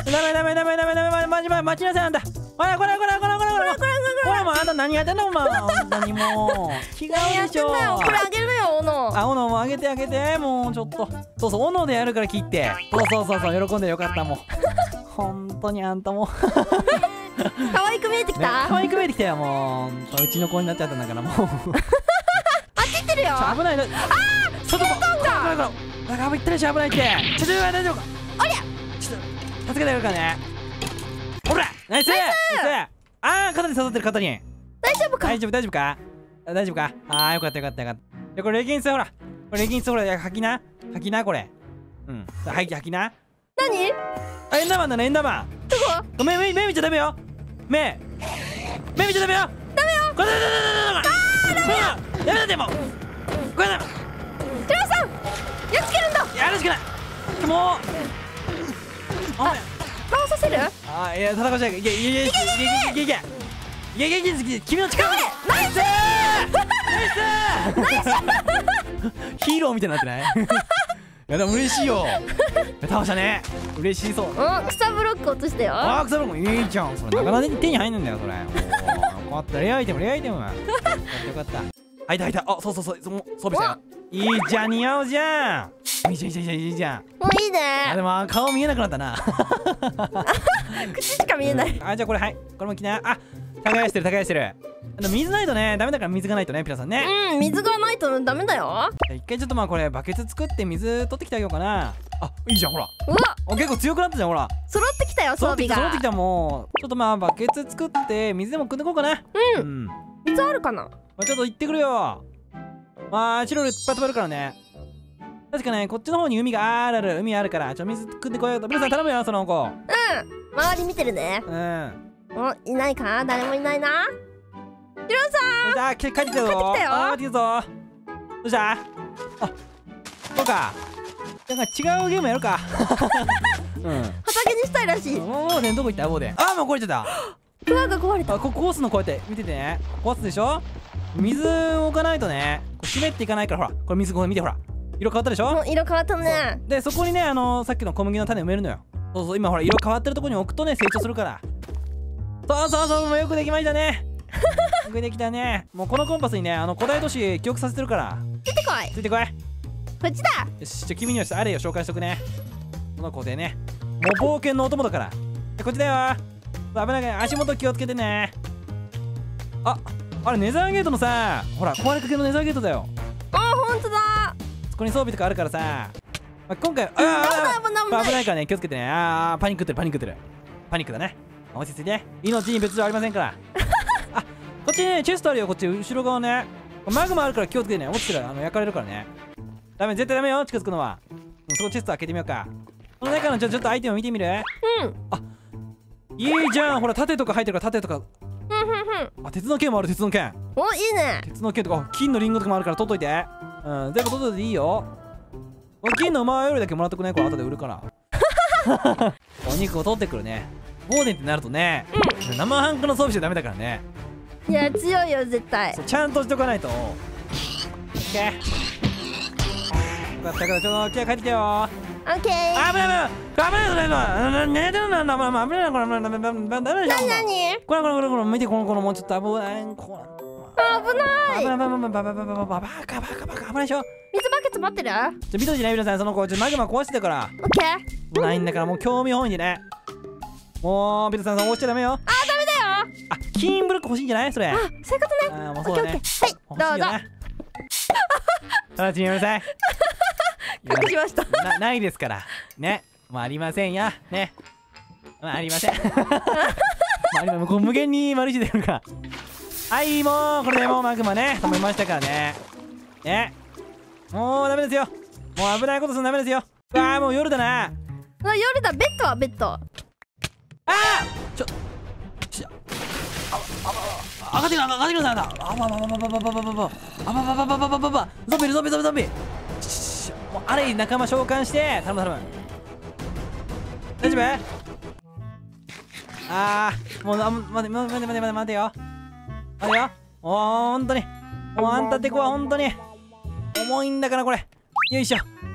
メ待ちなさいあんた。ほらこれもうあんた何やってんのお前。何も違うでしょ。 これあげるよ斧。 斧もあげてもうちょっと。そう斧でやるから切って。そう喜んでよかったもう。本当にあんたも可愛く見えてきた。 可愛く見えてきたよもう。うちの子になっちゃったんだからもう。 あっち行ってるよ。 危ないの。外も行ったでしょ。危ないって。大丈夫か。 ありゃちょっと助けてやるからね。ほらナイス。肩に刺さってる。肩に大丈夫か。 大丈夫か。よかった。でこれレギンスほら吐きなこれ。吐きな。 何。 エンダーマンだね。エンダーマンどこ。 目見ちゃダメよ。目見ちゃダメよ。これやめだってもうこれだ。 テラさんやっつけるんだ。 やるしかないもう。 倒させる。 いや戦うじゃない。いけ君の力を。 ナイスヒーローみたいになってない。いやでも嬉しいよ。倒したね。嬉しそう。 草ブロック落としたよ。 草ブロックもいいじゃん。それなかなか手に入んないんだよそれ。こうやったレアアイテム。よかった。開いた。そう装備したよ。いいじゃん。似合うじゃん。いいじゃん。 もういいね。 でも顔見えなくなったな。 口しか見えない。 じゃあこれこれも着な。耕してる。水ないとねダメだから。水がないとねピラさんね。 水がないとダメだよ。 一回ちょっとこれバケツ作って水取ってきてあげようかな。いいじゃんほら。 うわ結構強くなったじゃんほら。 揃ってきたよ装備が。 揃ってきたもう。ちょっとバケツ作って水でも汲んでこうかな。 水あるかな。 ちょっと行ってくるよ。チロルいっぱい飛べるからね。確かねこっちの方に海があるから水汲んでこようと。ピラさん頼むよその子。 周り見てるね。いないか。誰もいないな。ヒロさん帰ってきたよ。どうしたそうか。なんか違うゲームやるか。 畑にしたいらしい。 ウォーデンどこ行った。ウォーデンもう壊れちゃった。 ドアが壊れた。 コースのこうやって見ててね。壊すでしょ。水を置かないとね湿っていかないから。ほらこれ水見てほら色変わったでしょ。 色変わったね。 でそこにねさっきの小麦の種埋めるのよ。今ほら色変わってるところに置くとね成長するから。もうよくできましたね。よくできたね。もうこのコンパスにね古代都市記憶させてるから。 ついてこい。こっちだ。 よし君にはあれよ紹介しとくね。この子でねもう冒険のお供だから。 こっちだよ。危ないから、足元気をつけてね。あれネザーゲートのさ、ほら壊れかけのネザーゲートだよ。 ほんとだ。 そこに装備とかあるからさ、今回危ないからね、気をつけてね。パニックってる、パニックだね。落ち着いて、命に別状ありませんから。こっちね、チェストあるよ。こっち後ろ側ね、マグマあるから気をつけてね。落ちてる、焼かれるからね。絶対ダメよ、近づくのは。そこチェスト開けてみようか。この中のちょっとアイテム見てみる。いいじゃん。ほら盾とか入ってるから、盾とか。鉄の剣もある。鉄の剣、 お、いいね。 鉄の剣とか金のリンゴとかもあるから取っといて。全部取っといていいよ。金の馬よりだけもらっとくね。これ後で売るからお肉を取ってくるね。ボーデンってなるとね、生半可の装備しちゃダメだからね。 いや、強いよ絶対。 ちゃんとしとかないと。オッケー。よかったから、ちょっと帰ってきてよ。 オッケー。 危ない危ない寝てるな。危ないこれ。ダメでしょ。 何これ見て、このもうちょっと危ない。 危ない。 バカ危ないでしょ。 水バケツ持ってる？ 見といてね、皆さん。その子マグマ壊してたから。 オッケー。 ないんだから、もう興味本位でね。もうビトさん押しちゃダメよ。 ダメだよ。 金ブロック欲しいんじゃない？それ。 そういうことね。 もうそうだね。 はい、どうぞ。 直ちにやめなさい。 隠しました。 ないですからね。もうありませんやね。ありません。もう無限に丸してるから。はい、もうこれでもうマグマね止めましたからね。もうダメですよ。もう危ないことするのダメですよ。もう夜だな。 夜だ。ベッドはベッド。 上がってくるなんだ。ゾンビもうあれ仲間召喚して頼む。大丈夫？もう待てよ。ほんとにもうあんたって子はほんとに重いんだから。これよいしょ。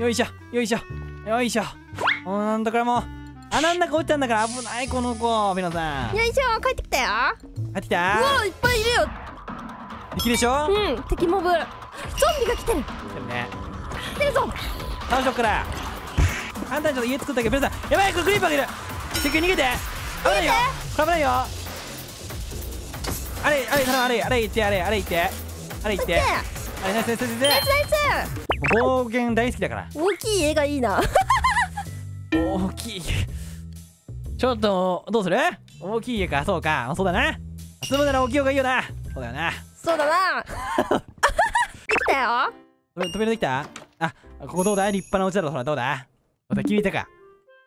だからもう穴ん中落ちたんだから危ないこの子。皆さんよいしょ。帰ってきたよ。 帰ってきた。 うわ、いっぱいいるよ。 敵でしょ。 敵モブ。ゾンビが来てる。来てるぞ。 倒しとくから。あんたにちょっと家作ったけど、皆さんやばい、これクリーパーがいる。敵逃げて。危ないよ。危ないよ。あれ行って。ナイス。冒険大好きだから。 大きい絵がいいな。 大きい。ちょっとどうする？大きい家か。そうか、そうだな。住むなら大きい方がいいよな。そうだよな。 そうだな。できたよ。 扉できた？ここどうだ？立派なお家だろ。ほらどうだ？また聞いたか。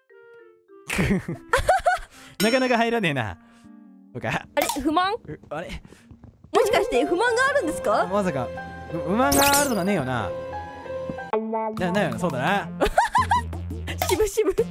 なかなか入らねえな。そうか。 あれ、不満？ あれ、 もしかして不満があるんですか？ まさか不満があるとかねえよな。ないよ。そうだな。 しぶ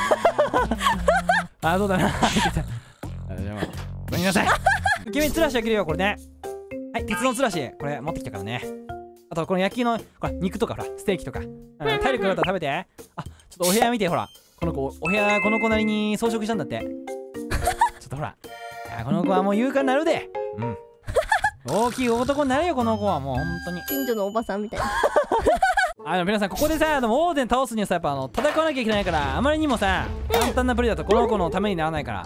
そうだな。ごめんなさい。君つらしあげるよ。これね。はい、鉄のつらしこれ持ってきたからね。あとこの焼きのこれ肉とかほらステーキとか、体力があったら食べて。ちょっとお部屋見て。ほらこの子お部屋この子なりに装飾したんだって。ちょっとほらこの子はもう勇敢になるで。大きい男になるよこの子は。もう本当に近所のおばさんみたいな。 皆さんここでさ、オーデン倒すにはさ、やっぱ戦わなきゃいけないから、あまりにもさ簡単なプレイだとこの子のためにならないから。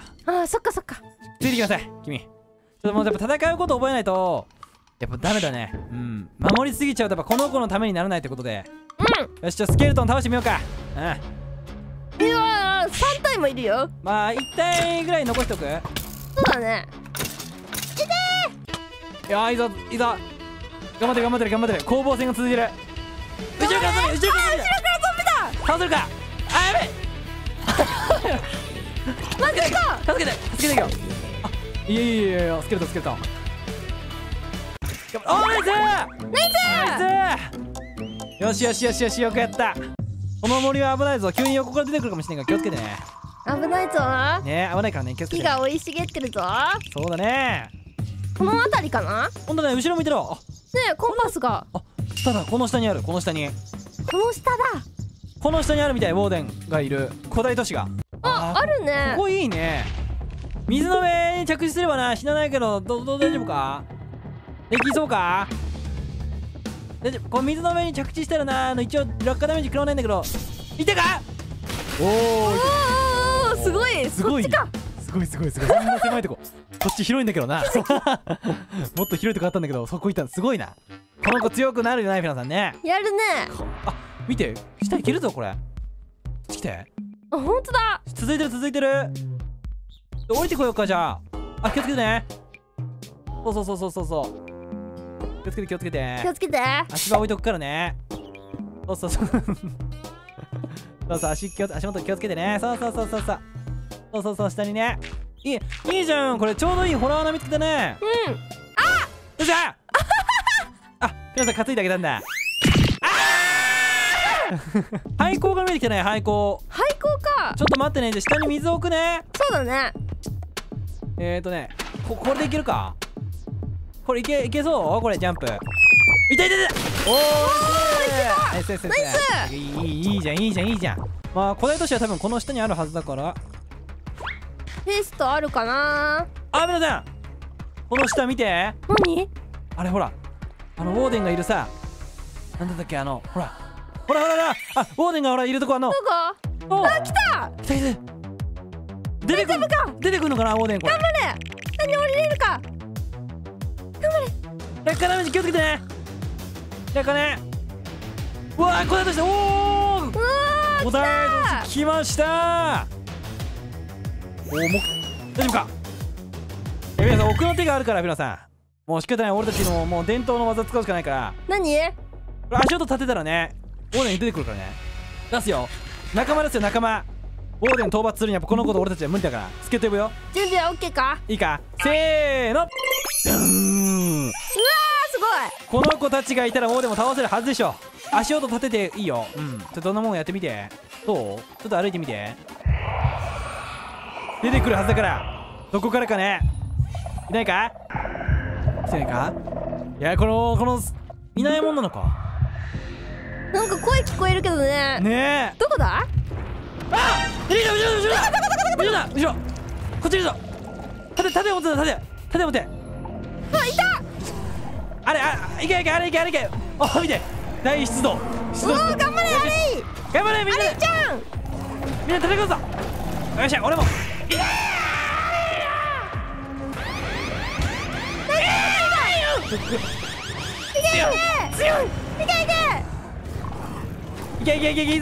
そっか。ついてきなさい君。ちょっともうやっぱ戦うこと覚えないとやっぱダメだね。守りすぎちゃうとやっぱこの子のためにならないってことで。よし、じゃあスケルトン倒してみようか。 うわー、3体もいるよ。 1体ぐらい残しておく。 そうだね。 いや、いざ頑張ってる。攻防戦が続いてる。後ろからゾンビだ。倒せるか。やべえ。助けてよ。いやスケルトン。ナイス。よしよくやった。この森は危ないぞ。急に横から出てくるかもしれないから気をつけてね。 危ないぞ。 ね、危ないからね、気をつけて。 木が生い茂ってるぞ。 そうだね。 この辺りかな。 ほんとね、後ろ向いてろ。 ねえ、コンパスが。 ただこの下にある。この下にあるみたい。ウォーデンがいる古代都市が。 あるね。 ここいいね。水の上に着地すればな、死なないけど、大丈夫か？できそうか？大丈夫。この水の上に着地したらな、一応落下ダメージ食らわないんだけど。いったか？ おー、すごい。そっちか。 すごいすごいすごい。こんな狭いとこ。こっち広いんだけどな。もっと広いとこあったんだけど、そこ行ったのすごいな。この子強くなるよな、皆さんね。 やるね。 あ、見て、下行けるぞこれ。来て。 あ、ほんとだ。 続いてる続いてる。降りてこようかじゃあ。あ、気をつけてね。そうそうそうそうそうそう。気をつけて気をつけて。 気をつけて。 足場置いとくからね。そうそうそう。そうそう、足元気をつけてね。そうそうそうそうそう。そうそうそう、下にね。いいじゃん。これちょうどいいホラー穴見つけたね。 うん。 よっしゃ。あ、皆さん担いであげたんだ。廃校が見えてきたね、廃校。 廃校か。 ちょっと待ってね。じゃあ下に水置くね。 そうだね。 これでいけるか。これいけそう。これジャンプ。いたいたいた。おー、ナイスナイスナイス。いいじゃんいいじゃんいいじゃん。まあ古代都市は多分この下にあるはずだから。 テストあるかな。 あ、皆さんこの下見て。 何？ あれほら、ウォーデンがいるさ。なんだったっけ、ほらほらほらほら。あ、ウォーデンがほらいるとこ。 どこ？あ、来た。 来た来た。出てくるのかな、ウォーデン。これ頑張れ。何降りれるか。頑張れ。 落下ダメージ気をつけてね。落下ね。うわー、これとして、おお。お題として来ました。おお、大丈夫か。皆さん奥の手があるから、皆さんもう仕方ない。俺たちのもう伝統の技使うしかないから。 何？ 足音立てたらね、ウォーデン出てくるからね。出すよ、仲間ですよ仲間。ウォーデン討伐するにはこの子と俺たちは無理だから。助っ人呼ぶよ。 準備はオッケーか。 いいか、せーの。ドゥーン。 うわー、すごい。 この子たちがいたらウォーデンも倒せるはずでしょ。足音立てていいよ。うん、ちょっとどんなもんやってみて。どう？ちょっと歩いてみて。出てくるはずだから。どこからかね。いないか？来てないか？いや、このいないもんなのか。 なんか声聞こえるけどね。 ねえ。 どこだ？ あっ、後ろだ後ろ。こっちいるぞ。盾持ってた。盾持って。 あ、いた。 あれ、いけあれいけ。あ、見て、大出動。 おー、頑張れ。 頑張れみんな。 ちゃん、 みんな戦うぞ。よっしゃ、俺も。 強い。 いけ。死んだよ。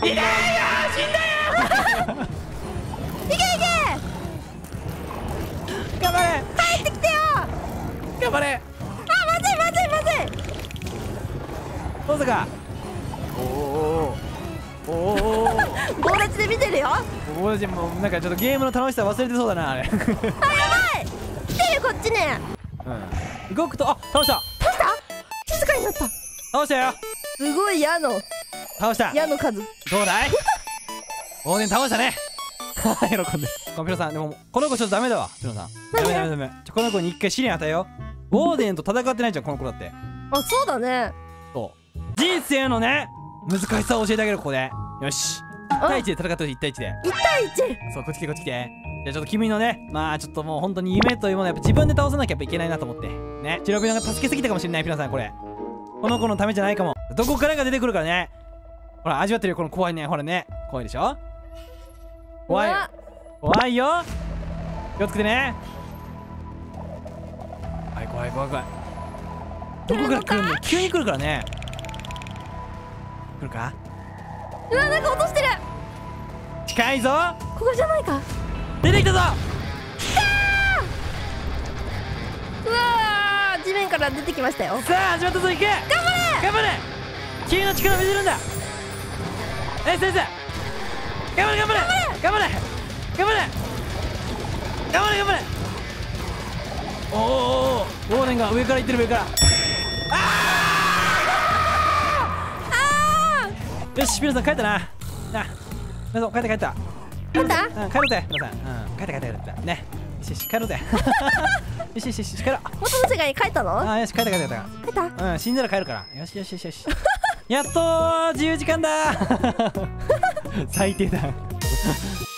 頑張れ。 帰ってきてよ。 頑張れ。 まずい。 どうぞか。おお。 棒立ちで見てるよ。 俺たちもなんかちょっとゲームの楽しさ忘れてそうだな、あれ。 あ、やばい。来てるこっちね。 うん。動くと、あ、倒した。 静かになった。 倒したよ。 すごい矢の数。 どうだい？オーデン倒したね。喜んで。ピロさん、でもこの子ちょっとダメだわ。ピロさん。ダメ。この子に一回試練与えよう。オーデンと戦ってないじゃん、この子だって。 あ、そうだね。 そう。人生のね、難しさを教えてあげる、ここで。よし。1対1で戦ってほしい、1対1で。 1対1。 そう、こっち来て。じゃあちょっと君のね、まあちょっともう本当に夢というものはやっぱ自分で倒さなきゃやっぱいけないなと思って。ね。チロピノが助けすぎたかもしれない、ピロさん、これ。この子のためじゃないかも。どこからが出てくるからね。ほら、味わってるよ、この怖いね。ほらね。怖いでしょ？怖いよ。気をつけてね。怖い。どこから来るんだよ。急に来るからね。来るか？ うわ、なんか落としてる。 近いぞ。 ここじゃないか。 出てきたぞ。 うわー、地面から出てきましたよ。 さあ、始まったぞ。行け。頑張れ。君の力を見せるんだ。先生、頑張れ。おー、ウォーデンが上から行ってる。よし、ピロさん帰ったな。ピロさん帰った。 帰った？ 帰ろうぜ、ピロさん。帰ったね。よし帰ろうぜ。よし帰ろう。 元の世界に帰ったの？ よし帰った。 帰った？ 死んだら帰るから。よし。やっと自由時間だ。最低だ。